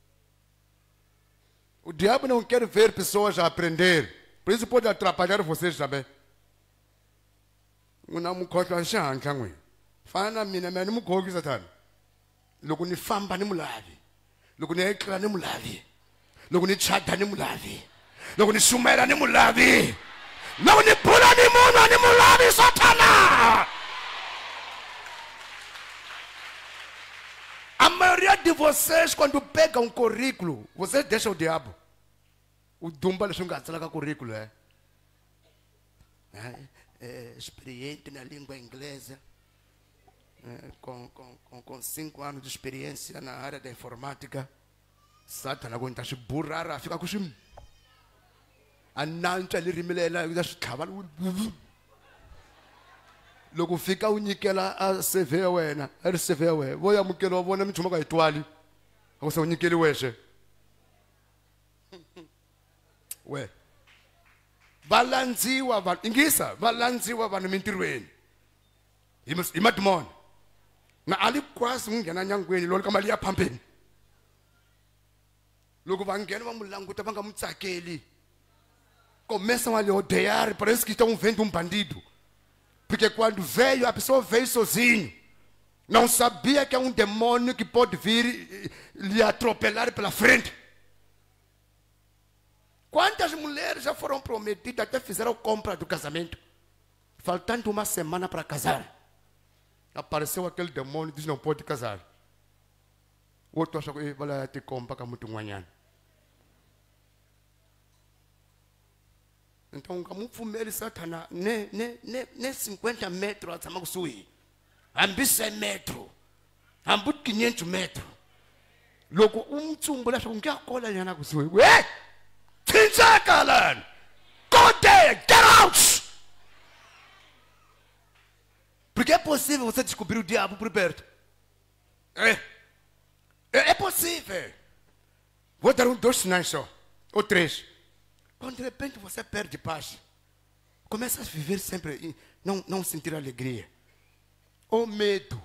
O diabo não quer ver pessoas a aprender. Por isso pode atrapalhar vocês também. Fana mina mani mugogi satana. Loko ni famba ni mulavi. Loko ni ekla ni mulavi. Loko ni chata ni mulavi. Loko ni sumera ni mulavi. Loko ni pula ni muna ni mulavi satana. A maioria de vocês, quando pega um currículo, vocês deixam o diabo. O dumba lhe chunga com currículo, experiente na língua inglesa. Com 5 anos de experiência na área da informática. Satana quando está se burrara, fica com o a nanta ali rimelela, já se cava. Logo fica unikela a CV wena, a CV we. Vou amukela wona mithuma ka etwali. Akuse unikeli weshe. We. Balanziwa vanhu ingisa, balanziwa vanhu mintirweni. Imadmon. Na alikwasi ungena nyangweni lo kamali ya phampeni. Loko va nghena va mulanguta va nga mutsakeli. Começam a lhe odiar, parece que estão vendo um bandido. Porque quando veio, a pessoa veio sozinho. Não sabia que é um demônio que pode vir lhe atropelar pela frente. Quantas mulheres já foram prometidas, até fizeram compra do casamento. Faltando uma semana para casar. Apareceu aquele demônio e diz não pode casar. O outro acha que vai ter compra com muito manhã. Então, como fumei Satana, nem 50 metros, a sama sui. Ambi 100 metros. Ambi 500 metros. Logo, tumbo lá, com que a cola já na sui. Ué! Tinha calan! Go there! Get out! Porque é possível você descobrir o diabo por perto. É possível. Vou dar 2 sinais só. Ou 3. Quando de repente você perde paz, começa a viver sempre e não sentir alegria. Ou medo.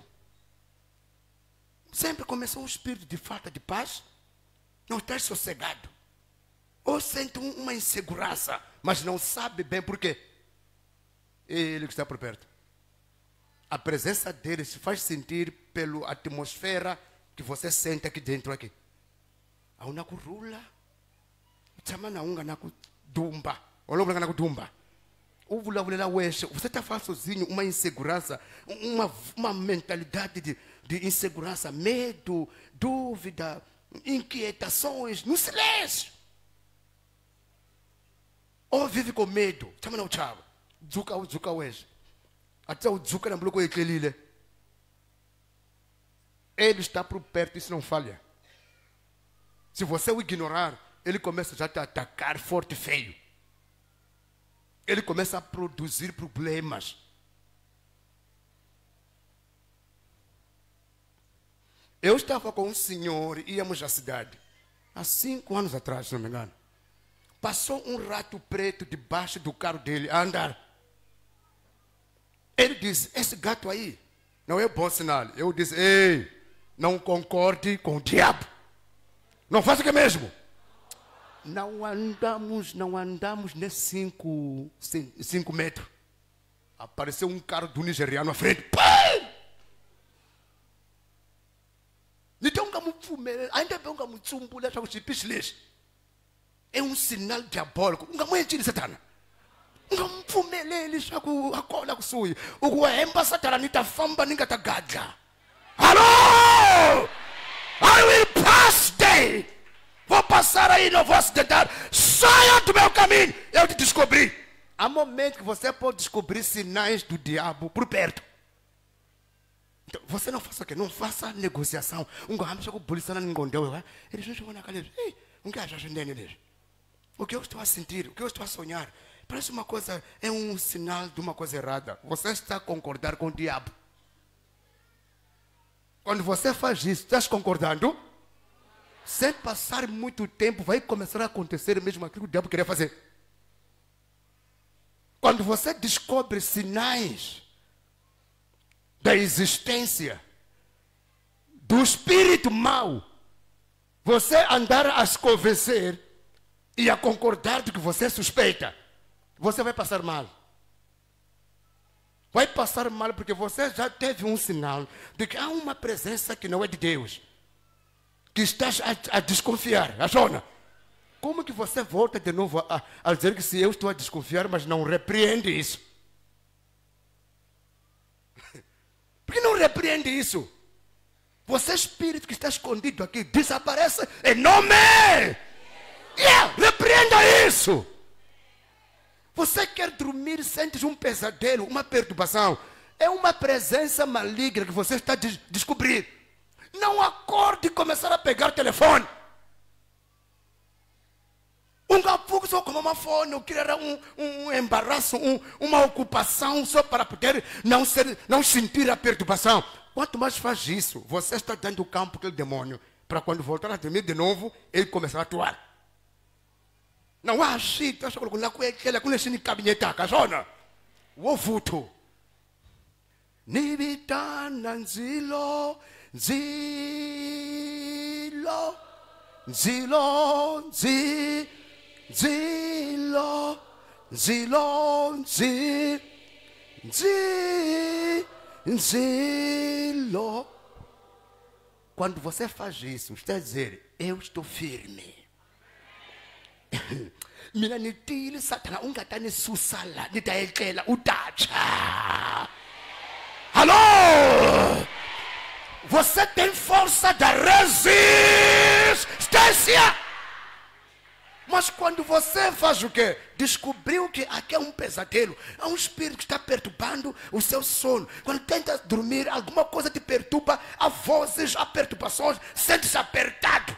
Sempre começa um espírito de falta de paz. Não está sossegado. Ou sente uma insegurança, mas não sabe bem por quê. Ele que está por perto. A presença dele se faz sentir pela atmosfera que você sente aqui dentro. Aqui. Há uma curula. Chama na unga na kudumba. Olha na kudumba. O vula weshe. Você está falando sozinho, uma insegurança, uma mentalidade de insegurança, medo, dúvida, inquietações, no silêncio. Ou vive com medo. Chama na uchava. Zuka weshe. Até o Zuka na bloco ekelile. Ele está por perto, isso não falha. Se você o ignorar, ele começa já a te atacar forte e feio. Ele começa a produzir problemas. Eu estava com um senhor, íamos à cidade, há 5 anos atrás, se não me engano. Passou um rato preto debaixo do carro dele a andar. Ele disse, esse gato aí não é bom sinal. Eu disse, ei, não concorde com o diabo. Não faça o que mesmo. Não andamos nem 5 metros. Apareceu um carro do nigeriano à frente. Pum! Então, ainda bem que é um sinal diabólico. Não é de Satana. Não fumelele shaku akola kusui. Ukuhemba Satana nitafamba ningatagaja. Alô! I will pass day. Vou passar aí, não vou acidentar. Saia do meu caminho. Eu te descobri. Há momentos que você pode descobrir sinais do diabo por perto. Então, você não faça o quê? Não faça negociação. O que eu estou a sentir, o que eu estou a sonhar, parece uma coisa, é um sinal de uma coisa errada. Você está a concordar com o diabo. Quando você faz isso, estás concordando? Sem passar muito tempo, vai começar a acontecer mesmo aquilo que o diabo queria fazer. Quando você descobre sinais da existência do espírito mau, você andar a se convencer e a concordar do que você suspeita, você vai passar mal. Vai passar mal porque você já teve um sinal de que há uma presença que não é de Deus. Que estás a desconfiar, a zona. Como que você volta de novo a dizer que se eu estou a desconfiar, mas não repreende isso? Por que não repreende isso? Você, espírito que está escondido aqui, desaparece em nome. Repreenda isso. Você quer dormir, sentes um pesadelo, uma perturbação. É uma presença maligna que você está a descobrir. Não acorde e começar a pegar o telefone. Pouco só como uma fone, eu queria um embaraço, uma ocupação só para poder não sentir a perturbação. Quanto mais faz isso, você está dando campo para aquele demônio, para quando voltar a dormir de novo, ele começar a atuar. Não há shit, acho que lá com aquela com esse gabinete, casona. O ovuto. Nibitana nzilo, nzilo, nzilo, nzilo, nzilo, nzilo. Quando você faz isso, está a dizer, eu estou firme. Mina nitile Satana ungatani susala nitayekela utacha. Alô? Você tem força da resistência. Mas quando você faz o quê? Descobriu que aqui é um pesadelo. Há um espírito que está perturbando o seu sono. Quando tenta dormir, alguma coisa te perturba. Há vozes, há perturbações. Sente-se apertado.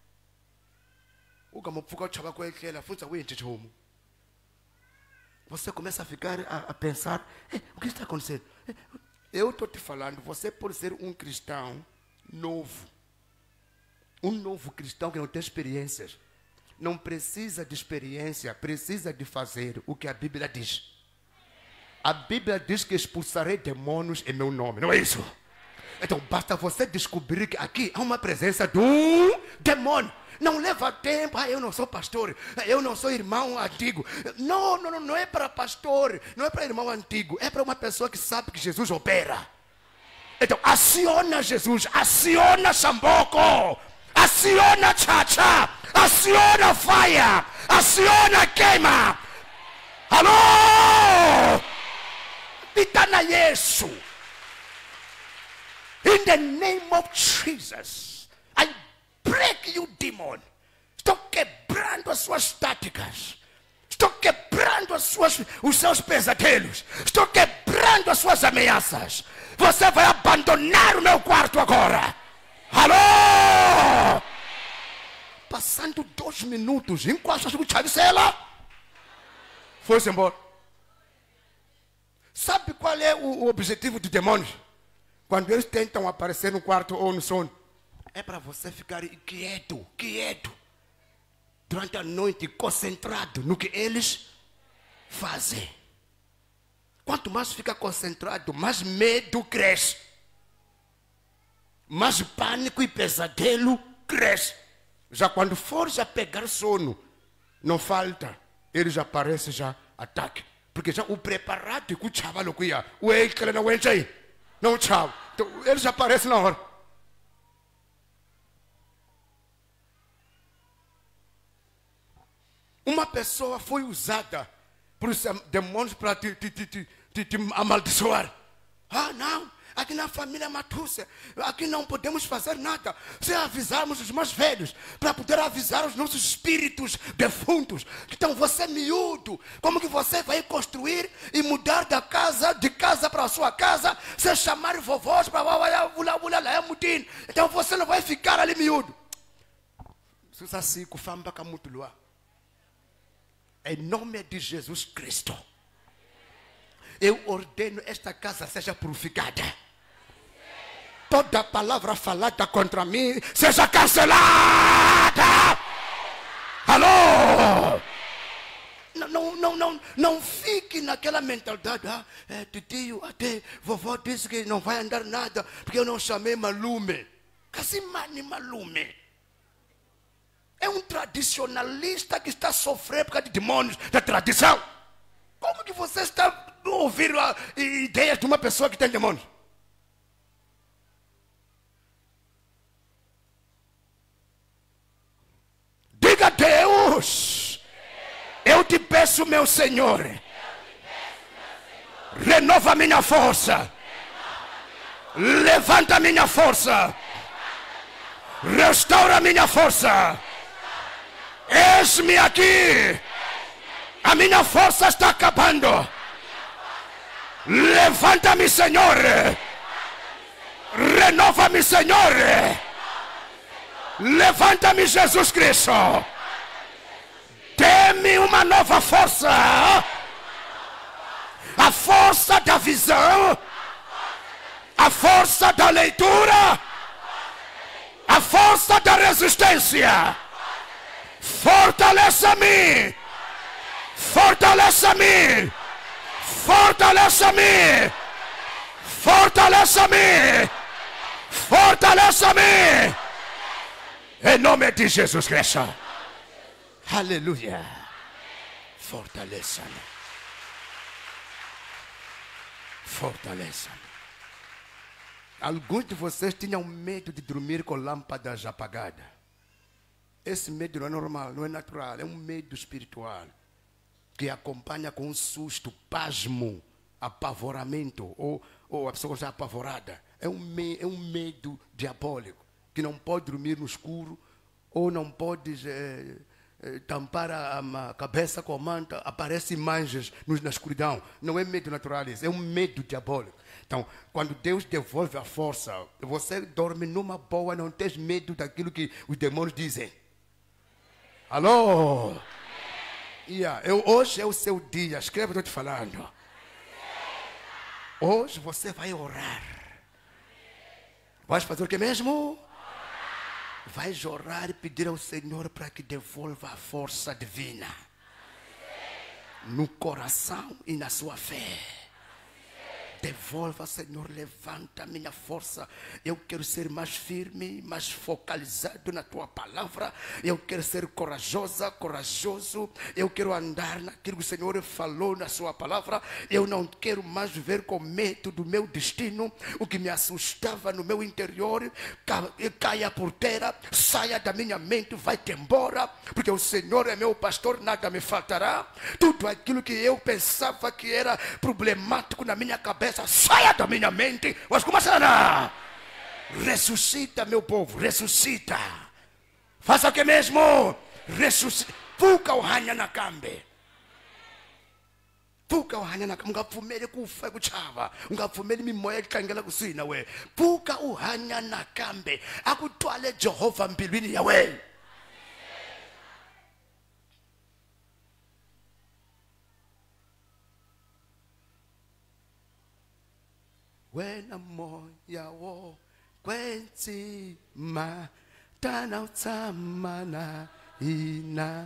Você começa a ficar a pensar, o que está acontecendo? Eu estou te falando, você pode ser um cristão novo. Um novo cristão que não tem experiências. Não precisa de experiência, precisa de fazer o que a Bíblia diz. A Bíblia diz que expulsarei demônios em meu nome, não é isso? Então basta você descobrir que aqui há uma presença de um demônio. Não leva tempo, eu não sou pastor, eu não sou irmão antigo. Não é para pastor, não é para irmão antigo, é para uma pessoa que sabe que Jesus opera. Então aciona Jesus, aciona Samboco, aciona Chacha, aciona Fire, aciona Queima. Alô? Pitana Yesu. In the name of Jesus, I break you, demon. Estou quebrando as suas táticas. Estou quebrando os seus pesadelos. Estou quebrando as suas ameaças. Você vai abandonar o meu quarto agora. Alô? Passando 2 minutos, enquanto a chancela foi-se embora. Sabe qual é o objetivo dos demônios? Quando eles tentam aparecer no quarto ou no sono, é para você ficar quieto, durante a noite, concentrado no que eles fazem. Quanto mais fica concentrado, mais medo cresce. Mais pânico e pesadelo cresce. Já quando for já pegar sono, não falta, eles aparecem já, ataque. Porque já o preparado que o chavalo que ia, o ele não entra aí. Não, tchau. Então, eles aparecem na hora. Uma pessoa foi usada por demônios para te amaldiçoar. Não. Aqui na família Matussa, aqui não podemos fazer nada. Se avisarmos os mais velhos, para poder avisar os nossos espíritos defuntos. Então você é miúdo, como que você vai construir e mudar de casa para a sua casa, sem chamar vovós para mutin. Então você não vai ficar ali miúdo. Em nome de Jesus Cristo, eu ordeno esta casa seja purificada. Toda palavra falada contra mim seja cancelada. Alô? Não fique naquela mentalidade. Tio, até vovó disse que não vai andar nada porque eu não chamei Malume. Casimani Malume. É um tradicionalista que está sofrendo por causa de demônios da tradição. Como que você está ouvindo ideias de uma pessoa que tem demônios? Diga a Deus, eu te peço, meu Senhor, renova minha força, levanta minha força, restaura minha força. Eis-me aqui, a minha força está acabando. Levanta-me, Senhor, renova-me, Senhor. Levanta-me, Jesus Cristo. em mim uma nova força. A força da visão, a força da leitura, a força da resistência. Fortaleça-me, fortaleça-me, fortaleça-me, fortaleça-me, fortaleça-me, em nome de Jesus Cristo. Aleluia. Fortaleça-me. Fortaleça-me. Alguns de vocês tinham medo de dormir com lâmpadas apagadas. Esse medo não é normal, não é natural, é um medo espiritual que acompanha com um susto, pasmo, apavoramento, ou a pessoa está apavorada. É um medo diabólico, que não pode dormir no escuro, ou não pode tampar a cabeça com a manta, aparecem imagens na escuridão. Não é medo natural isso, é um medo diabólico. Então, quando Deus devolve a força, você dorme numa boa, não tem medo daquilo que os demônios dizem. Alô? Hoje é o seu dia, escreve o que eu estou te falando. Hoje você vai orar. Vai fazer o que mesmo? Vai orar e pedir ao Senhor para que devolva a força divina no coração e na sua fé. Devolva, Senhor, levanta a minha força. Eu quero ser mais firme, mais focalizado na tua palavra. Eu quero ser corajosa, corajoso. Eu quero andar naquilo que o Senhor falou na sua palavra. Eu não quero mais viver com medo do meu destino. O que me assustava no meu interior, caia por terra, saia da minha mente, vai-te embora. Porque o Senhor é meu pastor, nada me faltará. Tudo aquilo que eu pensava que era problemático na minha cabeça, saia da minha mente. Mas como assim? Ressuscita, meu povo, ressuscita. Faça o que mesmo? Ressuscita. Vuka uhanya na kambe. Vuka uhanya na kambe. Ungapfumeli kufa kuchava. Ungapfumeli mimoya ikangela kusina we. Vuka uhanya na kambe. Akutwale Jehova mbilwini yawe. Wena moya wo kwentima tana utsamana ina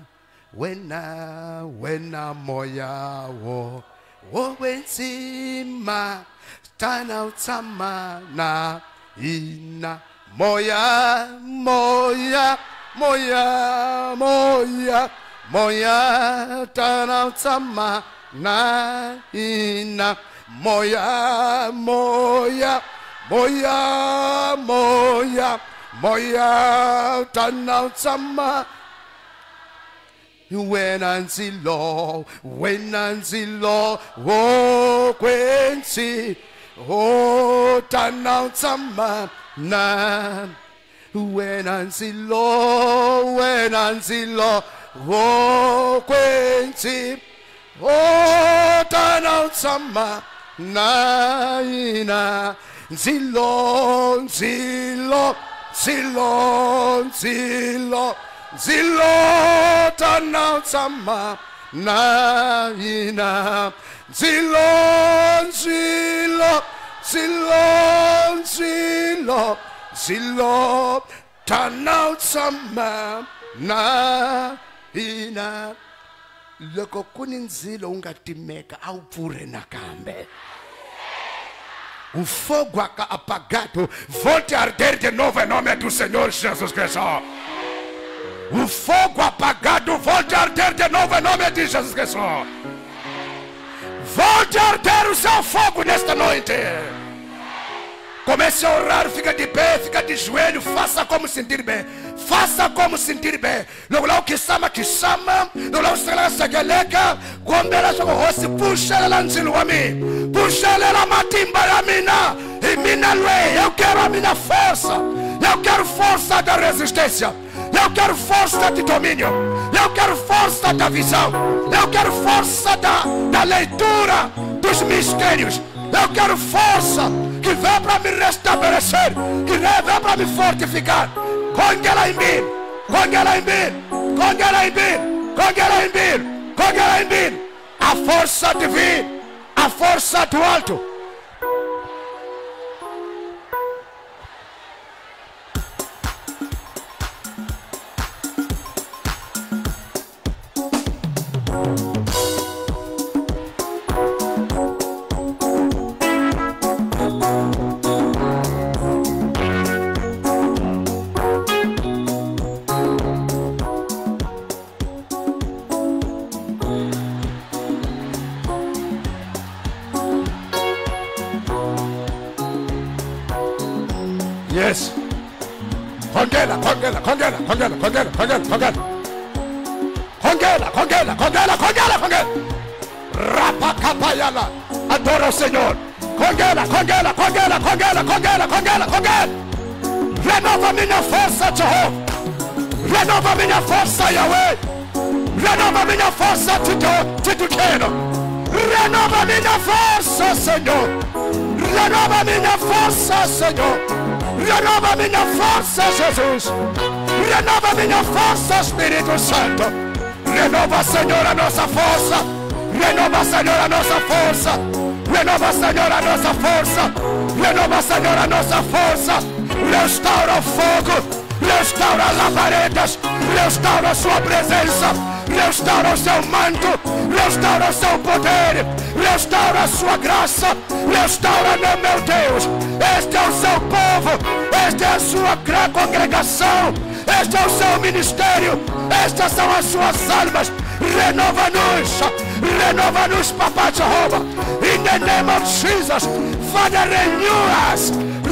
wena moya wo kwentima tana utsamana ina moya tana utsamana ina moya tanautsama wenanzilo wo kwenzi tanautsama na wenanzilo wo kwenzi tanautsama naina zilo tanautsama naina zilo tanautsama naina. Loko kuninzilo ungatimeka au pure na kambe. O fogo apagado volte a arder de novo em nome do Senhor Jesus Cristo. O fogo apagado volte a arder de novo em nome de Jesus Cristo. Volte a arder o seu fogo nesta noite. Comece a orar, fica de pé, fica de joelho, faça como sentir bem. Faça como sentir bem. Logo que sama, logo se sageleka, quando ela joga o rosto, puxa ela nziluami, puxa ela matimba a mina, e mina lue. Eu quero a minha força, eu quero força da resistência, eu quero força de domínio, eu quero força da visão, eu quero força da leitura dos mistérios. Eu quero força que vem para me restabelecer, que vem para me fortificar. Congela em mim, congela em mim, congela em mim, Congela em mim. Congela em mim. A força divina. A força do alto. Yes. Congela, congela, congela, congela, congela, congela, congela. Congela, congela, congela, congela, congela. Rapacapayala. Adora o Senhor. Congela, congela, congela, congela, congela, congela, congela. Renova minha força, Jeová. Renova minha força, Yahweh. Renova minha força, Tituqueno. Renova minha força, Senhor. Renova minha força, Senhor. Renova minha força, Jesus. Renova minha força, Espírito Santo. Renova, Senhor, a nossa força. Renova, Senhor, a nossa força. Renova, Senhor, a nossa força. Renova, Senhor, a nossa força. Restaura o fogo. Restaura as labaredas. Restaura a sua presença. Restaura o seu manto. Restaura o seu poder. Restaura a sua graça. Restaura, meu Deus. Este é o seu povo. Esta é a sua congregação. Este é o seu ministério. Estas são as suas almas. Renova-nos. Renova-nos, Papai Jehovah. In the name of Jesus. Father, renew us.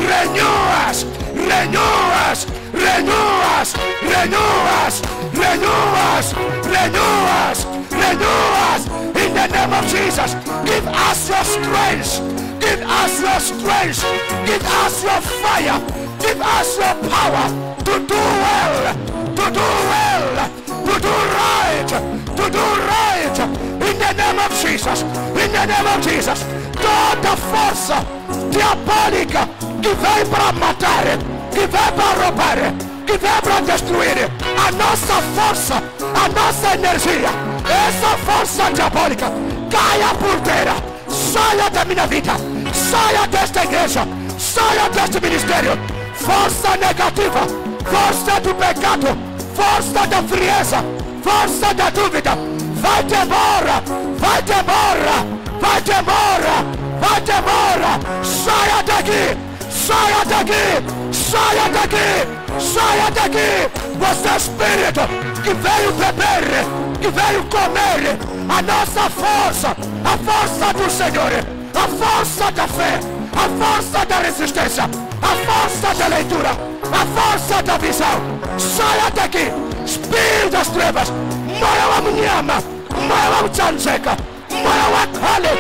Renew us. Renew us. Renew us. Renew us. Renew us. Renew us. Renew us. In the name of Jesus. Give us your strength. Give us your strength. Give us your fire. Give us your power to do well. To do well. To do right. To do right. In the name of Jesus. In the name of Jesus. Toda força diabólica que vem para matar, que vem para roubar, que vem para destruir a nossa força, a nossa energia, essa força diabólica caia por terra. Saia da minha vida. Saia desta igreja. Saia deste ministério. Força negativa. Força do pecado. Força da frieza. Força da dúvida. Vai-te embora. Vai-te embora. Vai-te embora. Vai-te embora. Saia daqui. Saia daqui. Saia daqui. Saia daqui. Você é espírito que veio beber, que veio comer a nossa força. A força do Senhor. A força da fé. A força da resistência. A força da leitura. A força da visão. Saia daqui. Espírito das trevas. Moia wa mnyama. Moia wa mchanjeka. Moia wa kale.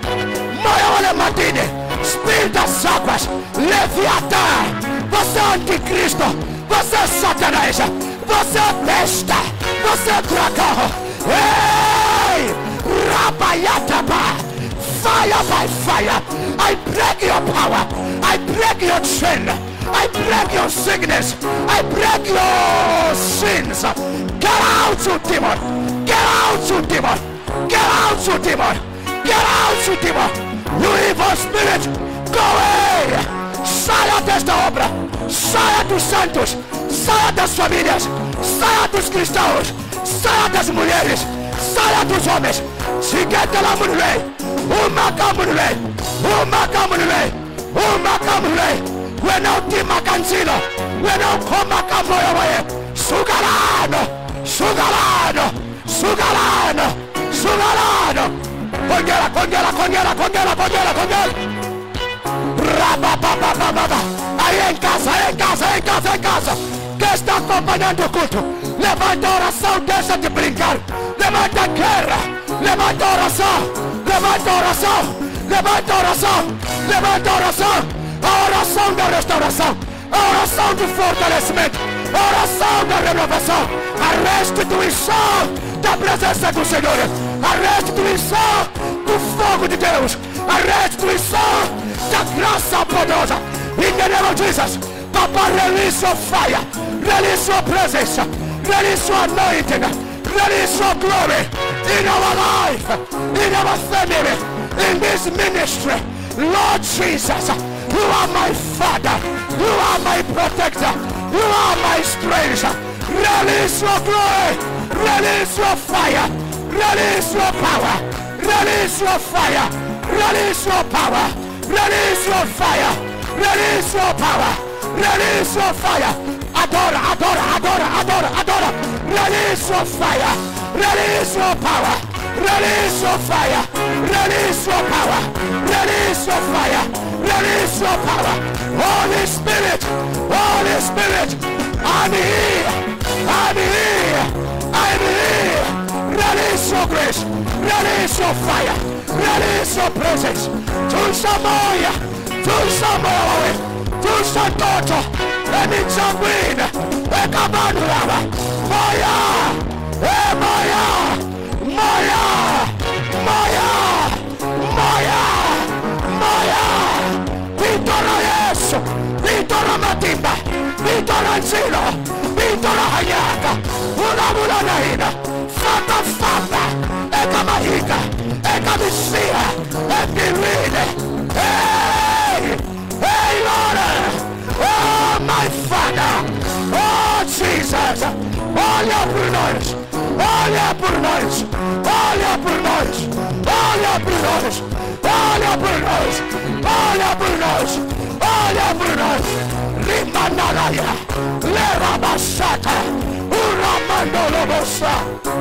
Moia wa lemadine. Espírito das águas. Leviatã. Você é anticristo. Você é Satanás. Você é besta. Você é dragão. Ei! Rabayataba. Fire by fire. I break your power. I break your chain. I break your sickness. I break your sins. Get out, you demon. Get out, you demon. Get out, you demon. Get out, you demon. You evil spirit. Go away. Saia desta obra. Saia dos santos. Saia das famílias. Saia dos cristãos. Saia das mulheres. Saia dos homens. Sigete la mulher. Uma camunulei. Uma camunulei. Uma camunulei. Wena utima kansila. Wena ukoma kamoya wae. Sugalano. Sugalano. Sugalano. Sugalano. Congela, congela, congela, congela, congela, congela. Rabababababa. Aí em casa, aí em casa, aí em casa, aí em casa. Quem está acompanhando o culto, levanta a oração, deixa de brincar. Levanta a guerra. Levanta a oração. Levanta a oração. Levanta a oração. Levanta a oração. A oração da restauração. A oração do fortalecimento. A oração da renovação. A restituição da presença do Senhor. A restituição do fogo de Deus. A restituição da graça poderosa. In the name of Jesus. Papa, release your fire. Release your presence. Release your anointing. Release your glory in our life, in our family, in this ministry. Lord Jesus, you are my Father, you are my protector, you are my strength. Release your glory, release your fire, release your power, release your fire, release your power, release your fire, release your power, release your fire. Adora, adora, adora, adora, adora. Release your fire, release your power, release your fire, release your power, release your fire, release your power. Holy Spirit, Holy Spirit, I'm here, I'm here, I'm here. Release your grace, release your fire, release your presence. Tulsamoya, Tulsamoya, Tulsatoto, Emitsamwina, Ekabanuraba, Moya, Moya, Moya, Moya, Moya, Moya. Vitora Yesu, Vitora Matimba, Vitora Zino, Vitora Hayaka, Ulamula Naina, Fata Fata, Ekamahika, Ekamisia, Ekirine. Hey, hey Lord, oh my Father, oh Jesus, all your prunoids, all your prunoids, all your prunoids, all your prunoids, all your prunoids, all your prunoids, all your prunoids. Rimanalaya, Lerabasata, Uramandolobosa.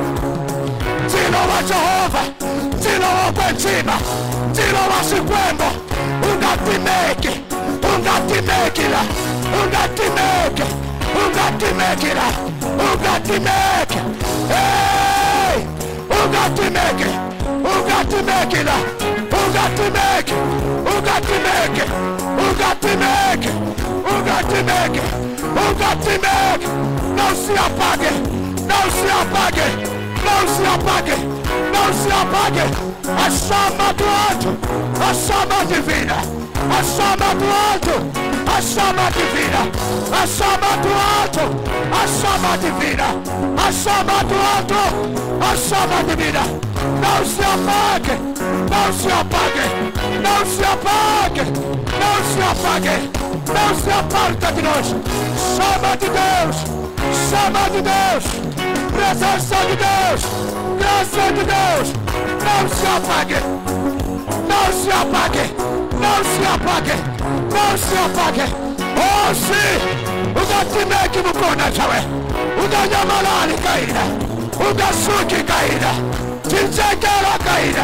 Tilo wa Jehova, tilo wa Benjima, tilo wa Sikwembo, ungatimeki, ungatimekila, ungatimeki, ungatimekila, ungatimeki, hey, ungatimeki, ungatimekila, ungatimeki, ungatimeki, ungatimeki, ungatimeki, ungatimeki. Não se apague, não se apague, não se apague, não se apague. A chama do alto, a chama divina, a chama do alto, a chama divina, a chama do alto, a chama divina, a chama do alto, a chama divina. Não se apague, não se apague, não se apague, não se apague, não se aparta de nós. Chama de Deus, chama de Deus, presença de Deus, graça de Deus. Não se apague, não se apague, não se apague, não se apague. Oh sim, o gatimeke mukona chawe, o ganyamalani kaida, o gasuki kaida, tinsekela kaida,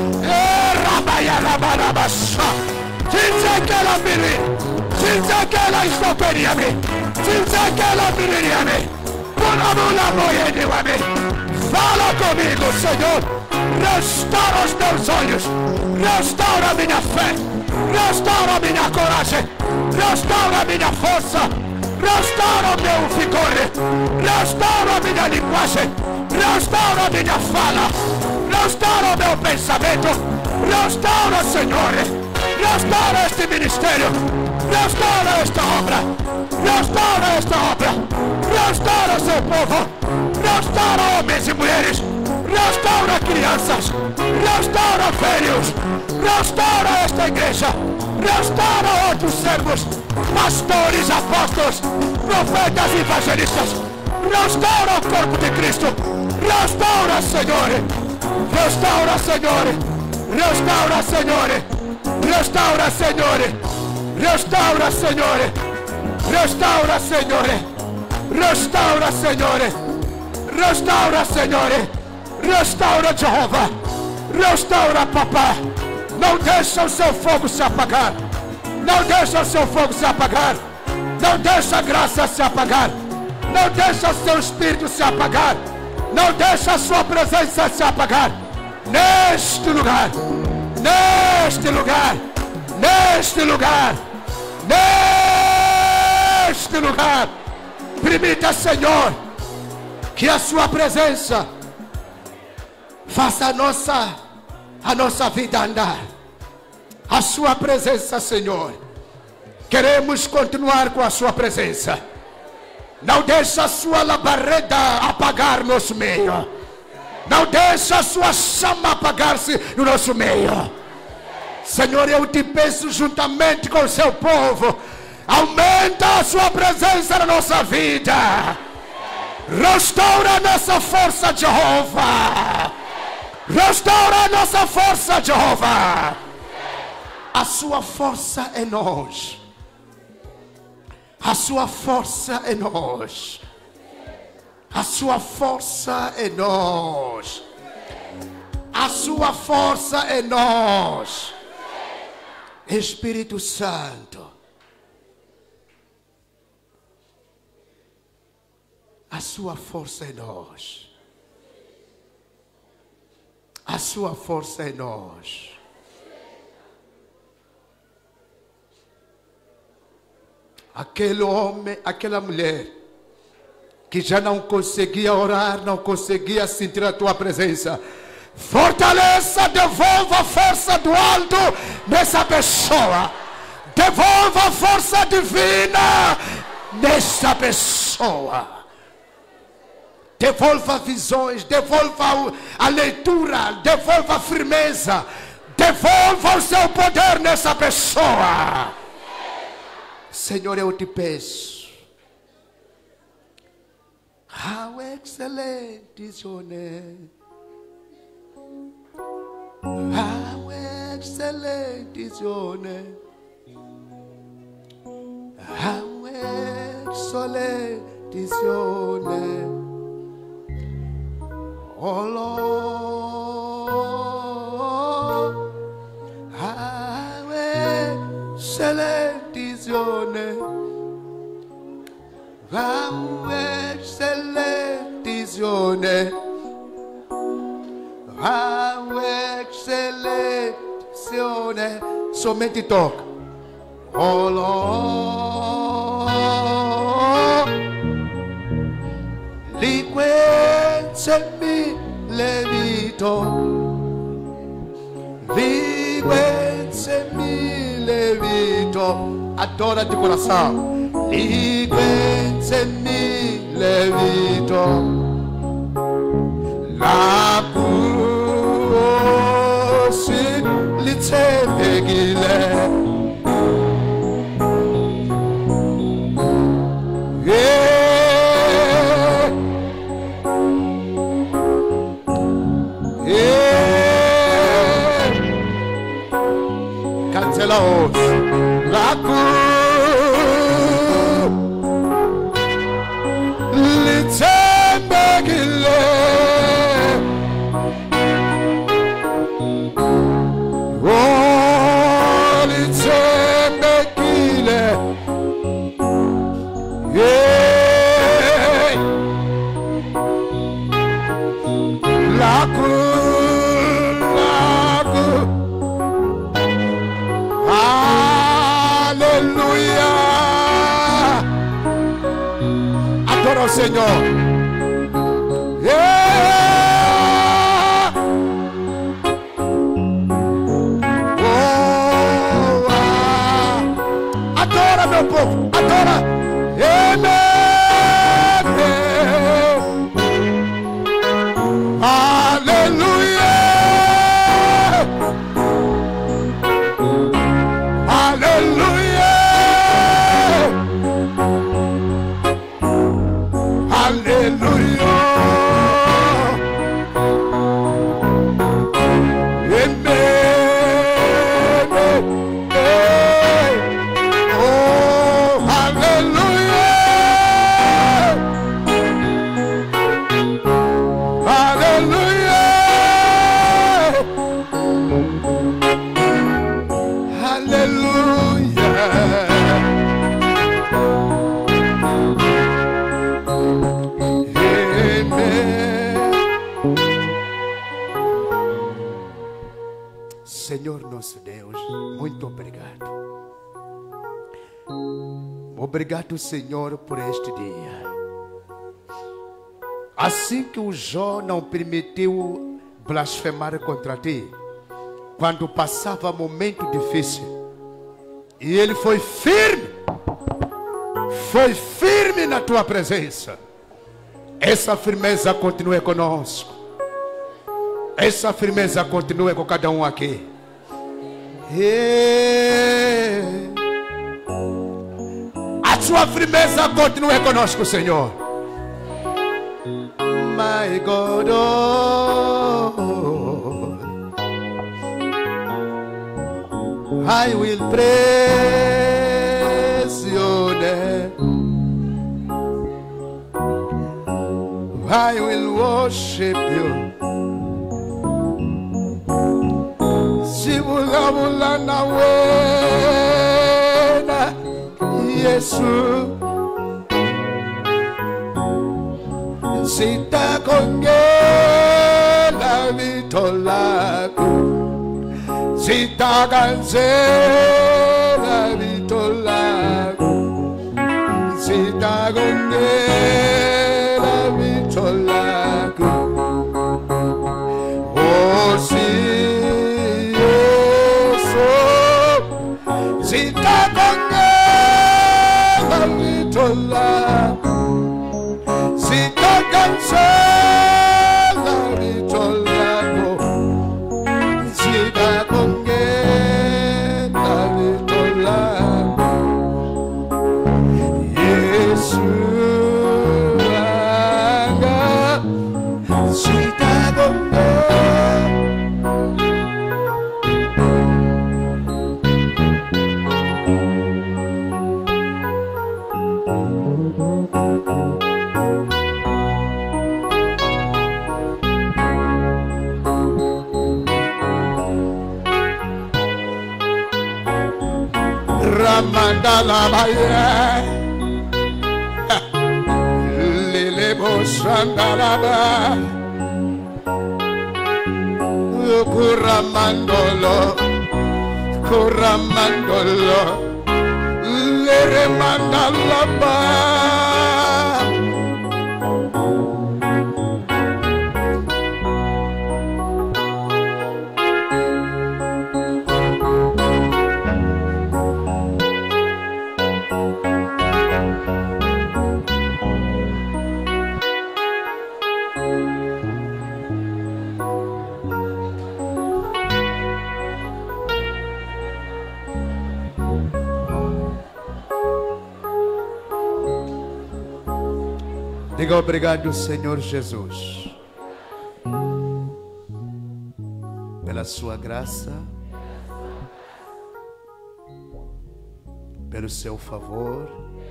rabaya rabarabasha, tinsekela biri, tinsekela istoperiame, tinsekela biriame, punamula moyede wame. Fala comigo, Senhor. Restaura os meus olhos, restaura a minha fé, restaura a minha coragem, restaura a minha força, restaura o meu vigor, restaura a minha linguagem, restaura a minha fala, restaura o meu pensamento, restaura, Senhor, restaura este ministério, restaura esta obra, restaura esta obra, restaura seu povo, restaura homens e mulheres, restaura crianças, restaura velhos, restaura esta igreja, restaura outros servos, pastores, apóstolos, profetas e evangelistas, restaura o corpo de Cristo, restaura, Senhor, restaura, Senhor, restaura, Senhor, restaura, Senhor, restaura, Senhor, restaura, Senhor, restaura, Senhor, restaura, Senhor. Restaura, Jeová, restaura, Papá. Não deixa o seu fogo se apagar, não deixa o seu fogo se apagar, não deixa a graça se apagar, não deixa o seu espírito se apagar, não deixa a sua presença se apagar. Neste lugar, neste lugar, neste lugar, neste lugar, permita, Senhor, que a sua presença faça a nossa vida andar. A sua presença, Senhor. Queremos continuar com a sua presença. Não deixa a sua labareda apagar nosso meio. Não deixa a sua chama apagar-se no nosso meio. Senhor, eu te peço juntamente com o seu povo, aumenta a sua presença na nossa vida. Restaura a nossa força, Jeová. Restaura a nossa força, Jeová. A sua força é nós. A sua força é nós. A sua força é nós. A sua força é nós. Espírito Santo. A sua força é nós. A sua força é nós. Aquele homem, aquela mulher que já não conseguia orar, não conseguia sentir a tua presença. Fortaleça, devolva a força do alto nessa pessoa. Devolva a força divina nessa pessoa. Devolva visões, devolva a leitura, devolva a firmeza, devolva o seu poder nessa pessoa. Senhor, eu te peço. How excellent is your name. How excellent is your name. How excellent is your name. Oh Lord, how excellent is your name. How excellent is your name. How excellent is your name. Somente toca. Oh Lord, liquensemi levito. Liquensemi levito. Adora de coração. Liquensemi levito. La possibilità cancela hoje. La adora o Senhor. Adora, meu povo, adora. Aleluia. Aleluia. Aleluia. Oh, aleluia. Aleluia. Aleluia. Senhor nosso Deus, muito obrigado. Obrigado, Senhor, por este dia. Assim que o Jó não permitiu blasfemar contra ti, quando passava momento difícil, e ele foi firme na tua presença. Essa firmeza continue conosco. Essa firmeza continue com cada um aqui. A sua firmeza continue conosco, Senhor. My God, I will praise your name. I will worship you. Sibula na wena Yesu. Sitakongela vitolako. Sitaganzela vitolako. Sitagongela vitolako. Oh, Sitagongela vitolako. Sitagansela vitolako. Sitagongela vitolako. Yesu anga sitagongela. Ramandala Baya Lilebo Sandalaba Kuramandolo Lere Mandalaba. Diga obrigado, Senhor Jesus, pela sua graça, pelo seu favor,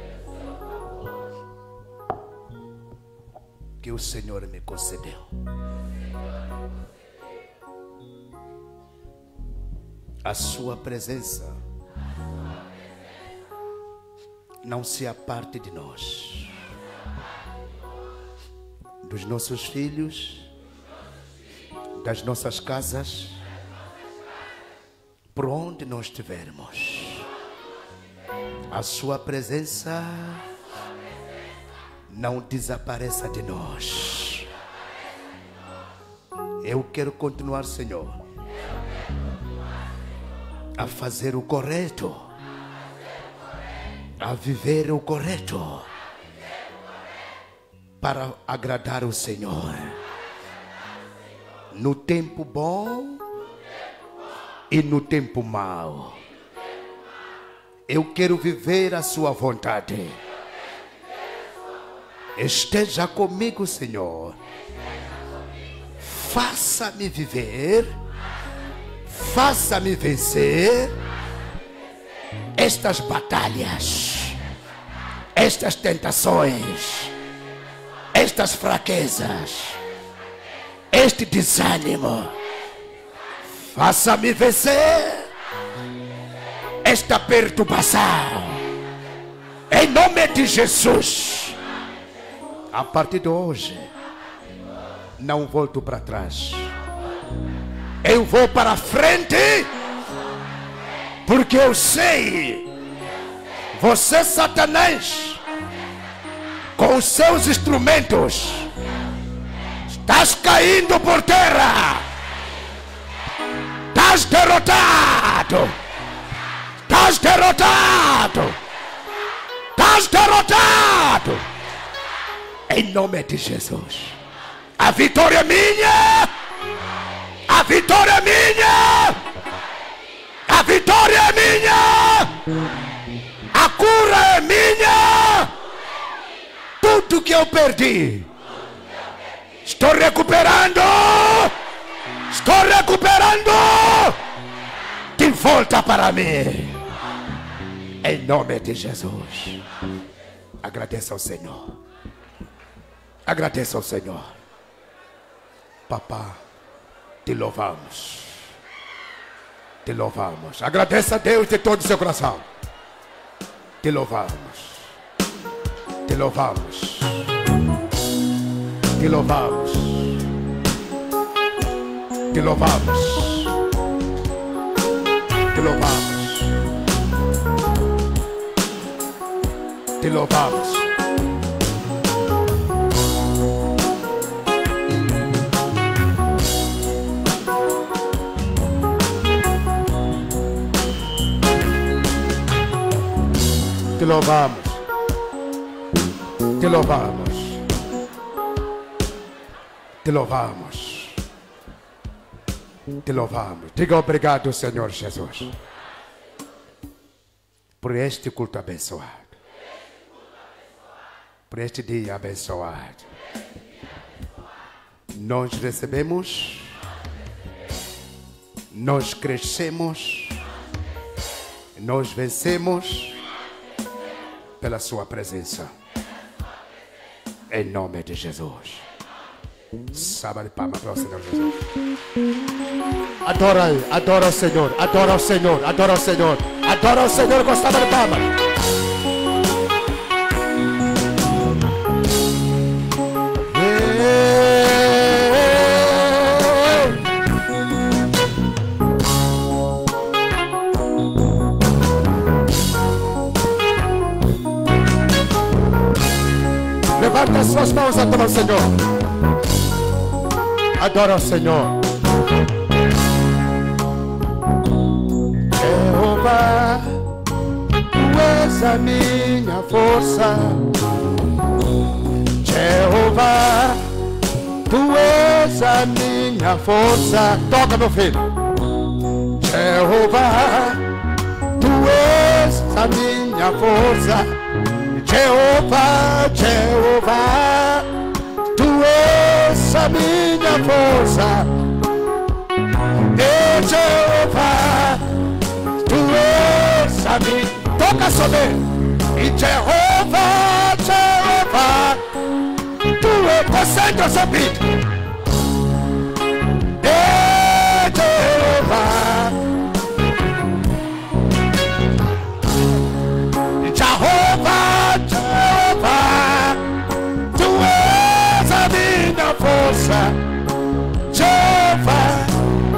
que o Senhor me concedeu. A sua presença não se aparte de nós, dos nossos filhos, das nossas casas, por onde nós estivermos. A sua presença não desapareça de nós. Eu quero continuar, Senhor, a fazer o correto, a viver o correto, para agradar o Senhor, no tempo bom e no tempo mau. Eu quero viver a sua vontade. Esteja comigo, Senhor. Faça-me viver, faça-me vencer estas batalhas, estas tentações, estas fraquezas, este desânimo. Faça-me vencer esta perturbação, em nome de Jesus. A partir de hoje, não volto para trás, eu vou para frente, porque eu sei, você, Satanás, com os seus instrumentos, estás caindo por terra, estás derrotado, estás derrotado, estás derrotado, em nome de Jesus. A vitória é minha, A vitória é minha. A vitória é minha. A cura é minha. Tudo que eu perdi, estou recuperando. Estou recuperando. De volta para mim. Em nome de Jesus. Agradeça ao Senhor. Agradeça ao Senhor. Papá, te louvamos. Te louvamos. Agradeça a Deus de todo o seu coração. Te louvamos. Te louvamos. Te louvamos. Te louvamos. Te louvamos. Te louvamos. Te louvamos. Te louvamos. Te louvamos. Te louvamos. Diga obrigado, Senhor Jesus, por este culto abençoado, por este dia abençoado. Nós recebemos, nós crescemos, nós vencemos pela sua presença. Em nome de Jesus. Salva de palmas para o Senhor Jesus. Adora aí, adora o Senhor, adora o Senhor, adora o Senhor, adora o Senhor com salva de palmas. Levanta as suas mãos, adora o Senhor. Adora o Senhor. Jeová, tu és a minha força. Jeová, tu és a minha força. Toca, meu filho. Jeová, tu és a minha força. Jeová, Jeová, tu és a minha força. E Jeová, tu és a minha. Toca sobre. E Jeová, Jeová, tu és. Concentra seu beat. E Jeová, Jeová, Jeová, tu és a minha força. Jeová,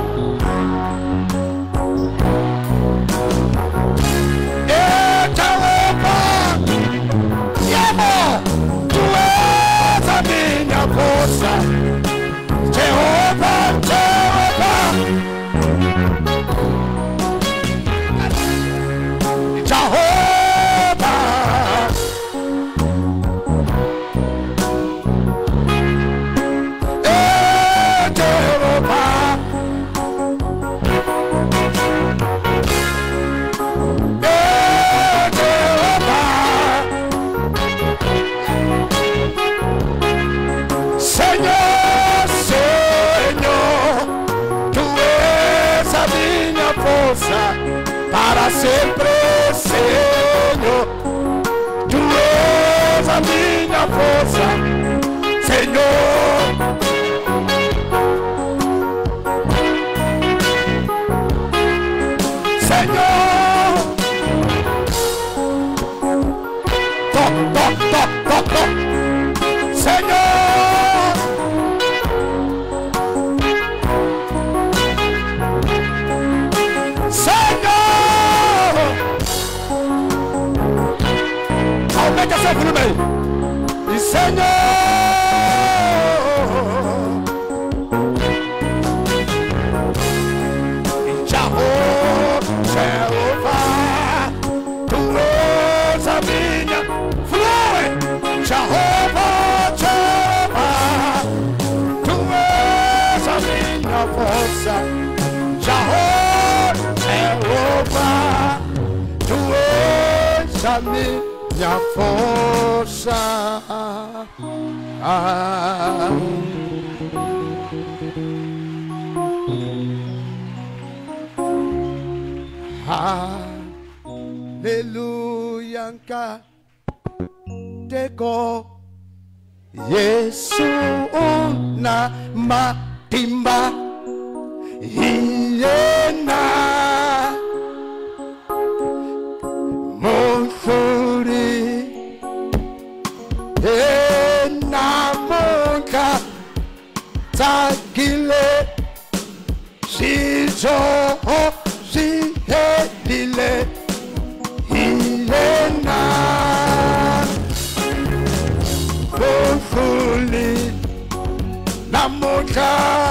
e Jeová, Jeová, tu és a minha força. Jeová, Jeová, Jeová. Para sempre, Senhor, tu és a minha força, Senhor. Senhor, toc, toc, toc, toc, toc, Senhor. Aumente essa volume aí. E Senhor, Jeová, tu és a minha. Flui. Jeová, Jeová, tu és a minha força. a minha força. Aleluia, teko Yesu na matimba Iena Monsuri Ena monka Takile Shijo Shihedile Iena Monsuri Namonka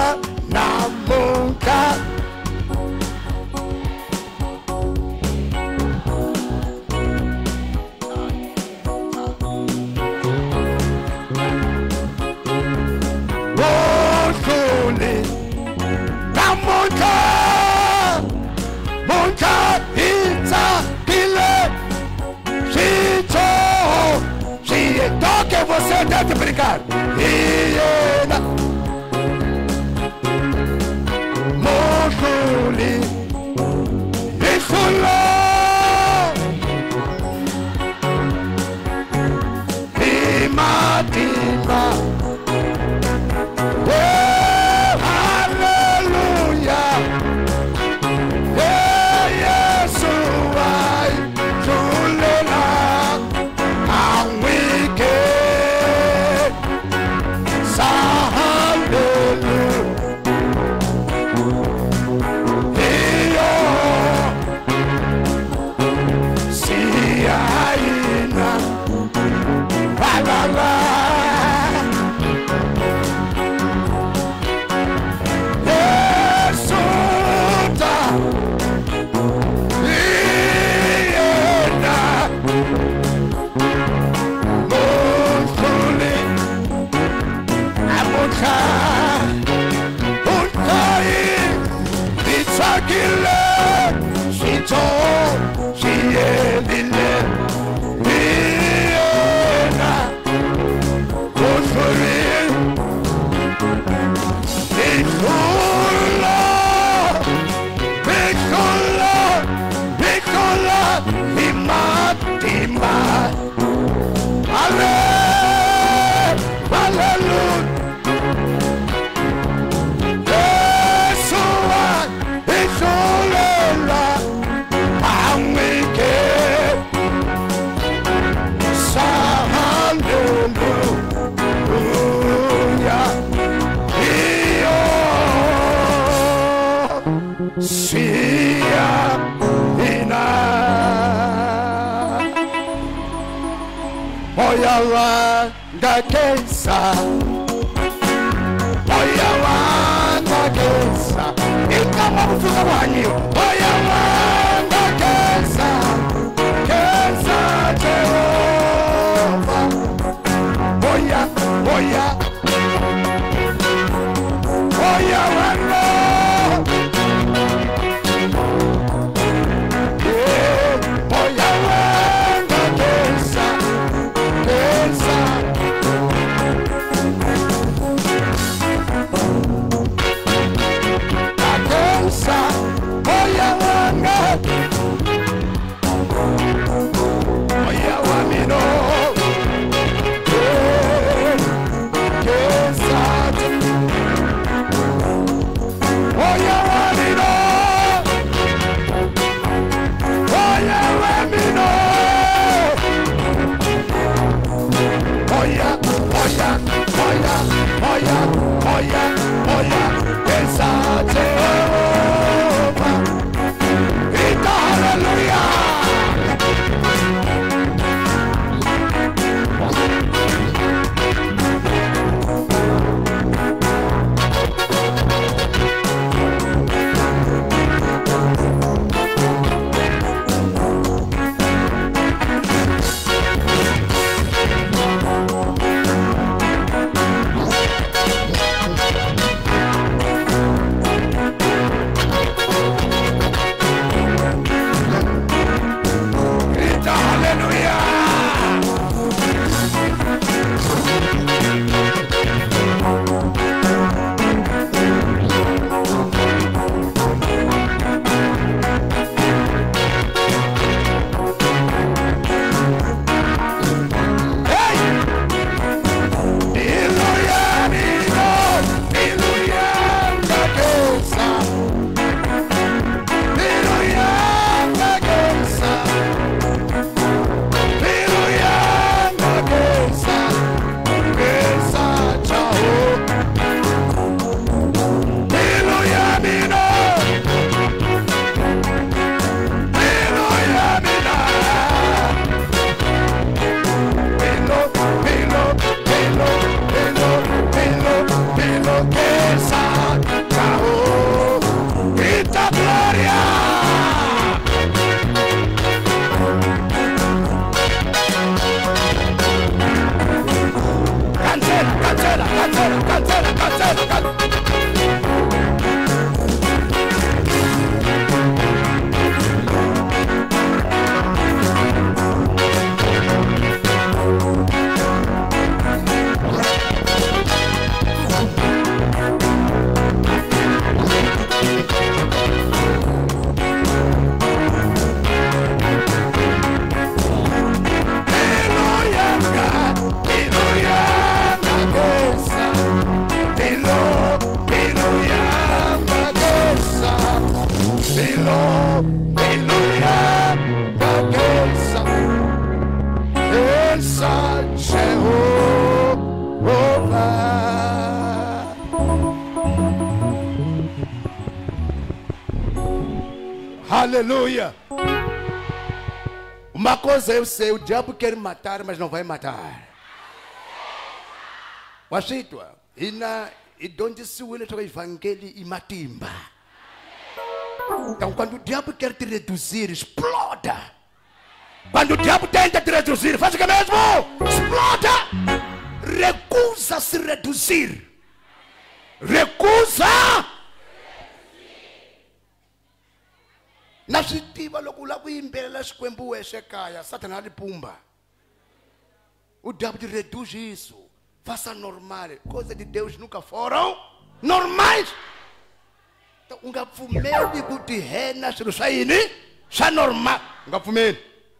você deve brincar. Iena Mojuli Isula Imatima Hallelujah Yeshua Julela Awike Oyawanga Kesa Oyawanga Kesa Ikama kufuka wanyu Oyawanga Kesa Kesa Jehova Oya Oyawanga Oyawanga Kesa Oyawanga Aleluia. Uma coisa eu sei, o diabo quer matar, mas não vai matar. Washitwa, e donde se o evangelho e matimba. Então quando o diabo quer te reduzir, exploda. Quando o diabo tenta te reduzir, faz o que mesmo? Exploda. Recusa se reduzir. Recusa. Na chitiva lokula kuimbela xikwembu exe kaya, Satanás lhe pumba. O diabo te reduz isso. Faça normal. Coisas de Deus nunca foram normais. Então, ungapfumeli kuti hena swilo swa yini swa normal. Ungapfumeli.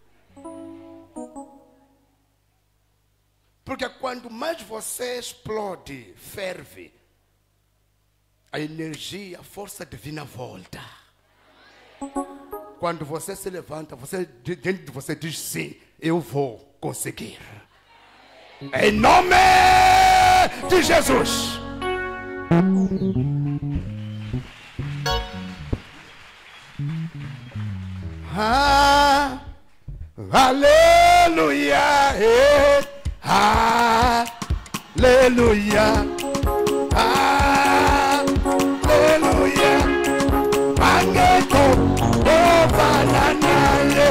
Porque quando mais você explode, ferve, a energia, a força divina volta. Quando você se levanta, dentro de você diz sim, eu vou conseguir. Em nome de Jesus. Ah, aleluia. Aleluia. Aleluia. Angeko ofananaye.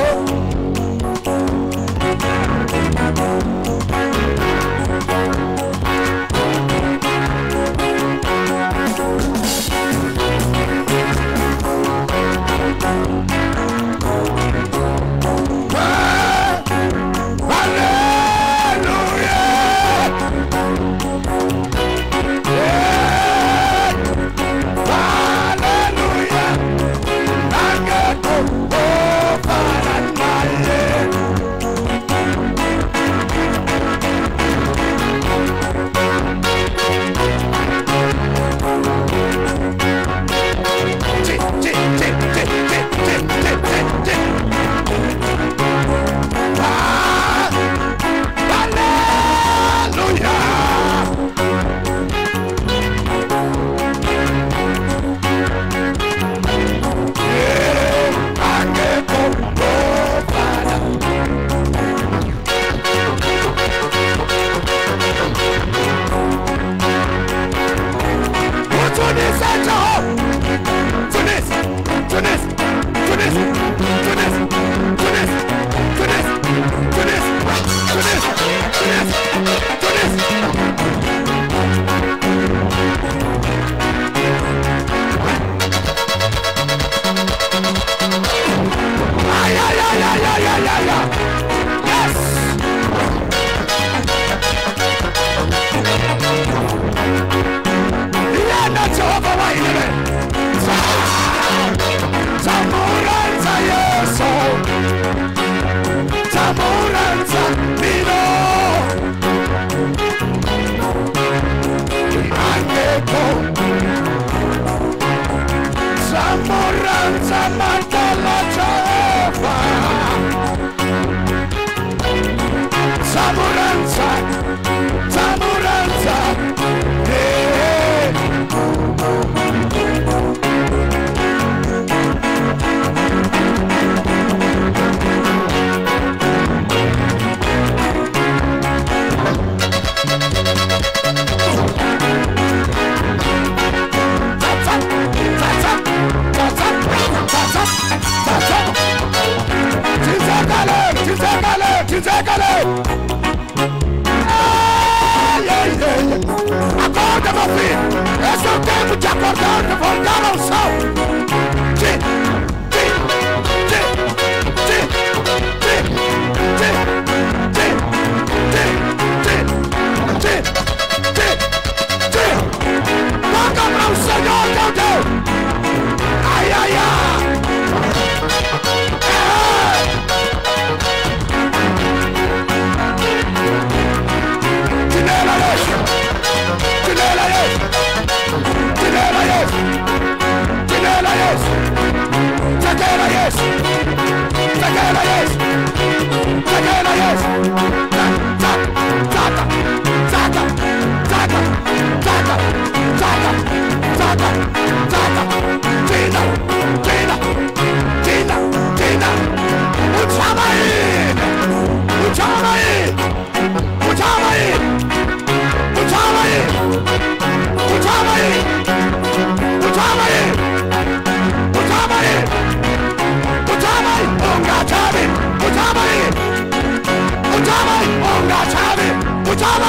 Acorda, meu filho. Esse é o tempo de acordar, de voltar ao sol. Toca para o Senhor, teu Deus. Ai, ai, ai. Tinela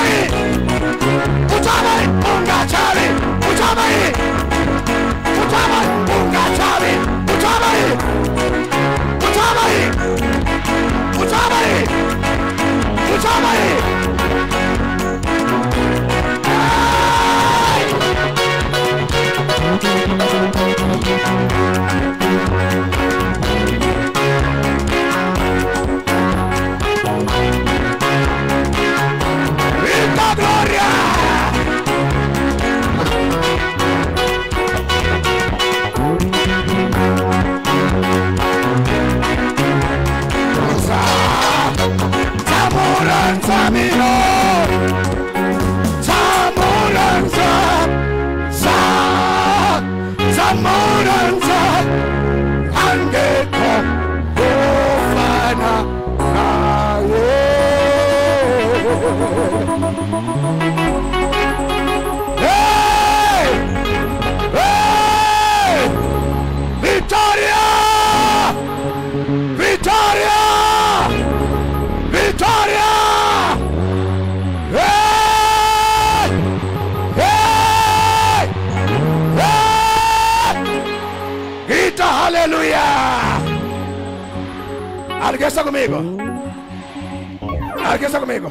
aí. Puxava aí. Punga chave. Puxava aí. Puxava aí. Punga chave. Puxava aí. Puxava aí. Puxava aí. Puxava aí. Eita glória! Zamuranza minor, Zamuranza, Zamuranza, Angeko, Gofana, Hey! Hey! Vitória! Vitória! Vitória! Hey! Hey! Hey! Grita aleluia! Alguém está comigo? Alguém está comigo?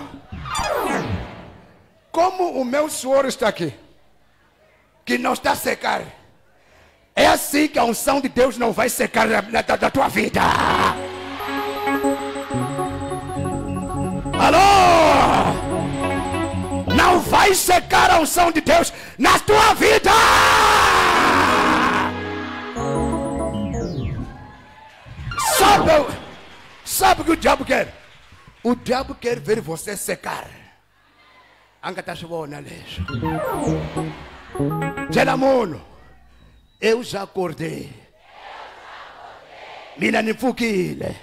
Como o meu suor está aqui, que não está a secar, é assim que a unção de Deus não vai secar da tua vida. Alô? Não vai secar a unção de Deus na tua vida. Sabe o que o diabo quer? O diabo quer ver você secar. Gelamuno, eu já acordei. Mina nifukile.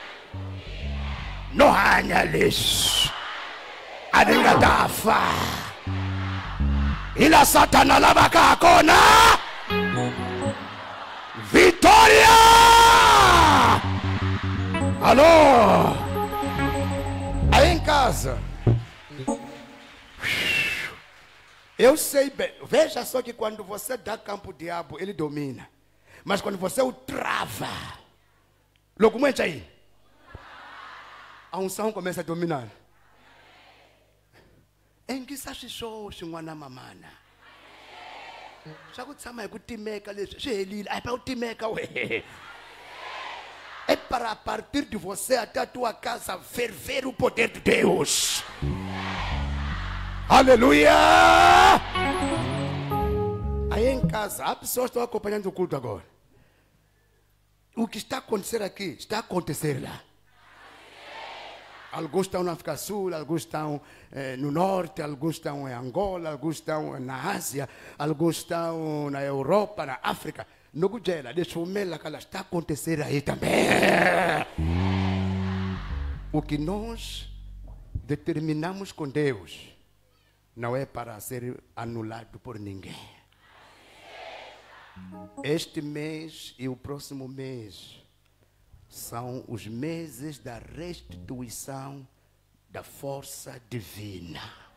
No hanya lixo. Aningadafa. Ila Satana lava kakona. Vitória! Alô? Aí em casa. Eu sei bem. Veja só que quando você dá campo ao diabo, ele domina. Mas quando você o trava, logo muito aí, a unção começa a dominar. Em que sabe show xingwana mamana? Já que tsama ku timeka leswi helile, ai para timeka we. É para a partir de você até a tua casa ferver o poder de Deus. Aleluia! Aí em casa, há pessoas que estão acompanhando o culto agora. O que está a acontecer aqui, está a acontecer lá. Alguns estão na África Sul, alguns estão no Norte, alguns estão em Angola, alguns estão na Ásia, alguns estão na Europa, na África. No Gugela, deixa eu ver que ela está a acontecer aí também. O que nós determinamos com Deus não é para ser anulado por ninguém. Este mês e o próximo mês são os meses da restituição da força divina.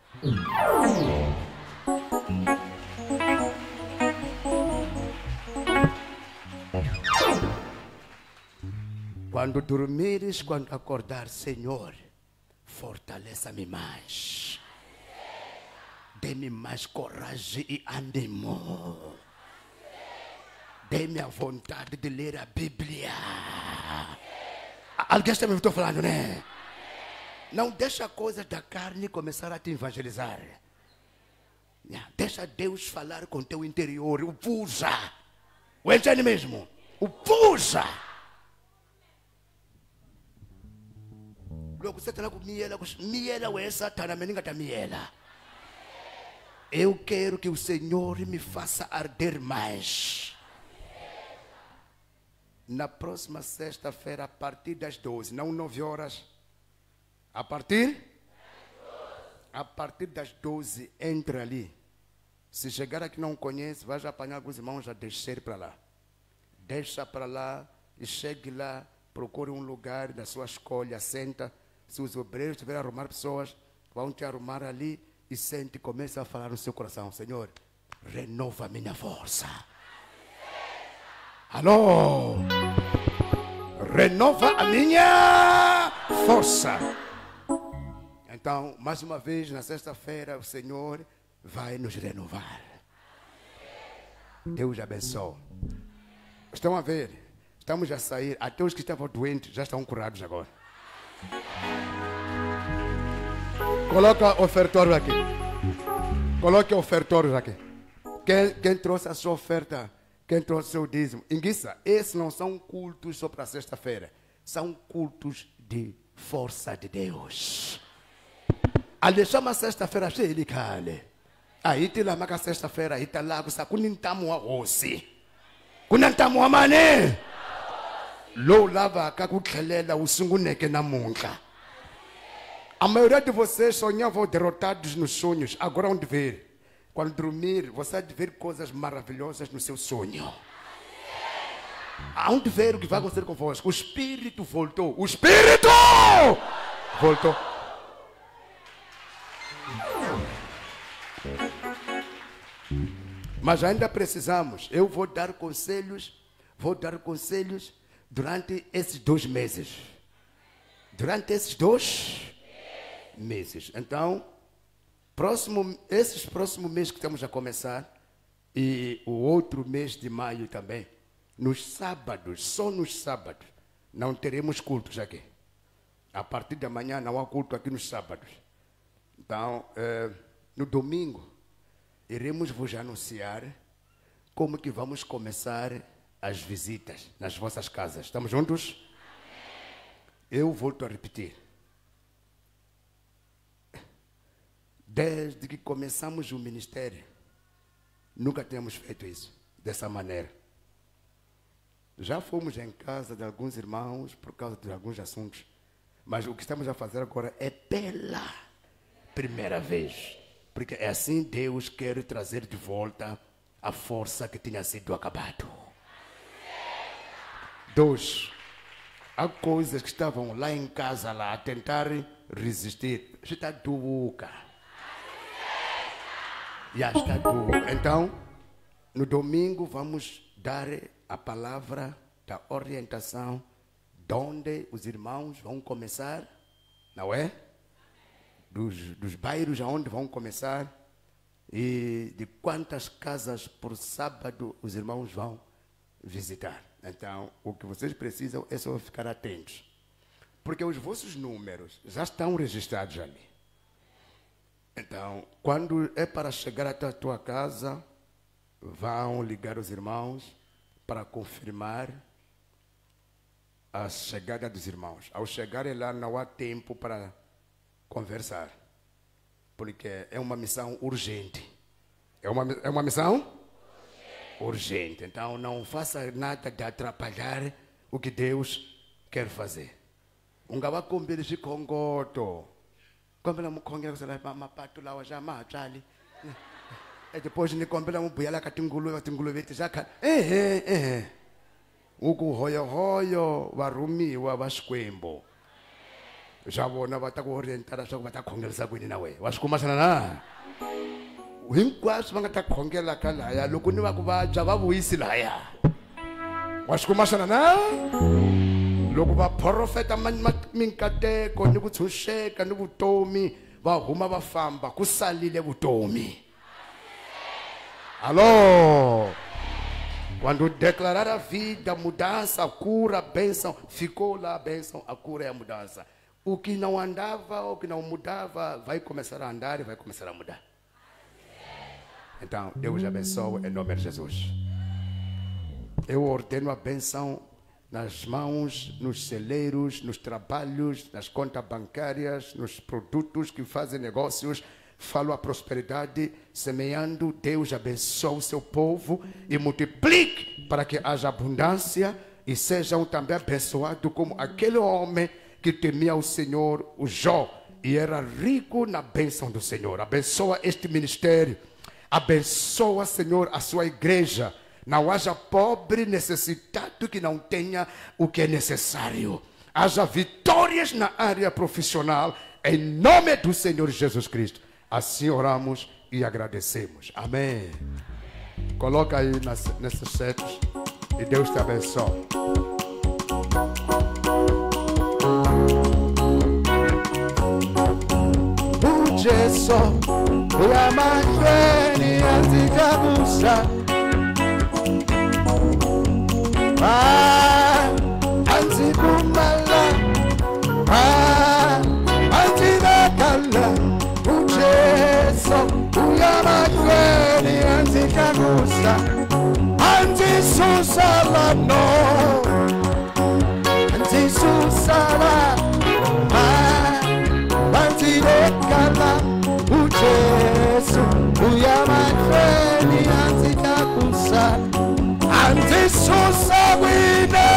Quando dormires, quando acordar, Senhor, fortaleça-me mais. Dê-me mais coragem e ânimo. Dê-me a vontade de ler a Bíblia. Alguém está me ouvindo falando, né? Não deixa coisas da carne começar a te evangelizar. Deixa Deus falar com teu interior. O puxa. O entende mesmo? O puxa. Logo você está com miela. Miela ou é Satana, mas ninguém está miela. Eu quero que o Senhor me faça arder mais. Na próxima sexta-feira, a partir das 12, não 9 horas. A partir das 12, entra ali. Se chegar aqui e não conhece, vai já apanhar alguns irmãos a descer para lá. Deixa para lá e chegue lá, procure um lugar da sua escolha, senta. Se os obreiros estiverem a arrumar pessoas, vão te arrumar ali e sente, começa a falar no seu coração: Senhor, renova a minha força. Alô? Renova a minha força. Então, mais uma vez, na sexta-feira, o Senhor vai nos renovar. Deus abençoe. Estão a ver? Estamos a sair. Até os que estavam doentes já estão curados agora. Coloca o ofertório aqui. Coloque o ofertório aqui. Quem trouxe a sua oferta? Quem trouxe o seu dízimo? Inguissa, esses não são cultos só para sexta-feira. São cultos de força de Deus. Ali chama sexta-feira cheia de cale. Aí te lá maca sexta-feira, aí tá lá, você kunintamo a osi. Kunintamo a mané. Lo lava kakukhelela usunguneke namunca. A maioria de vocês sonhavam derrotados nos sonhos. Agora onde ver? Quando dormir, você há de ver coisas maravilhosas no seu sonho. Aonde ver o que vai acontecer convosco? O Espírito voltou. O Espírito voltou. Mas ainda precisamos. Eu vou dar conselhos durante esses 2 meses. Durante esses 2 meses. Então, esses próximos meses que estamos a começar, e o outro mês de maio também, nos sábados, só nos sábados, não teremos cultos aqui. A partir da manhã não há culto aqui nos sábados. Então, no domingo, iremos vos anunciar como que vamos começar as visitas nas vossas casas. Estamos juntos? Eu volto a repetir. Desde que começamos o ministério, nunca temos feito isso, dessa maneira. Já fomos em casa de alguns irmãos por causa de alguns assuntos. Mas o que estamos a fazer agora é pela primeira vez. Porque é assim Deus quer trazer de volta a força que tinha sido acabado. 2. Há coisas que estavam lá em casa, lá, a tentar resistir. Já está duca. Já está duca. Então, no domingo vamos dar a palavra da orientação, de onde os irmãos vão começar, não é? Dos bairros aonde vão começar e de quantas casas por sábado os irmãos vão visitar. Então, o que vocês precisam é só ficar atentos. Porque os vossos números já estão registrados ali. Então, quando é para chegar até a tua casa, vão ligar os irmãos para confirmar a chegada dos irmãos. Ao chegarem lá, não há tempo para conversar. Porque é uma missão urgente. É uma missão? Urgente. Então, não faça nada de atrapalhar o que Deus quer fazer. Ungawakumbili xikhongoto. Kombela mukhongela kusala mapato lawa já matsali. E depois ni kombela mubuyela ka tinguluve tizakha. Ukuhoyohoyo varumiwa va Xikwembu. Já vona va ta ku orientara swa ku va ta khongelisa kwini na we. Wa swi kuma sana na? Hinkwaswo va nga ta khongela ka laya loko ni va ku vabya va vuyisi laya. Wa swi kuma sana na? Loko va profeta minkateko ni ku tshunxeka ni vutomi va huma va famba ku salile vutomi. Alô? Quando declarar a vida, a mudança, a cura, a bênção, ficou lá a bênção, a cura e a mudança. O que não andava, o que não mudava, vai começar a andar e vai começar a mudar. Então, Deus abençoe em nome de Jesus. Eu ordeno a bênção nas mãos, nos celeiros, nos trabalhos, nas contas bancárias, nos produtos que fazem negócios. Falo a prosperidade, semeando. Deus abençoe o seu povo e multiplique para que haja abundância e sejam também abençoados como aquele homem que temia o Senhor, o Jó, e era rico na bênção do Senhor. Abençoa este ministério. Abençoa, Senhor, a sua igreja. Não haja pobre necessitado que não tenha o que é necessário. Haja vitórias na área profissional. Em nome do Senhor Jesus Cristo. Assim oramos e agradecemos. Amém. Coloca aí nesses setos e Deus te abençoe. O Jesus, o amashweni azikabusa. Antikumala, antinakala. O Jesus, o amashweni azikabusa. Antisusala no, antisusala. Antinakala. O Jesus, o amashweni azikabusa. Antisusa wine,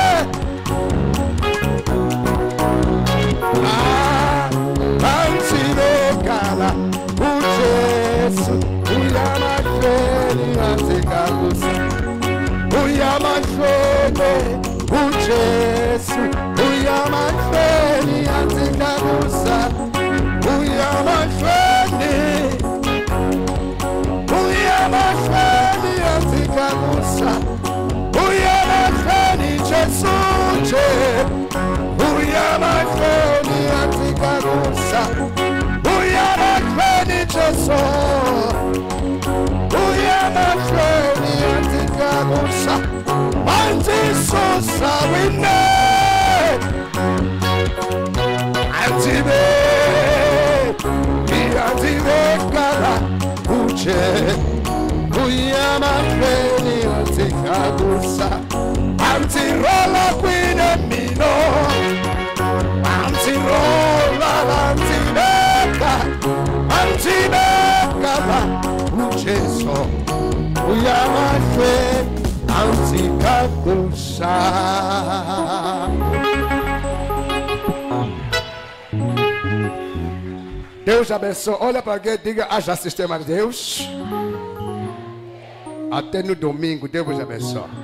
antinekala. O Jesus, o amashweni azikabusa. O amashweni, o Jesus, o amashweni azikabusa. O amashweni, o amashweni azikabusa. Jesus, uyamashweni azikabusa. Uyamashweni Jesus, uyamashweni azikabusa. Antisusa wine, antibe kala. Uche, uyamashweni azikabusa. Antirola queen mino, antirola antineka, antineka. Ucheso, uyamashwe, antikabusa. Deus abençoe. Olha para quem diga, haja sistema de Deus. Até no domingo, Deus abençoe.